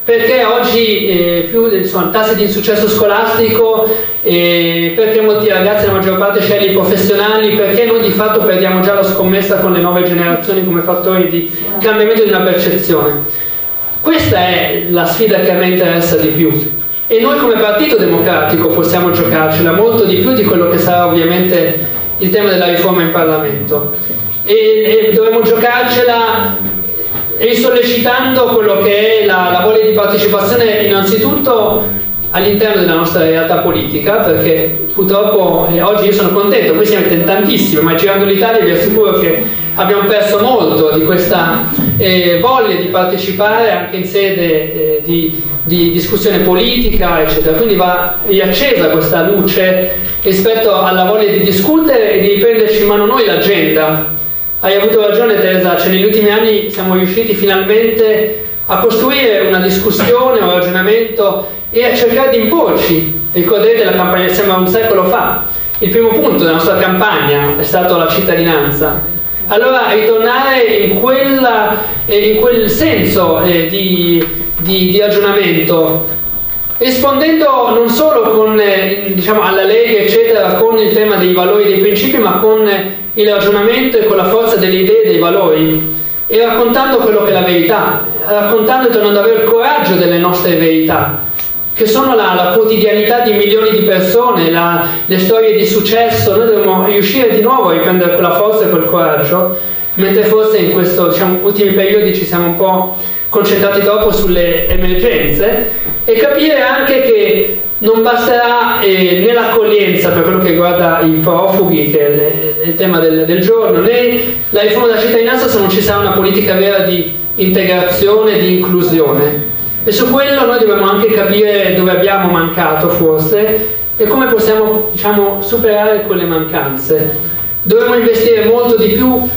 Speaker 6: perché oggi eh, più insomma, tassi di insuccesso scolastico, eh, perché molti ragazzi, la maggior parte, sceglie i professionali, perché noi di fatto perdiamo già la scommessa con le nuove generazioni come fattori di cambiamento di una percezione. Questa è la sfida che a me interessa di più. E noi come Partito Democratico possiamo giocarcela molto di più di quello che sarà ovviamente il tema della riforma in Parlamento. E, e dovremo giocarcela risollecitando quello che è la, la voglia di partecipazione innanzitutto all'interno della nostra realtà politica, perché purtroppo eh, oggi io sono contento, noi siamo in tantissimi, ma girando l'Italia vi assicuro che abbiamo perso molto di questa eh, voglia di partecipare anche in sede eh, di di discussione politica, eccetera. Quindi va riaccesa questa luce rispetto alla voglia di discutere e di riprenderci in mano noi l'agenda. Hai avuto ragione Teresa, cioè negli ultimi anni siamo riusciti finalmente a costruire una discussione, un ragionamento e a cercare di imporci. Ricordate la campagna, sembra un secolo fa, il primo punto della nostra campagna è stato la cittadinanza. Allora ritornare in, quella, eh, in quel senso eh, di Di, di ragionamento, rispondendo non solo con, eh, diciamo, alla Lega eccetera, con il tema dei valori e dei principi, ma con eh, il ragionamento e con la forza delle idee e dei valori, e raccontando quello che è la verità, raccontando e tornando ad avere il coraggio delle nostre verità, che sono la, la quotidianità di milioni di persone, la, le storie di successo. Noi dobbiamo riuscire di nuovo a riprendere quella forza e quel coraggio, mentre forse in questi diciamo, ultimi periodi ci siamo un po' concentrati troppo sulle emergenze, e capire anche che non basterà eh, né l'accoglienza per quello che riguarda i profughi, che è il tema del, del giorno, né la riforma della cittadinanza se non ci sarà una politica vera di integrazione, di inclusione. E su quello noi dobbiamo anche capire dove abbiamo mancato forse e come possiamo, diciamo, superare quelle mancanze. Dovremmo investire molto di più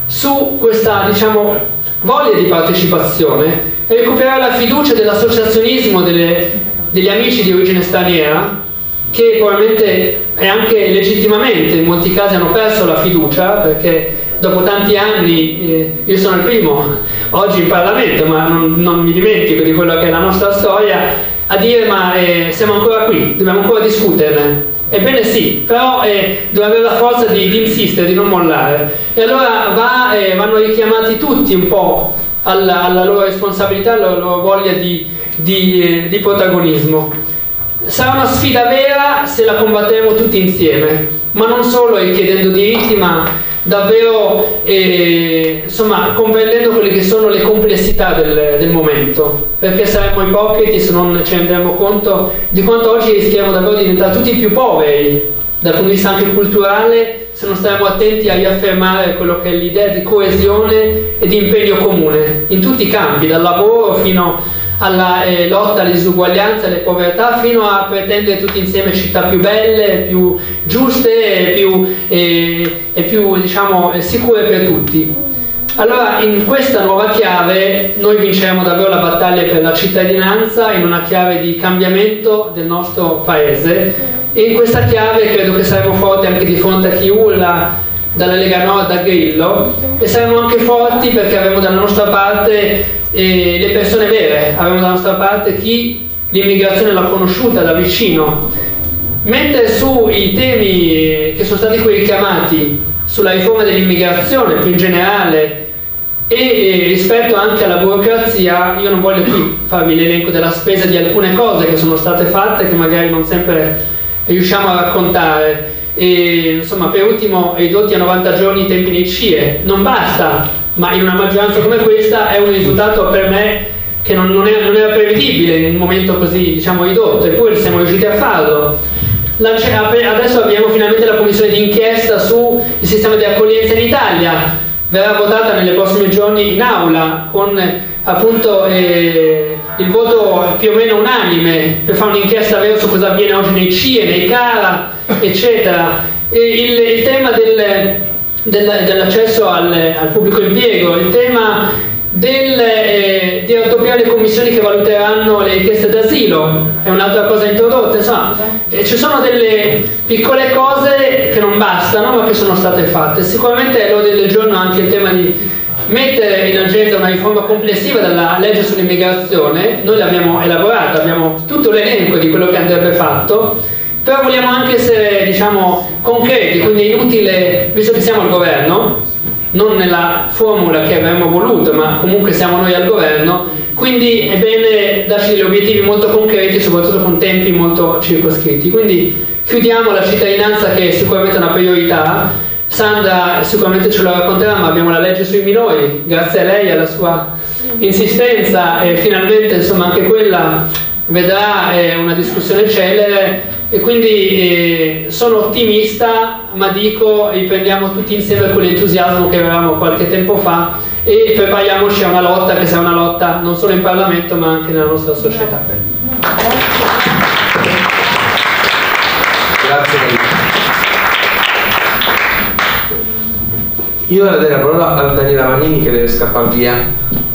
Speaker 6: su questa, diciamo, voglia di partecipazione e recuperare la fiducia dell'associazionismo delle, degli amici di origine straniera, che probabilmente e anche legittimamente in molti casi hanno perso la fiducia, perché dopo tanti anni, eh, io sono il primo oggi in Parlamento, ma non, non mi dimentico di quello che è la nostra storia, a dire ma eh, siamo ancora qui, dobbiamo ancora discuterne. Ebbene sì, però eh, dobbiamo avere la forza di, di insistere, di non mollare. E allora va, eh, vanno richiamati tutti un po' alla, alla loro responsabilità, alla loro voglia di, di, eh, di protagonismo. Sarà una sfida vera se la combatteremo tutti insieme, ma non solo richiedendo diritti, ma davvero eh, insomma, comprendendo quelle che sono le complessità del, del momento, perché saremmo ipocriti se non ci rendiamo conto di quanto oggi rischiamo davvero di diventare tutti più poveri dal punto di vista anche culturale, se non staremo attenti a riaffermare quello che è l'idea di coesione e di impegno comune in tutti i campi, dal lavoro fino alla eh, lotta alle disuguaglianze, alle povertà, fino a pretendere tutti insieme città più belle, più giuste e più, eh, e più diciamo, sicure per tutti. Allora in questa nuova chiave noi vinceremo davvero la battaglia per la cittadinanza, in una chiave di cambiamento del nostro paese, e in questa chiave credo che saremo forti anche di fronte a chi urla dalla Lega Nord a Grillo, e saremo anche forti perché avremo dalla nostra parte eh, le persone vere, avremo dalla nostra parte chi l'immigrazione l'ha conosciuta da vicino, mentre sui temi che sono stati qui richiamati, sulla riforma dell'immigrazione più in generale e, e rispetto anche alla burocrazia, io non voglio qui farvi l'elenco della spesa di alcune cose che sono state fatte, che magari non sempre riusciamo a raccontare. E, insomma, per ultimo, ridotti a novanta giorni i tempi nei C I E, non basta, ma in una maggioranza come questa è un risultato per me che non, non, era, non era prevedibile in un momento così, diciamo, ridotto, eppure siamo riusciti a farlo. Adesso abbiamo finalmente la commissione d'inchiesta sul sistema di accoglienza in Italia, verrà votata nei prossimi giorni in aula con appunto eh, il voto più o meno unanime per fare un'inchiesta vera su cosa avviene oggi nei C I E, nei CARA, eccetera. E il, il tema del, del, dell'accesso al, al pubblico impiego, il tema del, eh, di raddoppiare le commissioni che valuteranno le richieste d'asilo è un'altra cosa introdotta. Insomma, eh, ci sono delle piccole cose che non bastano ma che sono state fatte. Sicuramente è all'ordine del giorno anche il tema di mettere in agenda una riforma complessiva della legge sull'immigrazione. Noi l'abbiamo elaborata, abbiamo tutto l'elenco di quello che andrebbe fatto, però vogliamo anche essere, diciamo, concreti, quindi è inutile, visto che siamo al governo, non nella formula che avremmo voluto, ma comunque siamo noi al governo, quindi è bene darci degli obiettivi molto concreti, soprattutto con tempi molto circoscritti. Quindi chiudiamo la cittadinanza, che è sicuramente una priorità. Sandra sicuramente ce lo racconterà, ma abbiamo la legge sui minori, grazie a lei e alla sua insistenza, e finalmente insomma anche quella vedrà eh, una discussione celere, e quindi eh, sono ottimista, ma dico riprendiamo tutti insieme quell'entusiasmo che avevamo qualche tempo fa e prepariamoci a una lotta che sarà una lotta non solo in Parlamento ma anche nella nostra società.
Speaker 2: Grazie. Io ora darei la parola a Daniela Manini, che deve scappare via.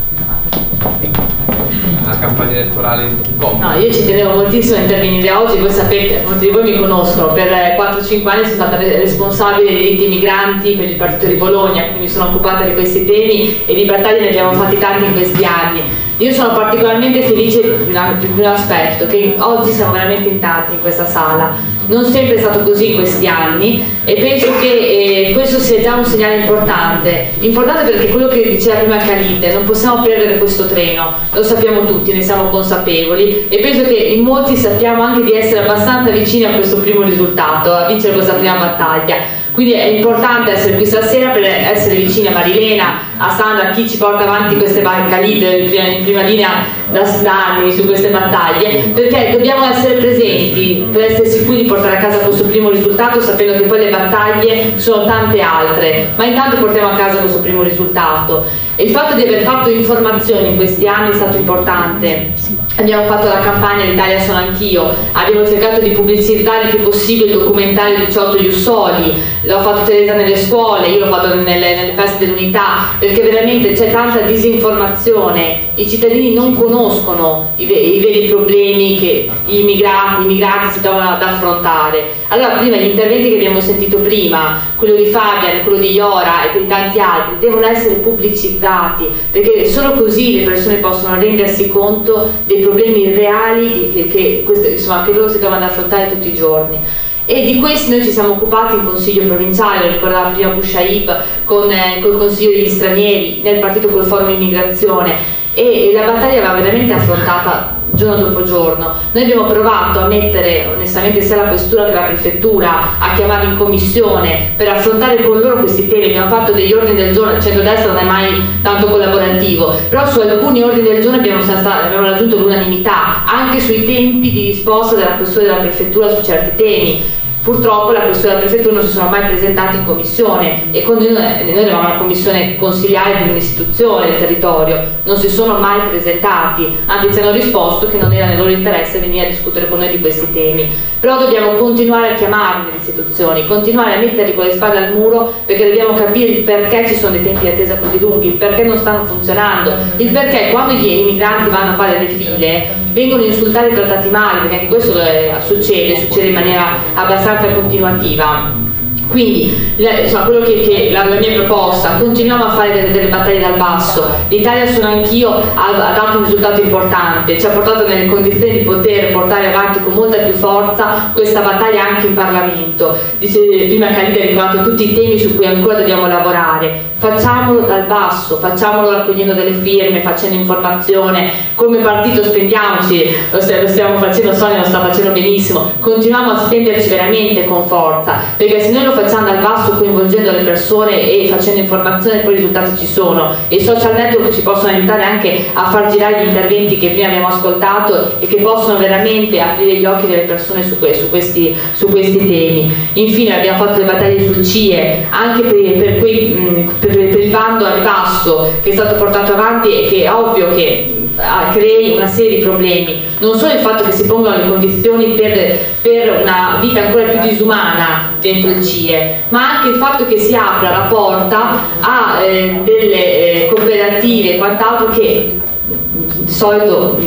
Speaker 2: La campagna elettorale in com.
Speaker 15: No, io ci tenevo moltissimo a intervenire oggi. Voi sapete, molti di voi mi conoscono, per quattro cinque anni sono stata responsabile dei diritti migranti per il Partito di Bologna, quindi mi sono occupata di questi temi e di battaglie ne abbiamo fatti tanti in questi anni. Io sono particolarmente felice di un aspetto, che oggi siamo veramente in tanti in questa sala. Non sempre è stato così in questi anni e penso che eh, questo sia già un segnale importante, importante perché quello che diceva prima Khalid, non possiamo perdere questo treno, lo sappiamo tutti, ne siamo consapevoli, e penso che in molti sappiamo anche di essere abbastanza vicini a questo primo risultato, a vincere questa prima battaglia. Quindi è importante essere qui stasera per essere vicini a Marilena, a Sandra, a chi ci porta avanti queste battaglie in prima linea da anni su queste battaglie, perché dobbiamo essere presenti per essere sicuri di portare a casa questo primo risultato, sapendo che poi le battaglie sono tante altre, ma intanto portiamo a casa questo primo risultato. E il fatto di aver fatto informazioni in questi anni è stato importante. Abbiamo fatto la campagna L'Italia sono anch'io, abbiamo cercato di pubblicizzare il più possibile il documentario diciotto Jussoli, l'ho fatto Teresa nelle scuole, io l'ho fatto nelle, nelle feste dell'unità, perché veramente c'è tanta disinformazione, i cittadini non conoscono i, i veri problemi che gli immigrati, i migrati si trovano ad affrontare. Allora prima gli interventi che abbiamo sentito prima, quello di Fabian, quello di Iora e di tanti altri, devono essere pubblicizzati, perché solo così le persone possono rendersi conto dei problemi reali che, che, queste, insomma, che loro si trovano ad affrontare tutti i giorni. E di questi noi ci siamo occupati in consiglio provinciale, lo ricordava prima Bushaib, con eh, il consiglio degli stranieri, nel partito col forum immigrazione, e la battaglia va veramente affrontata giorno dopo giorno. Noi abbiamo provato a mettere onestamente sia la questura che la prefettura a chiamarli in commissione per affrontare con loro questi temi. Abbiamo fatto degli ordini del giorno, il centrodestra non è mai tanto collaborativo, però su alcuni ordini del giorno abbiamo, abbiamo raggiunto l'unanimità, anche sui tempi di risposta della questura e della prefettura su certi temi. Purtroppo la questura della prefettura non si sono mai presentati in commissione, e con noi, noi eravamo una commissione consiliare di un'istituzione del territorio, non si sono mai presentati, anzi ci hanno risposto che non era nel loro interesse venire a discutere con noi di questi temi. Però dobbiamo continuare a chiamarli le istituzioni, continuare a metterli con le spalle al muro, perché dobbiamo capire il perché ci sono dei tempi di attesa così lunghi, il perché non stanno funzionando, il perché quando gli immigranti vanno a fare le file vengono insultati e trattati male, perché anche questo succede, succede in maniera abbastanza continuativa. Quindi insomma, quello che, che la, la mia proposta, continuiamo a fare delle, delle battaglie dal basso. L'Italia sono anch'io ha, ha dato un risultato importante, ci ha portato nelle condizioni di poter portare avanti con molta più forza questa battaglia anche in Parlamento. Dice, prima Khalid ha ricordato tutti i temi su cui ancora dobbiamo lavorare. Facciamolo dal basso, facciamolo raccogliendo delle firme, facendo informazione, come partito spendiamoci, lo stiamo facendo, Sonia lo sta facendo benissimo, continuiamo a spenderci veramente con forza, perché se noi lo facciamo dal basso coinvolgendo le persone e facendo informazione poi i risultati ci sono, e i social network ci possono aiutare anche a far girare gli interventi che prima abbiamo ascoltato e che possono veramente aprire gli occhi delle persone su, que su, questi, su questi temi. Infine abbiamo fatto le battaglie sul C I E, anche per, per, quei, mh, per, per il bando al ribasso che è stato portato avanti e che è ovvio che crei una serie di problemi, non solo il fatto che si pongano le condizioni per, per una vita ancora più disumana dentro il C I E, ma anche il fatto che si apra la porta a eh, delle eh, cooperative e quant'altro che di solito mh,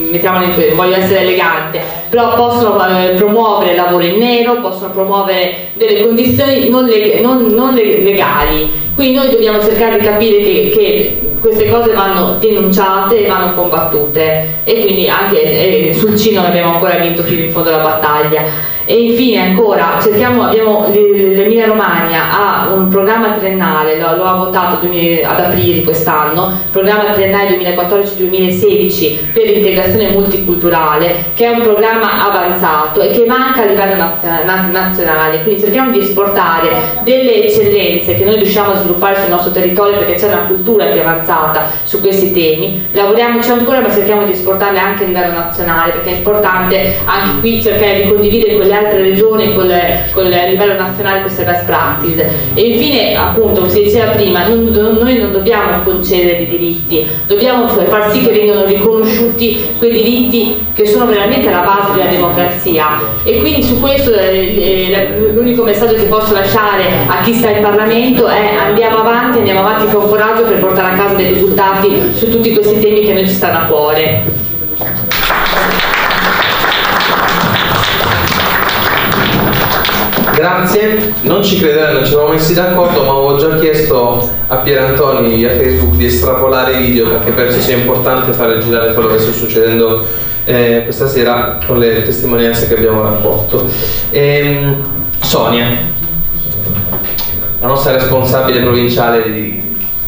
Speaker 15: mettiamolo in questo, voglio essere elegante, però possono eh, promuovere il lavoro in nero, possono promuovere delle condizioni non, leg non, non legali. Quindi noi dobbiamo cercare di capire che, che queste cose vanno denunciate e vanno combattute, e quindi anche eh, sul C I N non abbiamo ancora vinto fino in fondo la battaglia. E infine ancora cerchiamo, abbiamo l'Emilia Romagna ha un programma triennale, lo, lo ha votato ad aprile quest'anno, programma triennale duemilaquattordici duemilasedici per l'integrazione multiculturale, che è un programma avanzato e che manca a livello nazionale. Quindi cerchiamo di esportare delle eccellenze che noi riusciamo a sviluppare sul nostro territorio, perché c'è una cultura più avanzata su questi temi. Lavoriamoci ancora, ma cerchiamo di esportarle anche a livello nazionale, perché è importante anche qui cercare di condividere con le altre regioni, con, le, con le, a livello nazionale, queste best practice. E infine, appunto, come si diceva prima, non, noi non dobbiamo concedere i diritti, dobbiamo far sì che vengano riconosciuti quei diritti che sono veramente la base della democrazia. E quindi su questo eh, l'unico messaggio che posso lasciare a chi sta in Parlamento è: andiamo avanti, andiamo avanti con coraggio per portare a casa dei risultati su tutti questi temi che a noi ci stanno a cuore.
Speaker 2: Grazie, non ci crederai, non ci eravamo messi d'accordo, ma avevo già chiesto a Pierantoni via Facebook di estrapolare i video, perché penso sia importante fare girare quello che sta succedendo eh, questa sera con le testimonianze che abbiamo raccolto. Ehm, Sonia, la nostra responsabile provinciale di diritti.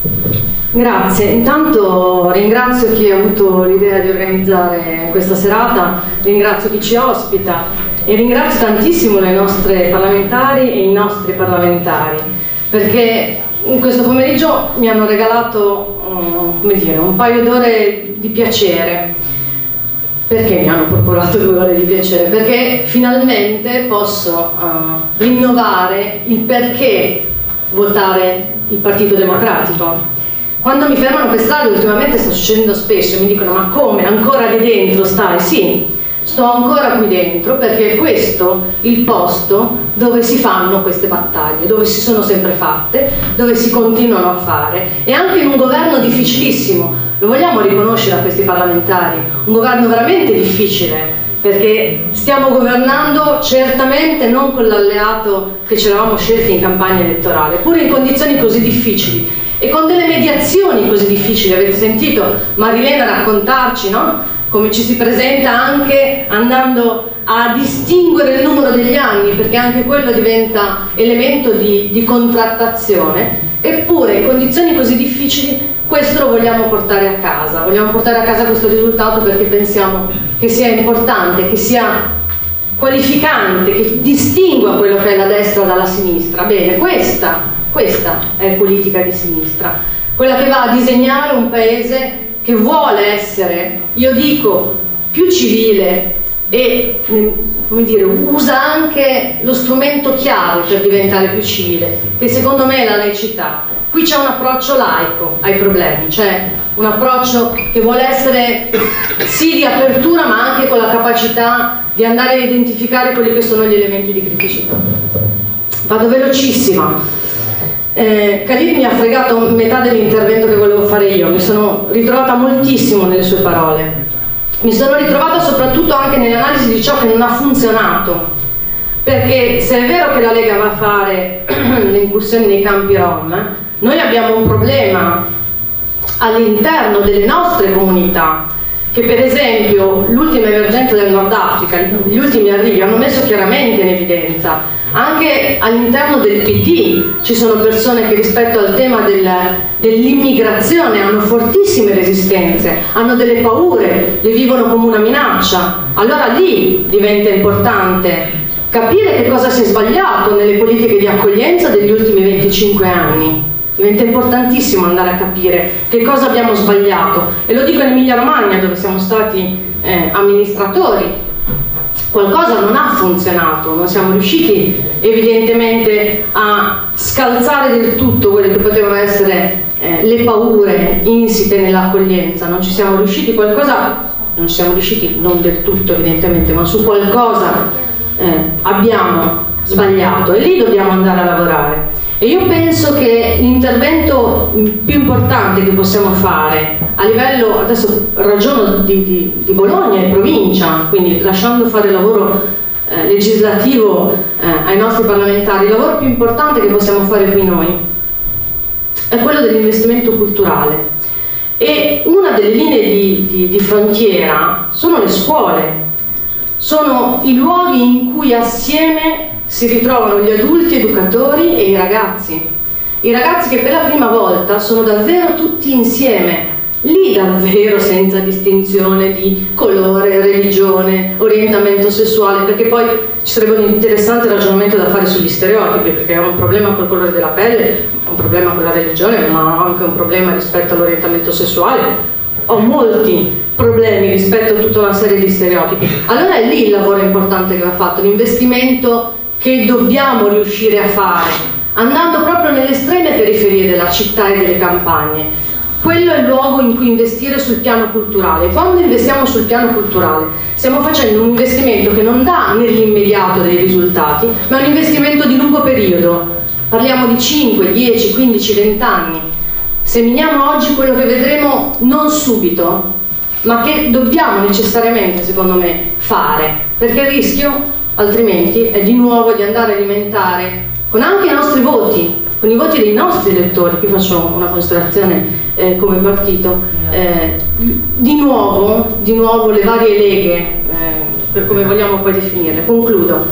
Speaker 16: Grazie, intanto ringrazio chi ha avuto l'idea di organizzare questa serata, ringrazio chi ci ospita e ringrazio tantissimo le nostre parlamentari e i nostri parlamentari, perché in questo pomeriggio mi hanno regalato um, come dire, un paio d'ore di piacere. Perché mi hanno procurato due ore di piacere? Perché finalmente posso uh, rinnovare il perché votare il Partito Democratico. Quando mi fermano per strada, ultimamente sta succedendo spesso, mi dicono: ma come, ancora lì dentro stai? Sì, sto ancora qui dentro perché è questo il posto dove si fanno queste battaglie, dove si sono sempre fatte, dove si continuano a fare, e anche in un governo difficilissimo, lo vogliamo riconoscere a questi parlamentari, un governo veramente difficile, perché stiamo governando certamente non con l'alleato che ci eravamo scelti in campagna elettorale, pure in condizioni così difficili e con delle mediazioni così difficili. Avete sentito Marilena raccontarci, no? Come ci si presenta anche andando a distinguere il numero degli anni, perché anche quello diventa elemento di, di contrattazione. Eppure in condizioni così difficili questo lo vogliamo portare a casa, vogliamo portare a casa questo risultato perché pensiamo che sia importante, che sia qualificante, che distingua quello che è la destra dalla sinistra. Bene, questa Questa è politica di sinistra, quella che va a disegnare un paese che vuole essere, io dico, più civile e, come dire, usa anche lo strumento chiave per diventare più civile, che secondo me è la laicità. Qui c'è un approccio laico ai problemi, c'è un approccio che vuole essere sì di apertura, ma anche con la capacità di andare a identificare quelli che sono gli elementi di criticità. Vado velocissima. Eh, Khalid mi ha fregato metà dell'intervento che volevo fare io, mi sono ritrovata moltissimo nelle sue parole, mi sono ritrovata soprattutto anche nell'analisi di ciò che non ha funzionato, perché se è vero che la Lega va a fare le incursioni nei campi rom, noi abbiamo un problema all'interno delle nostre comunità, che per esempio l'ultima emergenza del Nord Africa, gli ultimi arrivi hanno messo chiaramente in evidenza. Anche all'interno del P D ci sono persone che rispetto al tema del, dell'immigrazione hanno fortissime resistenze, hanno delle paure, le vivono come una minaccia. Allora lì diventa importante capire che cosa si è sbagliato nelle politiche di accoglienza degli ultimi venticinque anni. Diventa importantissimo andare a capire che cosa abbiamo sbagliato, e lo dico in Emilia Romagna, dove siamo stati eh, amministratori. Qualcosa non ha funzionato, non siamo riusciti evidentemente a scalzare del tutto quelle che potevano essere eh, le paure insite nell'accoglienza, non ci siamo riusciti, qualcosa, non ci siamo riusciti non del tutto evidentemente, ma su qualcosa eh, abbiamo sbagliato e lì dobbiamo andare a lavorare. E io penso che l'intervento più importante che possiamo fare a livello, adesso ragiono di, di, di Bologna e provincia, quindi lasciando fare il lavoro eh, legislativo eh, ai nostri parlamentari, il lavoro più importante che possiamo fare qui noi è quello dell'investimento culturale. E una delle linee di, di, di frontiera sono le scuole, sono i luoghi in cui assieme si ritrovano gli adulti educatori e i ragazzi. I ragazzi che per la prima volta sono davvero tutti insieme, lì davvero senza distinzione di colore, religione, orientamento sessuale, perché poi ci sarebbe un interessante ragionamento da fare sugli stereotipi, perché è un problema col colore della pelle, un problema con la religione, ma anche un problema rispetto all'orientamento sessuale. Ho molti problemi rispetto a tutta una serie di stereotipi. Allora è lì il lavoro importante che va fatto, l'investimento che dobbiamo riuscire a fare, andando proprio nelle estreme periferie della città e delle campagne. Quello è il luogo in cui investire sul piano culturale. Quando investiamo sul piano culturale stiamo facendo un investimento che non dà nell'immediato dei risultati, ma è un investimento di lungo periodo. Parliamo di cinque, dieci, quindici, venti anni. Seminiamo oggi quello che vedremo non subito, ma che dobbiamo necessariamente, secondo me, fare, perché il rischio altrimenti è di nuovo di andare a alimentare con anche i nostri voti, con i voti dei nostri elettori, qui faccio una considerazione eh, come partito, eh, di, nuovo, di nuovo le varie leghe, eh, per come vogliamo poi definirle. Concludo.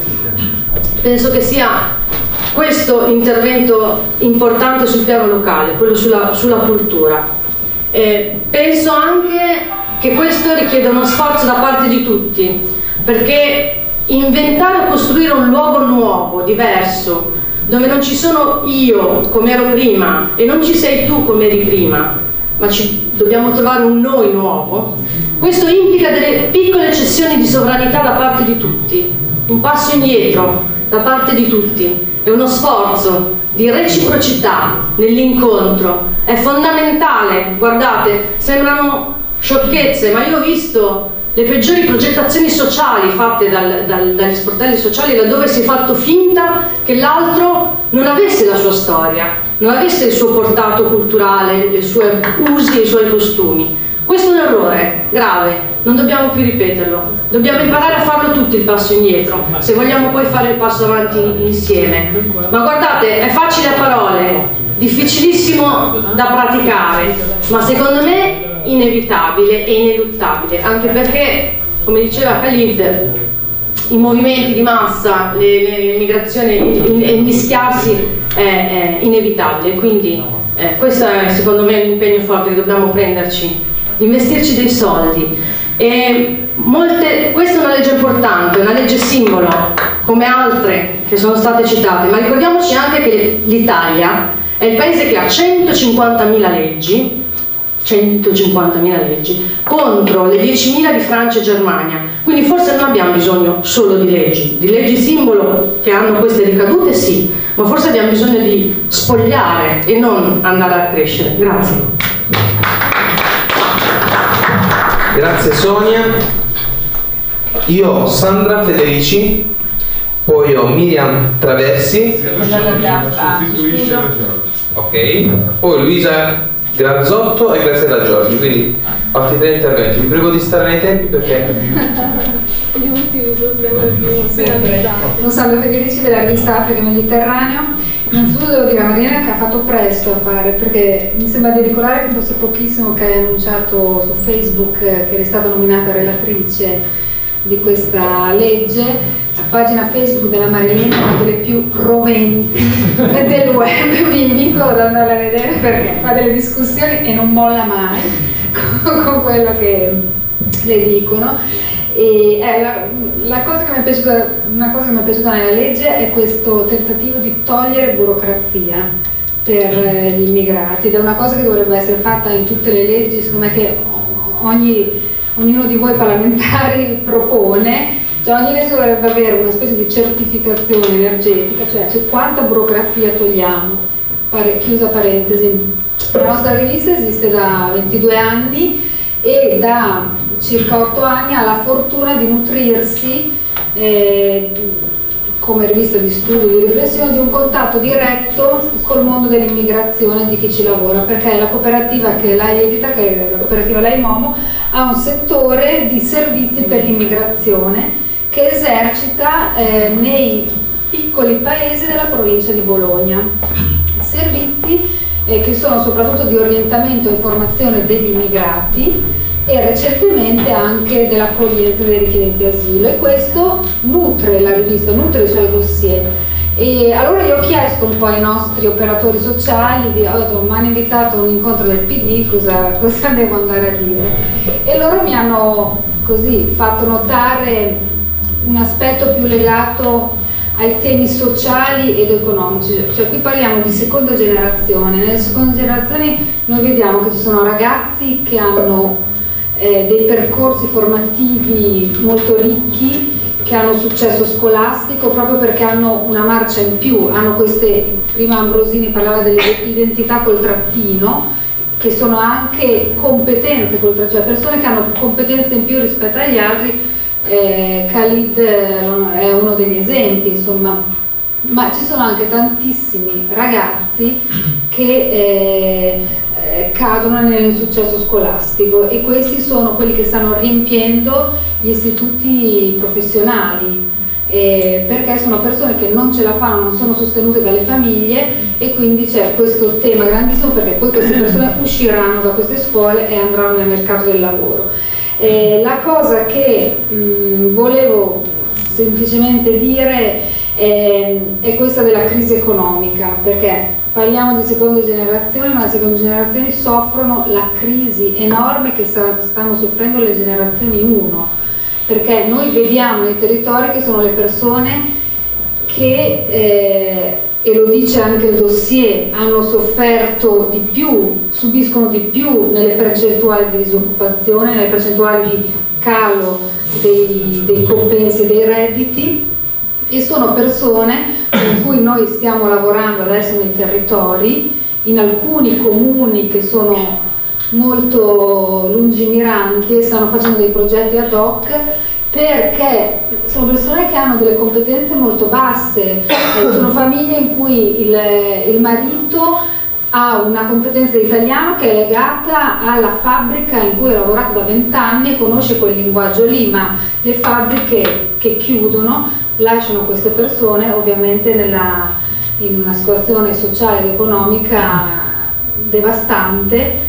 Speaker 16: Penso che sia questo intervento importante sul piano locale, quello sulla, sulla cultura. Eh, penso anche che questo richiede uno sforzo da parte di tutti, perché inventare o costruire un luogo nuovo, diverso, dove non ci sono io come ero prima e non ci sei tu come eri prima, ma ci dobbiamo trovare un noi nuovo, questo implica delle piccole cessioni di sovranità da parte di tutti, un passo indietro da parte di tutti e uno sforzo di reciprocità nell'incontro. È fondamentale, guardate, sembrano sciocchezze, ma io ho visto le peggiori progettazioni sociali fatte dal, dal, dagli sportelli sociali, laddove si è fatto finta che l'altro non avesse la sua storia, non avesse il suo portato culturale, i suoi usi e i suoi costumi. Questo è un errore grave, non dobbiamo più ripeterlo, dobbiamo imparare a farlo tutti il passo indietro, se vogliamo poi fare il passo avanti insieme. Ma guardate, è facile a parole, difficilissimo da praticare, ma secondo me inevitabile e ineluttabile, anche perché, come diceva Khalid, i movimenti di massa, le, le, le migrazioni, il mischiarsi è, è inevitabile, quindi eh, questo è secondo me un impegno forte che dobbiamo prenderci, di investirci dei soldi. E molte, questa è una legge importante, una legge simbolo, come altre che sono state citate, ma ricordiamoci anche che l'Italia è il paese che ha centocinquantamila leggi, centocinquantamila leggi contro le diecimila di Francia e Germania, quindi forse non abbiamo bisogno solo di leggi, di leggi simbolo che hanno queste ricadute, sì, ma forse abbiamo bisogno di spogliare e non andare a crescere. Grazie.
Speaker 2: Grazie Sonia. Io ho Sandra Federici, poi ho Miriam Traversi, ok, poi Luisa Grazzotto e Graziella Giorgi, quindi altri tre interventi. Vi prego di stare nei tempi perché
Speaker 17: gli ultimi sono sempre più. Sono Sandra Federici della rivista Africa Mediterraneo. Innanzitutto devo dire a Marina che ha fatto presto a fare, perché mi sembra di ricordare che fosse pochissimo che hai annunciato su Facebook che eri stata nominata relatrice di questa legge. La pagina Facebook della Marilena è una delle più roventi del web, vi invito ad andare a vedere perché fa delle discussioni e non molla mai con, con quello che le dicono. E eh, la, la cosa che mi è piaciuta, una cosa che mi è piaciuta nella legge è questo tentativo di togliere burocrazia per eh, gli immigrati, ed è una cosa che dovrebbe essere fatta in tutte le leggi, secondo me, che ogni, ognuno di voi parlamentari propone. Cioè ogni legge dovrebbe avere una specie di certificazione energetica, cioè, cioè quanta burocrazia togliamo. Pare, chiusa parentesi, la nostra rivista esiste da ventidue anni e da circa otto anni ha la fortuna di nutrirsi eh, come rivista di studio, di riflessione, di un contatto diretto col mondo dell'immigrazione di chi ci lavora, perché la cooperativa che lei edita, che è la cooperativa Lei Momo, ha un settore di servizi per l'immigrazione che esercita eh, nei piccoli paesi della provincia di Bologna. Servizi eh, che sono soprattutto di orientamento e informazione degli immigrati e recentemente anche dell'accoglienza dei richiedenti asilo, e questo nutre la rivista, nutre i suoi dossier. E allora io ho chiesto un po' ai nostri operatori sociali, di, oh, mi hanno invitato a un incontro del P D, cosa, cosa devo andare a dire? E loro mi hanno così fatto notare un aspetto più legato ai temi sociali ed economici, cioè qui parliamo di seconda generazione. Nelle seconde generazioni noi vediamo che ci sono ragazzi che hanno Eh, dei percorsi formativi molto ricchi, che hanno successo scolastico proprio perché hanno una marcia in più, hanno queste, prima Ambrosini parlava delle identità col trattino, che sono anche competenze col trattino, cioè persone che hanno competenze in più rispetto agli altri. eh, Khalid è uno degli esempi, insomma, ma ci sono anche tantissimi ragazzi che eh, eh, cadono nell'insuccesso scolastico, e questi sono quelli che stanno riempiendo gli istituti professionali, eh, perché sono persone che non ce la fanno, non sono sostenute dalle famiglie, e quindi c'è questo tema grandissimo, perché poi queste persone usciranno da queste scuole e andranno nel mercato del lavoro. Eh, la cosa che mh, volevo semplicemente dire è, è questa della crisi economica, perché parliamo di seconde generazioni, ma le seconde generazioni soffrono la crisi enorme che sta, stanno soffrendo le generazioni uno, perché noi vediamo nei territori che sono le persone che, eh, e lo dice anche il dossier, hanno sofferto di più, subiscono di più nelle percentuali di disoccupazione, nelle percentuali di calo dei, dei compensi e dei redditi, e sono persone con cui noi stiamo lavorando adesso nei territori, in alcuni comuni che sono molto lungimiranti e stanno facendo dei progetti ad hoc, perché sono persone che hanno delle competenze molto basse, sono famiglie in cui il, il marito ha una competenza di italiano che è legata alla fabbrica in cui ha lavorato da vent'anni e conosce quel linguaggio lì, ma le fabbriche che chiudono lasciano queste persone ovviamente nella, in una situazione sociale ed economica devastante,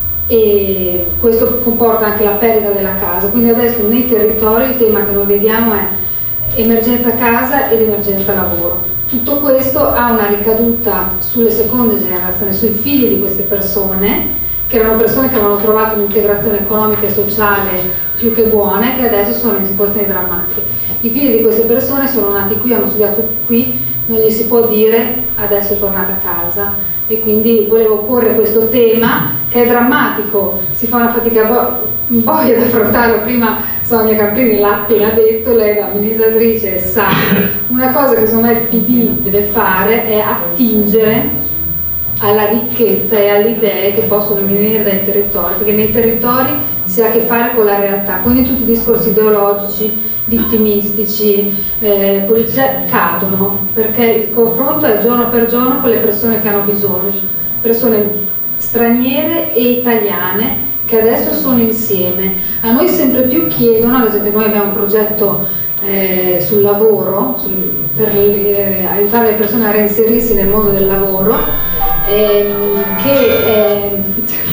Speaker 17: e questo comporta anche la perdita della casa. Quindi adesso nei territori il tema che noi vediamo è emergenza casa ed emergenza lavoro. Tutto questo ha una ricaduta sulle seconde generazioni, sui figli di queste persone, che erano persone che avevano trovato un'integrazione economica e sociale più che buona e che adesso sono in situazioni drammatiche. I figli di queste persone sono nati qui, hanno studiato qui, non gli si può dire adesso è tornata a casa, e quindi volevo porre questo tema che è drammatico, si fa una fatica un po' ad affrontarlo. Prima Sonia Camprini l'ha appena detto, lei è l'amministratrice e sa, una cosa che secondo me il P D deve fare è attingere alla ricchezza e alle idee che possono venire dai territori, perché nei territori si ha a che fare con la realtà, quindi tutti i discorsi ideologici, vittimistici, eh, politici cadono, perché il confronto è giorno per giorno con le persone che hanno bisogno, persone straniere e italiane che adesso sono insieme. A noi sempre più chiedono, ad esempio noi abbiamo un progetto eh, sul lavoro, sul, per eh, aiutare le persone a reinserirsi nel mondo del lavoro, ehm, che eh,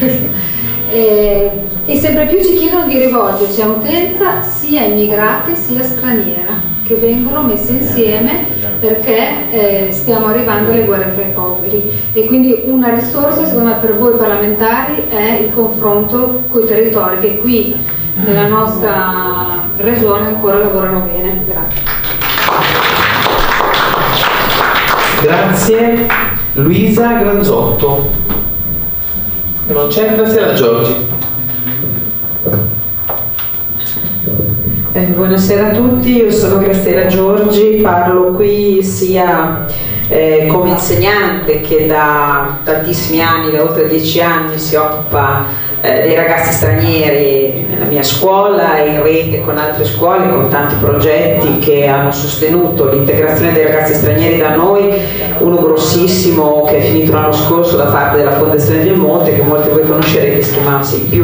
Speaker 17: eh, e sempre più ci chiedono di rivolgerci a utenza sia immigrata sia straniera, che vengono messe insieme perché eh, stiamo arrivando alle guerre fra i poveri, e quindi una risorsa secondo me per voi parlamentari è il confronto con i territori che qui nella nostra regione ancora lavorano bene. Grazie.
Speaker 2: Grazie. Luisa Granzotto. Non c'è? Grazie a Giorgi.
Speaker 18: Eh, buonasera a tutti, io sono Graziella Giorgi, parlo qui sia eh, come insegnante che da tantissimi anni, da oltre dieci anni, si occupa eh, dei ragazzi stranieri la mia scuola e in rete con altre scuole, con tanti progetti che hanno sostenuto l'integrazione dei ragazzi stranieri da noi, uno grossissimo che è finito l'anno scorso da parte della Fondazione del Monte, che molti di voi conoscerete, si chiama Sei Più.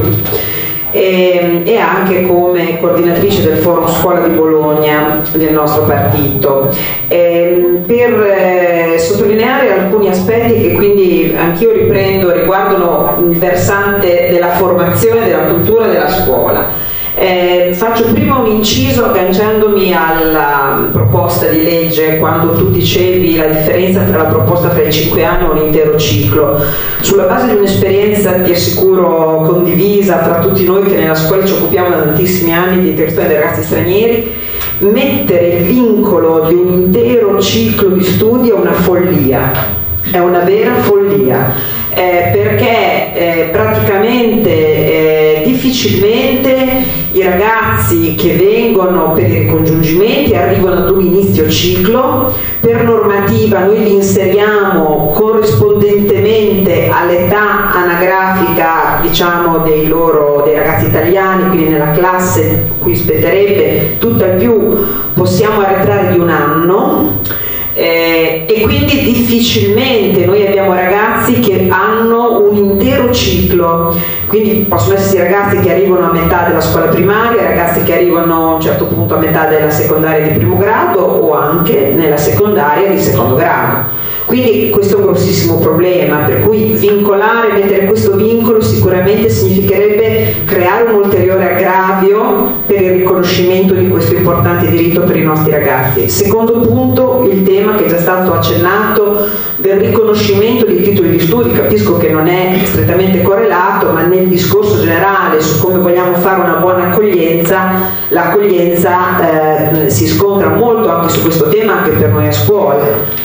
Speaker 18: E, e anche come coordinatrice del Forum Scuola di Bologna del nostro partito, e, per eh, sottolineare alcuni aspetti che quindi anch'io riprendo riguardano il versante della formazione, della cultura della scuola. Eh, faccio prima un inciso agganciandomi alla proposta di legge, quando tu dicevi la differenza tra la proposta fra i cinque anni e un intero ciclo. Sulla base di un'esperienza, ti assicuro, condivisa fra tutti noi che nella scuola ci occupiamo da tantissimi anni di integrazione dei ragazzi stranieri, mettere il vincolo di un intero ciclo di studi è una follia, è una vera follia. Eh, perché eh, praticamente eh, difficilmente i ragazzi che vengono per i ricongiungimenti arrivano ad un inizio ciclo. Per normativa noi li inseriamo corrispondentemente all'età anagrafica, diciamo, dei loro dei ragazzi italiani, quindi nella classe cui spetterebbe tutt'al più possiamo arretrare di un anno. Eh, e quindi difficilmente noi abbiamo ragazzi che hanno un intero ciclo, quindi possono esserci ragazzi che arrivano a metà della scuola primaria, ragazzi che arrivano a un certo punto a metà della secondaria di primo grado o anche nella secondaria di secondo grado. Quindi questo è un grossissimo problema, per cui vincolare, mettere questo vincolo sicuramente significherebbe creare un ulteriore aggravio per il riconoscimento di questo importante diritto per i nostri ragazzi. Secondo punto, il tema che è già stato accennato del riconoscimento dei titoli di studio. Capisco che non è strettamente correlato, ma nel discorso generale su come vogliamo fare una buona accoglienza, l'accoglienza eh, si scontra molto anche su questo tema, anche per noi a scuola.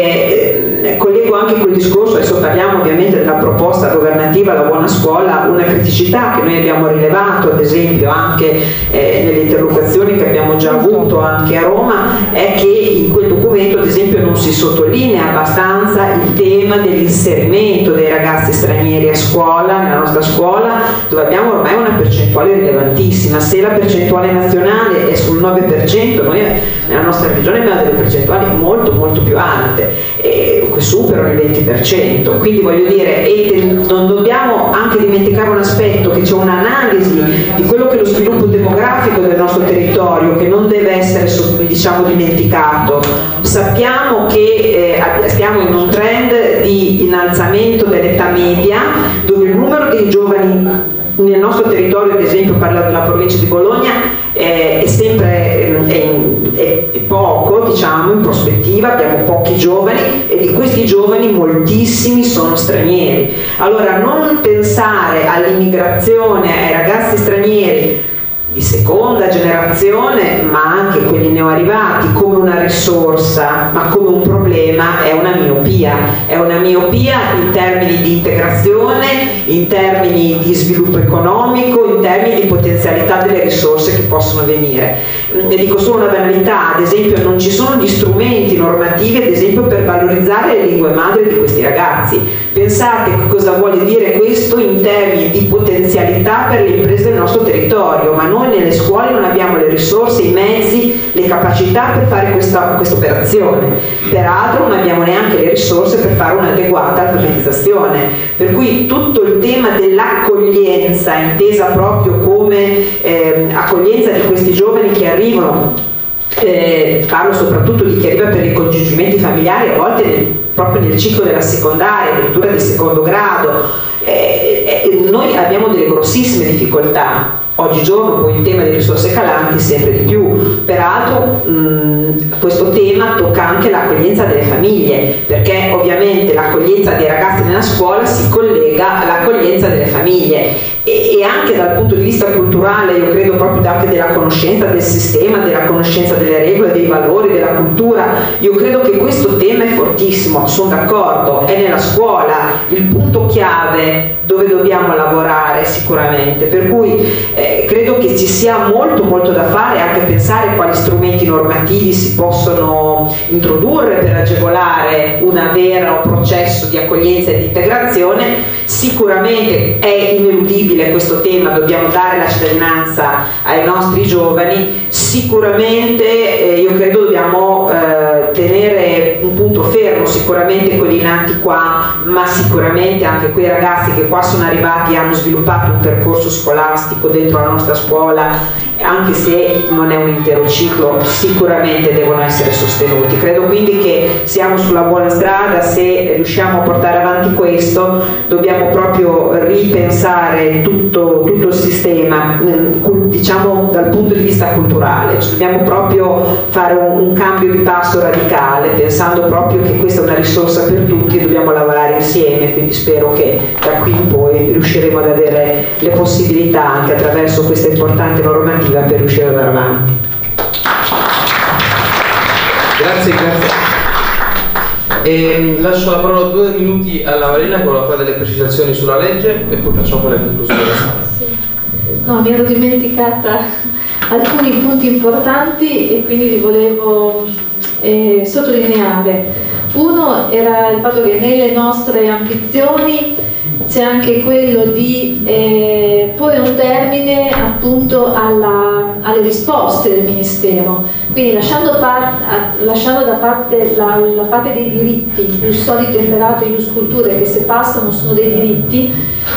Speaker 18: Eh, collego anche quel discorso, adesso parliamo ovviamente della proposta governativa La Buona Scuola, una criticità che noi abbiamo rilevato ad esempio anche eh, nelle interlocuzioni che abbiamo già avuto anche a Roma, è che in quel documento ad esempio non si sottolinea abbastanza il tema dell'inserimento dei ragazzi stranieri a scuola, nella nostra scuola, dove abbiamo ormai una percentuale rilevantissima. Se la percentuale nazionale è sul nove per cento, noi nella nostra regione abbiamo delle percentuali molto molto più alte, eh, che superano il venti per cento. Quindi voglio dire, e non dobbiamo anche dimenticare un aspetto, che c'è un'analisi di quello che è lo sviluppo demografico del nostro territorio che non deve essere, diciamo, dimenticato. Sappiamo che eh, stiamo in un trend di innalzamento dell'età media, dove il numero dei giovani nel nostro territorio, ad esempio parlo della provincia di Bologna, eh, è sempre è, è, è poco, diciamo, in prospettiva abbiamo pochi giovani e di questi giovani moltissimi sono stranieri. Allora non pensare all'immigrazione, ai ragazzi stranieri di seconda generazione, ma anche quelli neoarrivati, come una risorsa, ma come un problema, è una miopia. È una miopia in termini di integrazione, in termini di sviluppo economico, in termini di potenzialità delle risorse che possono venire. Ne dico solo una banalità, ad esempio non ci sono gli strumenti normativi, ad esempio, per valorizzare le lingue madri di questi ragazzi. Pensate cosa vuole dire questo in termini di potenzialità per le imprese del nostro territorio, ma noi nelle scuole non abbiamo le risorse, i mezzi, le capacità per fare questa, questa operazione. Peraltro non abbiamo neanche le risorse per fare un'adeguata alfabetizzazione. Per cui tutto il tema dell'accoglienza, intesa proprio come eh, accoglienza di questi giovani che arrivano, eh, parlo soprattutto di chi arriva per i congiungimenti familiari, a volte nel, proprio nel ciclo della secondaria, addirittura del secondo grado, eh, eh, noi abbiamo delle grossissime difficoltà. Oggigiorno poi il tema delle risorse calanti sempre di più. Peraltro mh, questo tema tocca anche l'accoglienza delle famiglie, perché ovviamente l'accoglienza dei ragazzi nella scuola si collega all'accoglienza delle famiglie e, e anche dal punto di vista culturale, io credo proprio anche della conoscenza del sistema, della conoscenza delle regole, dei valori, della cultura. Io credo che questo tema è fortissimo, sono d'accordo, è nella scuola il punto chiave dove dobbiamo lavorare sicuramente, per cui eh, credo che ci sia molto molto da fare, anche pensare quali strumenti normativi si possono introdurre per agevolare un vero processo di accoglienza e di integrazione. Sicuramente è ineludibile sensibili a questo tema, dobbiamo dare la cittadinanza ai nostri giovani, sicuramente eh, io credo dobbiamo eh, tenere un punto fermo, sicuramente quelli nati qua, ma sicuramente anche quei ragazzi che qua sono arrivati e hanno sviluppato un percorso scolastico dentro la nostra scuola, anche se non è un intero ciclo, sicuramente devono essere sostenuti. Credo quindi che siamo sulla buona strada. Se riusciamo a portare avanti questo, dobbiamo proprio ripensare tutto, tutto il sistema, diciamo dal punto di vista culturale. Dobbiamo proprio fare un, un cambio di passo radicale, pensando proprio che questa è una risorsa per tutti e dobbiamo lavorare insieme, quindi spero che da qui in poi riusciremo ad avere le possibilità anche attraverso questa importante normativa per riuscire ad andare avanti.
Speaker 2: Grazie, grazie. E lascio la parola due minuti alla Marina che vorrà fare delle precisazioni sulla legge e poi facciamo le conclusioni.
Speaker 4: Sì. No, mi ero dimenticata alcuni punti importanti e quindi li volevo eh, sottolineare. Uno era il fatto che nelle nostre ambizioni c'è anche quello di eh, porre un termine appunto alla, alle risposte del Ministero, quindi lasciando, par lasciando da parte la, la parte dei diritti, ius soli temperato e ius culturae, che se passano sono dei diritti,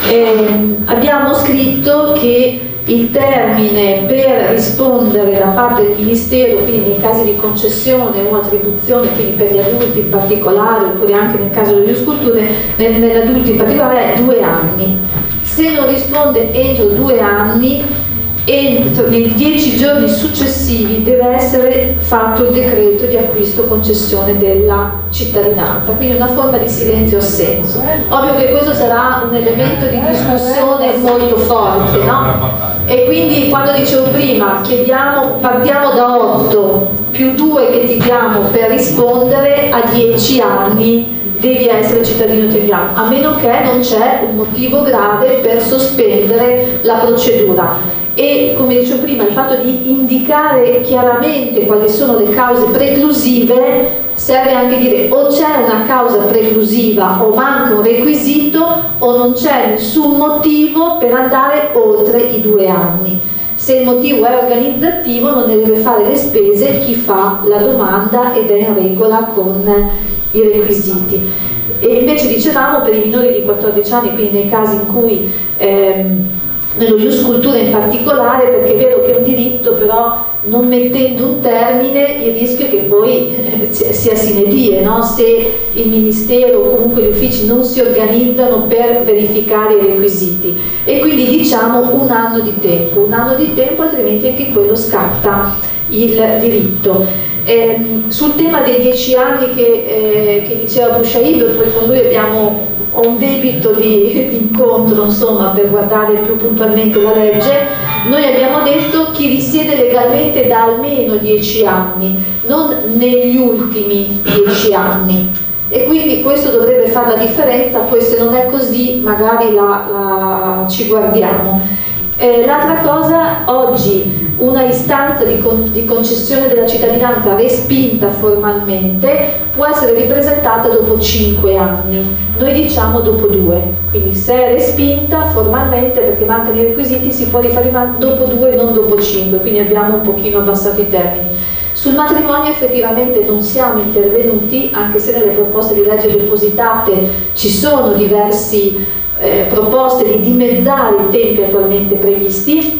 Speaker 4: eh, abbiamo scritto che il termine per rispondere da parte del Ministero, quindi nei casi di concessione o attribuzione, quindi per gli adulti in particolare, oppure anche nel caso degli sculture, negli adulti in particolare, è due anni. Se non risponde entro due anni, entro nei dieci giorni successivi deve essere fatto il decreto di acquisto concessione della cittadinanza, quindi una forma di silenzio assenso. Ovvio che questo sarà un elemento di discussione molto forte, no? E quindi quando dicevo prima, chiediamo, partiamo da otto più due che ti diamo per rispondere, a dieci anni devi essere cittadino italiano, a meno che non c'è un motivo grave per sospendere la procedura. E come dicevo prima, il fatto di indicare chiaramente quali sono le cause preclusive serve anche dire o c'è una causa preclusiva o manca un requisito o non c'è nessun motivo per andare oltre i due anni. Se il motivo è organizzativo non ne deve fare le spese chi fa la domanda ed è in regola con i requisiti. E invece dicevamo per i minori di quattordici anni, quindi nei casi in cui ehm, nello ius cultura in particolare, perché è vero che è un diritto, però non mettendo un termine il rischio è che poi eh, sia sine die, no? Se il Ministero o comunque gli uffici non si organizzano per verificare i requisiti, e quindi diciamo un anno di tempo, un anno di tempo, altrimenti anche quello scatta il diritto. Eh, sul tema dei dieci anni che, eh, che diceva Bushaib, poi con lui abbiamo ho un debito di, di incontro, insomma, per guardare più puntualmente la legge. Noi abbiamo detto chi risiede legalmente da almeno dieci anni, non negli ultimi dieci anni, e quindi questo dovrebbe fare la differenza. Poi se non è così magari la, la, ci guardiamo. Eh, l'altra cosa, oggi una istanza di, con, di concessione della cittadinanza respinta formalmente può essere ripresentata dopo cinque anni, noi diciamo dopo due, quindi se è respinta formalmente perché mancano i requisiti si può rifare dopo due e non dopo cinque, quindi abbiamo un pochino abbassato i termini. Sul matrimonio effettivamente non siamo intervenuti, anche se nelle proposte di legge depositate ci sono diverse eh, proposte di dimezzare i tempi attualmente previsti.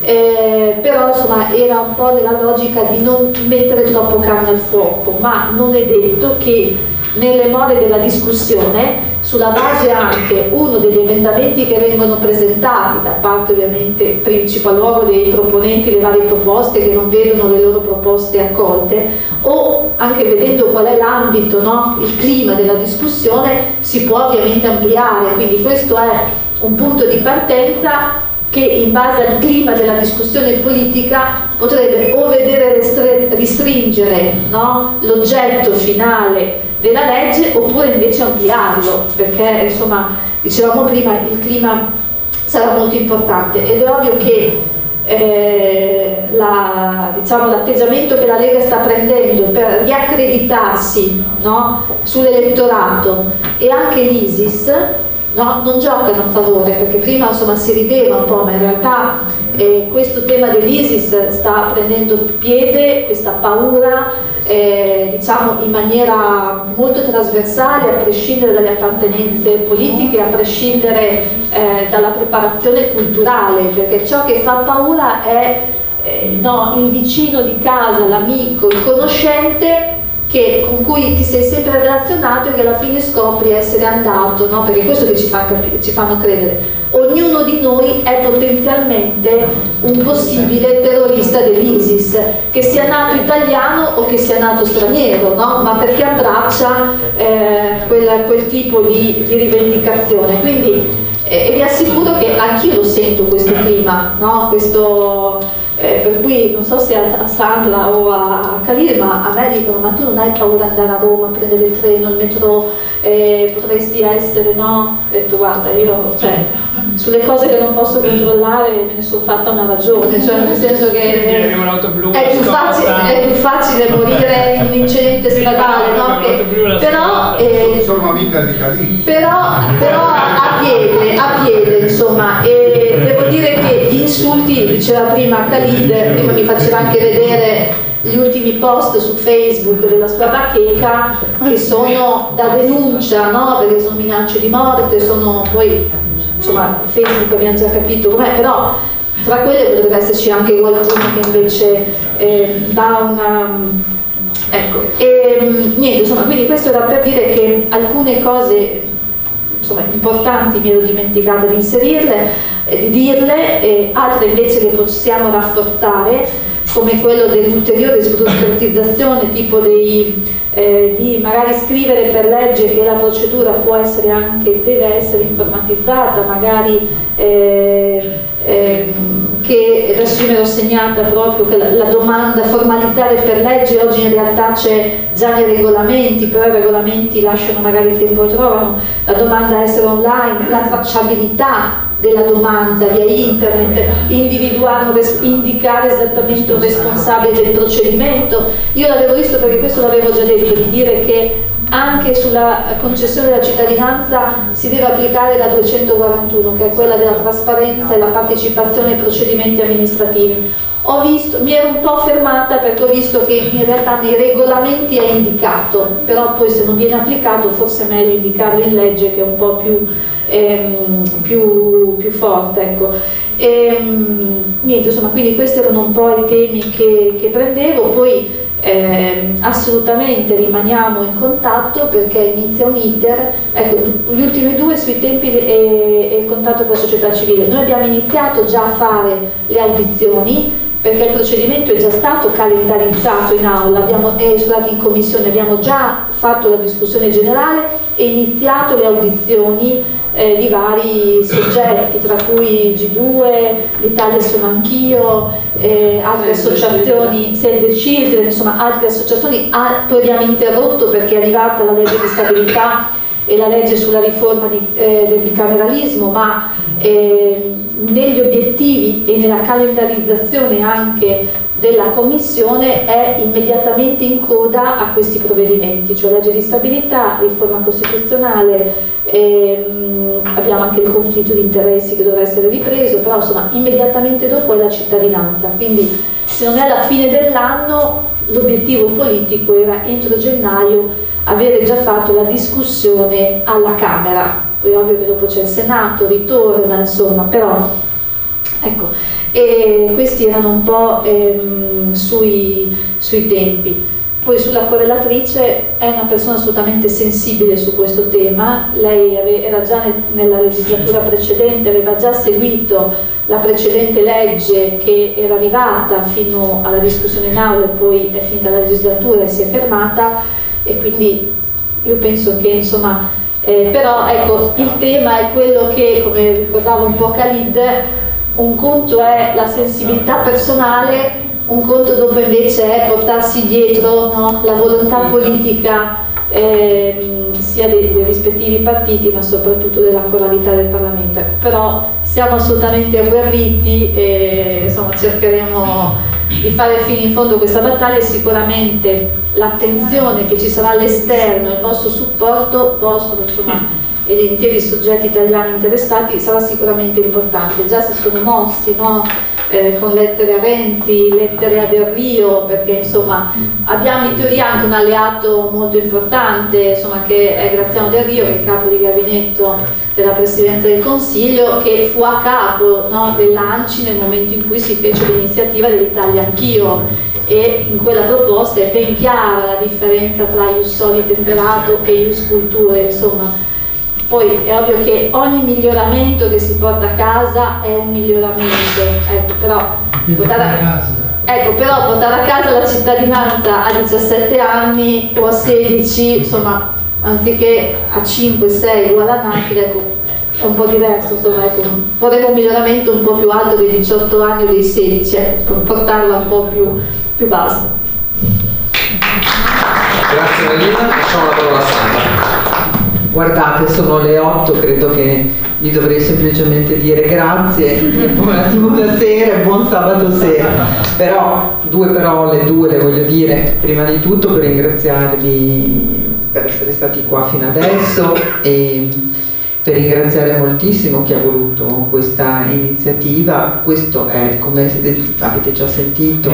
Speaker 4: Eh, però insomma era un po' nella logica di non mettere troppo carne al fuoco, ma non è detto che nelle more della discussione, sulla base anche uno degli emendamenti che vengono presentati da parte ovviamente in principal luogo dei proponenti le varie proposte che non vedono le loro proposte accolte, o anche vedendo qual è l'ambito, no? Il clima della discussione, si può ovviamente ampliare, quindi questo è un punto di partenza che in base al clima della discussione politica potrebbe o vedere restringere, no, l'oggetto finale della legge, oppure invece ampliarlo, perché insomma dicevamo prima il clima sarà molto importante, ed è ovvio che eh, la, diciamo, l'atteggiamento che la Lega sta prendendo per riaccreditarsi, no, sull'elettorato, e anche l'ISIS no, non giocano a favore, perché prima insomma si rideva un po', ma in realtà eh, questo tema dell'ISIS sta prendendo piede, questa paura eh, diciamo in maniera molto trasversale, a prescindere dalle appartenenze politiche, a prescindere eh, dalla preparazione culturale, perché ciò che fa paura è eh, no, il vicino di casa, l'amico, il conoscente che, con cui ti sei sempre relazionato e che alla fine scopri essere andato, no? Perché è questo che ci, fa capire, ci fanno credere. Ognuno di noi è potenzialmente un possibile terrorista dell'ISIS, che sia nato italiano o che sia nato straniero, no? Ma perché abbraccia eh, quel, quel tipo di, di rivendicazione. Quindi eh, vi assicuro che anch'io lo sento questo clima, no? Questo... Eh, per cui non so se a Sandra o a Khalil, ma a me dicono: ma tu non hai paura di andare a Roma, prendere il treno, il metro, eh, potresti essere, no? Ho detto: guarda, io cioè, sulle cose che non posso controllare me ne sono fatta una ragione, cioè nel senso che è più facile, è più facile morire in un incidente stradale, no? Che, però, eh, però, però a piede, a piede insomma, e devo dire che gli insulti, diceva prima Khalid, prima mi faceva anche vedere gli ultimi post su Facebook della sua bacheca, che sono da denuncia, no? Perché sono minacce di morte, sono poi insomma Facebook abbiamo già capito com'è, però tra quelle potrebbe esserci anche qualcuno che invece eh, dà una... ecco, e niente, insomma, quindi questo era per dire che alcune cose insomma importanti mi ero dimenticata di inserirle, eh, di dirle, e altre invece che possiamo rafforzare, come quello dell'ulteriore sburocratizzazione, tipo dei, eh, di magari scrivere per legge che la procedura può essere anche, deve essere informatizzata, magari eh, eh, che adesso io mi ero segnata proprio che la, la domanda formalizzare per legge oggi in realtà c'è già nei regolamenti, però i regolamenti lasciano magari il tempo che trovano, la domanda essere online, la tracciabilità della domanda via internet, individuare, indicare esattamente un responsabile del procedimento. Io l'avevo visto perché questo l'avevo già detto, di dire che anche sulla concessione della cittadinanza si deve applicare la duecentoquarantuno, che è quella della trasparenza e la partecipazione ai procedimenti amministrativi. Ho visto, mi ero un po' fermata perché ho visto che in realtà nei regolamenti è indicato, però poi se non viene applicato forse è meglio indicarlo in legge, che è un po' più, ehm, più, più forte, ecco. E, niente, insomma, quindi questi erano un po' i temi che, che prendevo. Poi Eh, assolutamente rimaniamo in contatto perché inizia un iter, ecco, gli ultimi due sui tempi e, e il contatto con la società civile. Noi abbiamo iniziato già a fare le audizioni perché il procedimento è già stato calendarizzato in aula, abbiamo, eh, scusate, in commissione, abbiamo già fatto la discussione generale e iniziato le audizioni Eh, di vari soggetti, tra cui G due, l'Italia sono anch'io, eh, altre associazioni, Save the Children, insomma altre associazioni. Ah, poi abbiamo interrotto perché è arrivata la legge di stabilità e la legge sulla riforma di, eh, del bicameralismo, ma eh, negli obiettivi e nella calendarizzazione anche della Commissione è immediatamente in coda a questi provvedimenti, cioè legge di stabilità, riforma costituzionale, ehm, abbiamo anche il conflitto di interessi che dovrà essere ripreso, però insomma immediatamente dopo è la cittadinanza, quindi se non è alla fine dell'anno l'obiettivo politico era entro gennaio avere già fatto la discussione alla Camera, poi ovvio che dopo c'è il Senato, ritorna, insomma, però ecco. E questi erano un po' ehm, sui, sui tempi. Poi sulla correlatrice è una persona assolutamente sensibile su questo tema, lei ave, era già ne, nella legislatura precedente, aveva già seguito la precedente legge che era arrivata fino alla discussione in aula e poi è finita la legislatura e si è fermata, e quindi io penso che insomma, eh, però ecco, il tema è quello che, come ricordava un po' Khalid, un conto è la sensibilità personale, un conto dopo invece è portarsi dietro, no, la volontà politica ehm, sia dei, dei rispettivi partiti ma soprattutto della coralità del Parlamento. Ecco, però siamo assolutamente agguerriti e insomma cercheremo di fare fino in fondo questa battaglia, e sicuramente l'attenzione che ci sarà all'esterno, il vostro supporto vostro insomma e di interi soggetti italiani interessati sarà sicuramente importante. Già si sono mossi, no? eh, con lettere a Renzi, lettere a Del Rio, perché insomma abbiamo in teoria anche un alleato molto importante, insomma, che è Graziano Del Rio, che è il capo di gabinetto della Presidenza del Consiglio, che fu a capo, no, dell'ANCI nel momento in cui si fece l'iniziativa dell'Italia Anch'io, e in quella proposta è ben chiara la differenza tra ius soli temperato e ius culture, insomma. Poi è ovvio che ogni miglioramento che si porta a casa è un miglioramento, ecco, però portare a, ecco, però portare a casa la cittadinanza a diciassette anni o a sedici, insomma, anziché a cinque sei uguale a nascita, ecco, è un po' diverso, insomma, ecco, vorremmo un miglioramento un po' più alto dei diciotto anni o dei sedici, ecco, per portarla un po' più, più bassa.
Speaker 2: Grazie Marina, lasciamo la parola a Sandra.
Speaker 19: Guardate, sono le otto, credo che vi dovrei semplicemente dire grazie, buonasera e buon sabato sera. Però due parole, due le voglio dire. Prima di tutto per ringraziarvi per essere stati qua fino adesso e per ringraziare moltissimo chi ha voluto questa iniziativa. Questo è, come avete già sentito,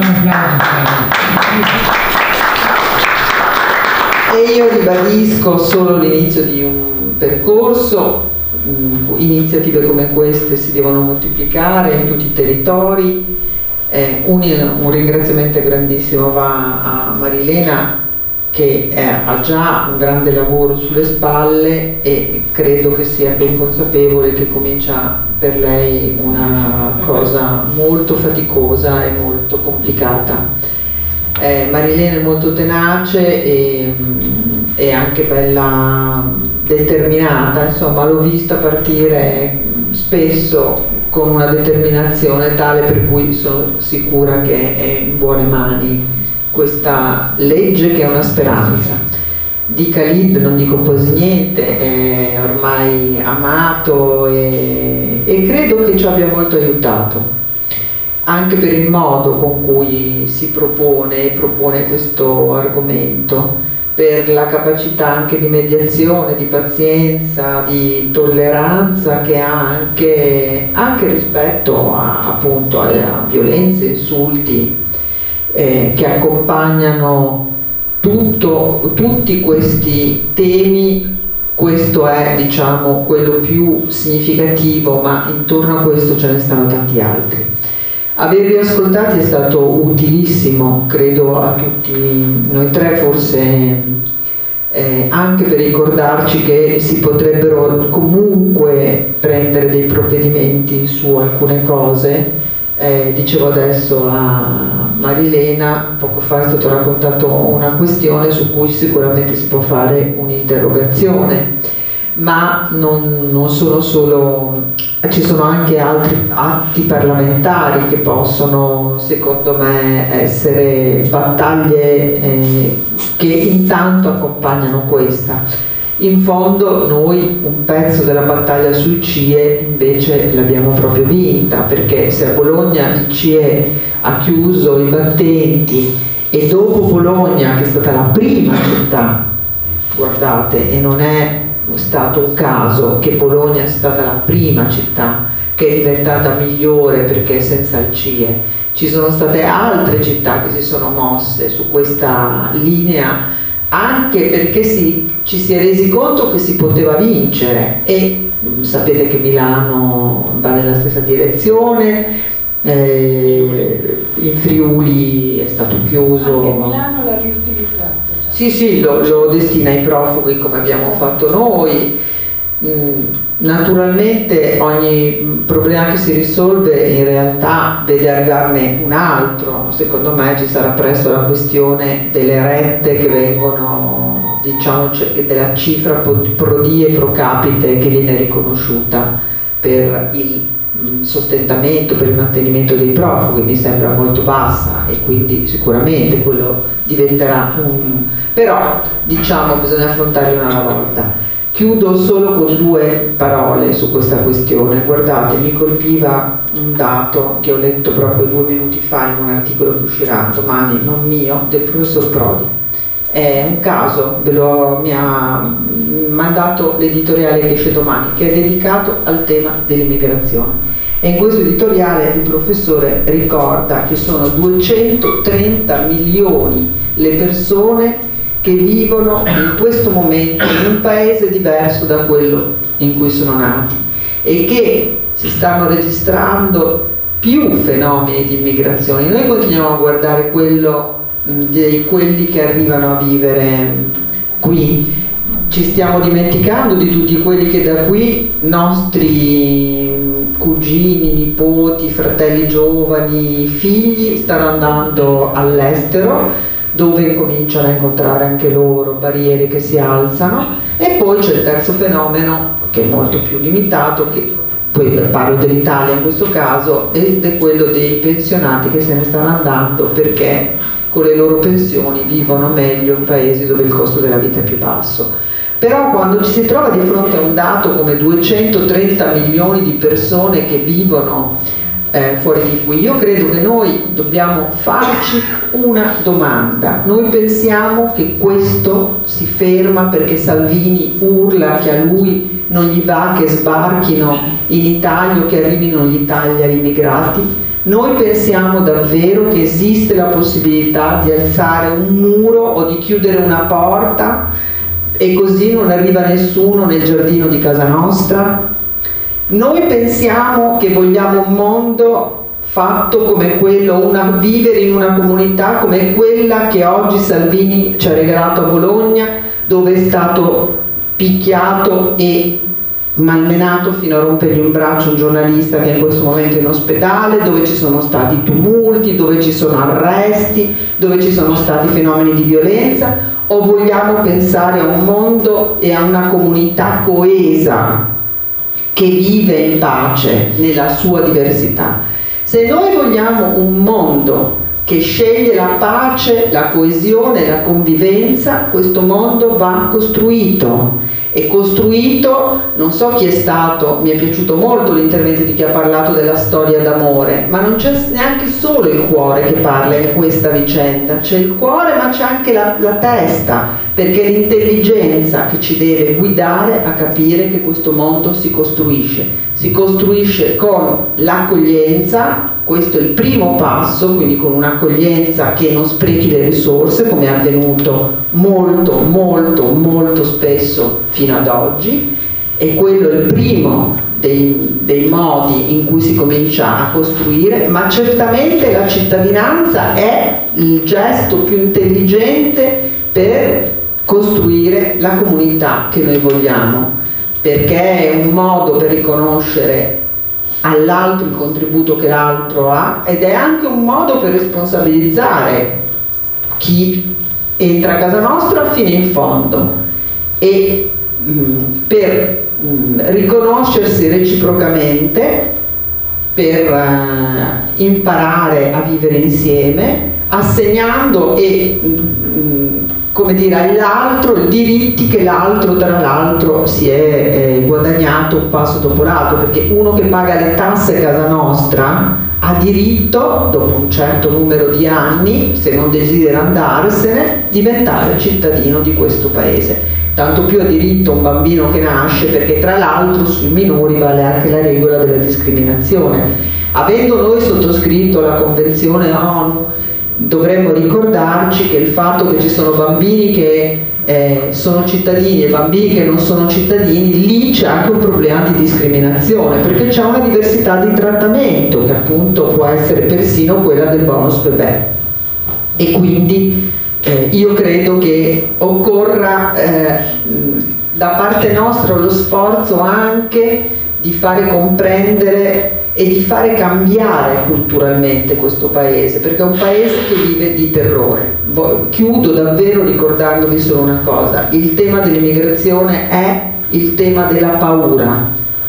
Speaker 19: e io ribadisco solo l'inizio di un percorso. Iniziative come queste si devono moltiplicare in tutti i territori. Eh, un, un ringraziamento grandissimo va a Marilena, che è, ha già un grande lavoro sulle spalle e credo che sia ben consapevole che comincia per lei una cosa molto faticosa e molto complicata. Eh, Marilena è molto tenace e, e anche bella determinata, insomma l'ho vista partire spesso con una determinazione tale per cui sono sicura che è in buone mani questa legge, che è una speranza. Di Khalid non dico quasi niente, è ormai amato e, e credo che ci abbia molto aiutato, anche per il modo con cui si propone e propone questo argomento, per la capacità anche di mediazione, di pazienza, di tolleranza che ha anche, anche rispetto a, appunto a violenze, insulti eh, che accompagnano tutto, tutti questi temi. Questo è, diciamo, quello più significativo, ma intorno a questo ce ne stanno tanti altri. Avervi ascoltati è stato utilissimo, credo a tutti noi tre, forse eh, anche per ricordarci che si potrebbero comunque prendere dei provvedimenti su alcune cose. Eh, dicevo adesso a Marilena, poco fa è stato raccontato una questione su cui sicuramente si può fare un'interrogazione, ma non, non sono solo, ci sono anche altri atti parlamentari che possono, secondo me, essere battaglie eh, che intanto accompagnano questa. In fondo noi un pezzo della battaglia sui C I E invece l'abbiamo proprio vinta, perché se a Bologna il C I E ha chiuso i battenti e dopo Bologna, che è stata la prima città, guardate, e non è stato un caso che Bologna è stata la prima città che è diventata migliore perché senza il C I E, ci sono state altre città che si sono mosse su questa linea, anche perché si, ci si è resi conto che si poteva vincere, e sapete che Milano va nella stessa direzione, eh, in Friuli è stato chiuso.
Speaker 12: Anche Milano l'ha riutilizzato.
Speaker 19: Sì, sì, lo, lo destina ai profughi come abbiamo fatto noi. Naturalmente ogni problema che si risolve in realtà deve arrivarne un altro. Secondo me ci sarà presto la questione delle rette che vengono, diciamo, della cifra pro die pro capite che viene riconosciuta per il sostentamento, per il mantenimento dei profughi. Mi sembra molto bassa e quindi sicuramente quello diventerà un... però diciamo bisogna affrontarli una alla volta. Chiudo solo con due parole su questa questione. Guardate, mi colpiva un dato che ho letto proprio due minuti fa in un articolo che uscirà domani, non mio, del professor Prodi. È un caso, ve lo, mi, ha, mandato l'editoriale che esce domani, che è dedicato al tema dell'immigrazione. E in questo editoriale il professore ricorda che sono duecentotrenta milioni le persone che vivono in questo momento in un paese diverso da quello in cui sono nati e che si stanno registrando più fenomeni di immigrazione. Noi continuiamo a guardare quello di quelli che arrivano a vivere qui, ci stiamo dimenticando di tutti quelli che da qui, nostri cugini, nipoti, fratelli giovani, figli, stanno andando all'estero, dove incominciano a incontrare anche loro barriere che si alzano. E poi c'è il terzo fenomeno, che è molto più limitato, che poi parlo dell'Italia in questo caso, ed è quello dei pensionati che se ne stanno andando perché con le loro pensioni vivono meglio in paesi dove il costo della vita è più basso. Però quando ci si trova di fronte a un dato come duecentotrenta milioni di persone che vivono eh, fuori di qui, io credo che noi dobbiamo farci una domanda. Noi pensiamo che questo si ferma perché Salvini urla che a lui non gli va che sbarchino in Italia o che arrivino in Italia gli immigrati? Noi pensiamo davvero che esiste la possibilità di alzare un muro o di chiudere una porta e così non arriva nessuno nel giardino di casa nostra? Noi pensiamo che vogliamo un mondo fatto come quello, una, vivere in una comunità come quella che oggi Salvini ci ha regalato a Bologna, dove è stato picchiato e malmenato fino a rompergli un braccio un giornalista che è in questo momento in ospedale, dove ci sono stati tumulti, dove ci sono arresti, dove ci sono stati fenomeni di violenza? O vogliamo pensare a un mondo e a una comunità coesa che vive in pace nella sua diversità? Se noi vogliamo un mondo che sceglie la pace, la coesione, la convivenza, questo mondo va costruito. E costruito, non so chi è stato, mi è piaciuto molto l'intervento di chi ha parlato della storia d'amore, ma non c'è neanche solo il cuore che parla in questa vicenda, c'è il cuore ma c'è anche la, la testa, perché è l'intelligenza che ci deve guidare a capire che questo mondo si costruisce, si costruisce con l'accoglienza. Questo è il primo passo, quindi con un'accoglienza che non sprechi le risorse, come è avvenuto molto, molto, molto spesso fino ad oggi, e quello è il primo dei, dei modi in cui si comincia a costruire, ma certamente la cittadinanza è il gesto più intelligente per costruire la comunità che noi vogliamo, perché è un modo per riconoscere all'altro il contributo che l'altro ha, ed è anche un modo per responsabilizzare chi entra a casa nostra fino in fondo e mh, per mh, riconoscersi reciprocamente, per uh, imparare a vivere insieme, assegnando e mh, come dire, all'altro i diritti che l'altro tra l'altro si è eh, guadagnato un passo dopo l'altro, perché uno che paga le tasse a casa nostra ha diritto, dopo un certo numero di anni, se non desidera andarsene, diventare cittadino di questo paese. Tanto più ha diritto un bambino che nasce, perché tra l'altro sui minori vale anche la regola della discriminazione. Avendo noi sottoscritto la Convenzione ONU, dovremmo ricordarci che il fatto che ci sono bambini che eh, sono cittadini e bambini che non sono cittadini, lì c'è anche un problema di discriminazione, perché c'è una diversità di trattamento che appunto può essere persino quella del bonus bebè. E quindi eh, io credo che occorra eh, da parte nostra lo sforzo anche di fare comprendere e di fare cambiare culturalmente questo paese, perché è un paese che vive di terrore. Chiudo davvero ricordandovi solo una cosa: il tema dell'immigrazione è il tema della paura,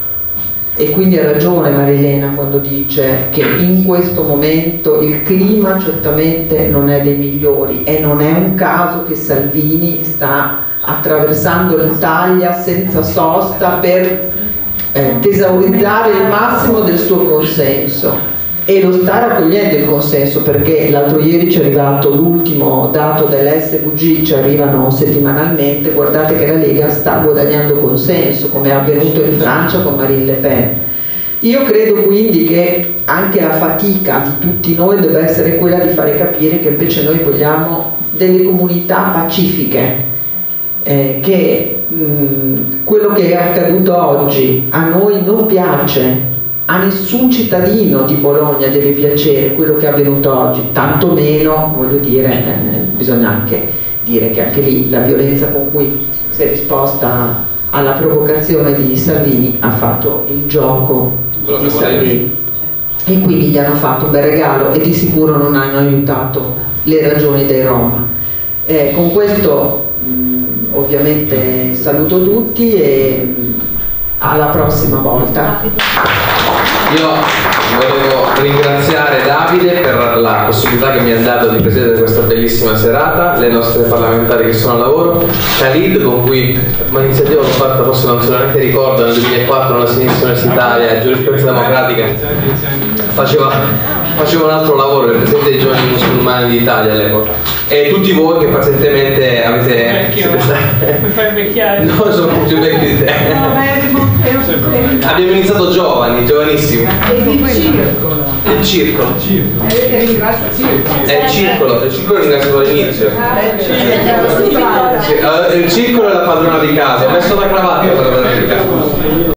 Speaker 19: e quindi ha ragione Marilena quando dice che in questo momento il clima certamente non è dei migliori, e non è un caso che Salvini sta attraversando l'Italia senza sosta per Eh, tesaurizzare il massimo del suo consenso. e lo sta raccogliendo il consenso, perché l'altro ieri ci è arrivato l'ultimo dato dell'S V G, ci arrivano settimanalmente, guardate che la Lega sta guadagnando consenso, come è avvenuto in Francia con Marine Le Pen. Io credo quindi che anche la fatica di tutti noi deve essere quella di fare capire che invece noi vogliamo delle comunità pacifiche, eh, che mh, quello che è accaduto oggi a noi non piace, a nessun cittadino di Bologna deve piacere quello che è avvenuto oggi, tantomeno, voglio dire, eh, bisogna anche dire che anche lì la violenza con cui si è risposta alla provocazione di Salvini ha fatto il gioco di Salvini, e quindi gli hanno fatto un bel regalo e di sicuro non hanno aiutato le ragioni dei Roma. Eh, con questo mh, ovviamente saluto tutti e mh, alla prossima volta.
Speaker 2: Io volevo ringraziare Davide per la possibilità che mi ha dato di presiedere questa bellissima serata, le nostre parlamentari che sono al lavoro, Khalid, con cui un'iniziativa l'ho fatta, forse non se lo neanche ricordo, nel duemilaquattro alla Sinistra Universitaria e Giurisprudenza Democratica, faceva, faceva un altro lavoro, il presidente dei giovani musulmani d'Italia all'epoca, e tutti voi che pazientemente avete...
Speaker 6: Vecchio, mi fai invecchiare.
Speaker 2: No, sono più vecchi di te. Abbiamo iniziato giovani, giovanissimi.
Speaker 17: Il circolo.
Speaker 2: Il circolo.
Speaker 17: Avete ringraziato il circolo.
Speaker 2: È il circolo, il circolo ringraziato all'inizio.
Speaker 17: Ah,
Speaker 2: Il circolo è la padrona di casa, ho messo la cravatta per la padrona di casa.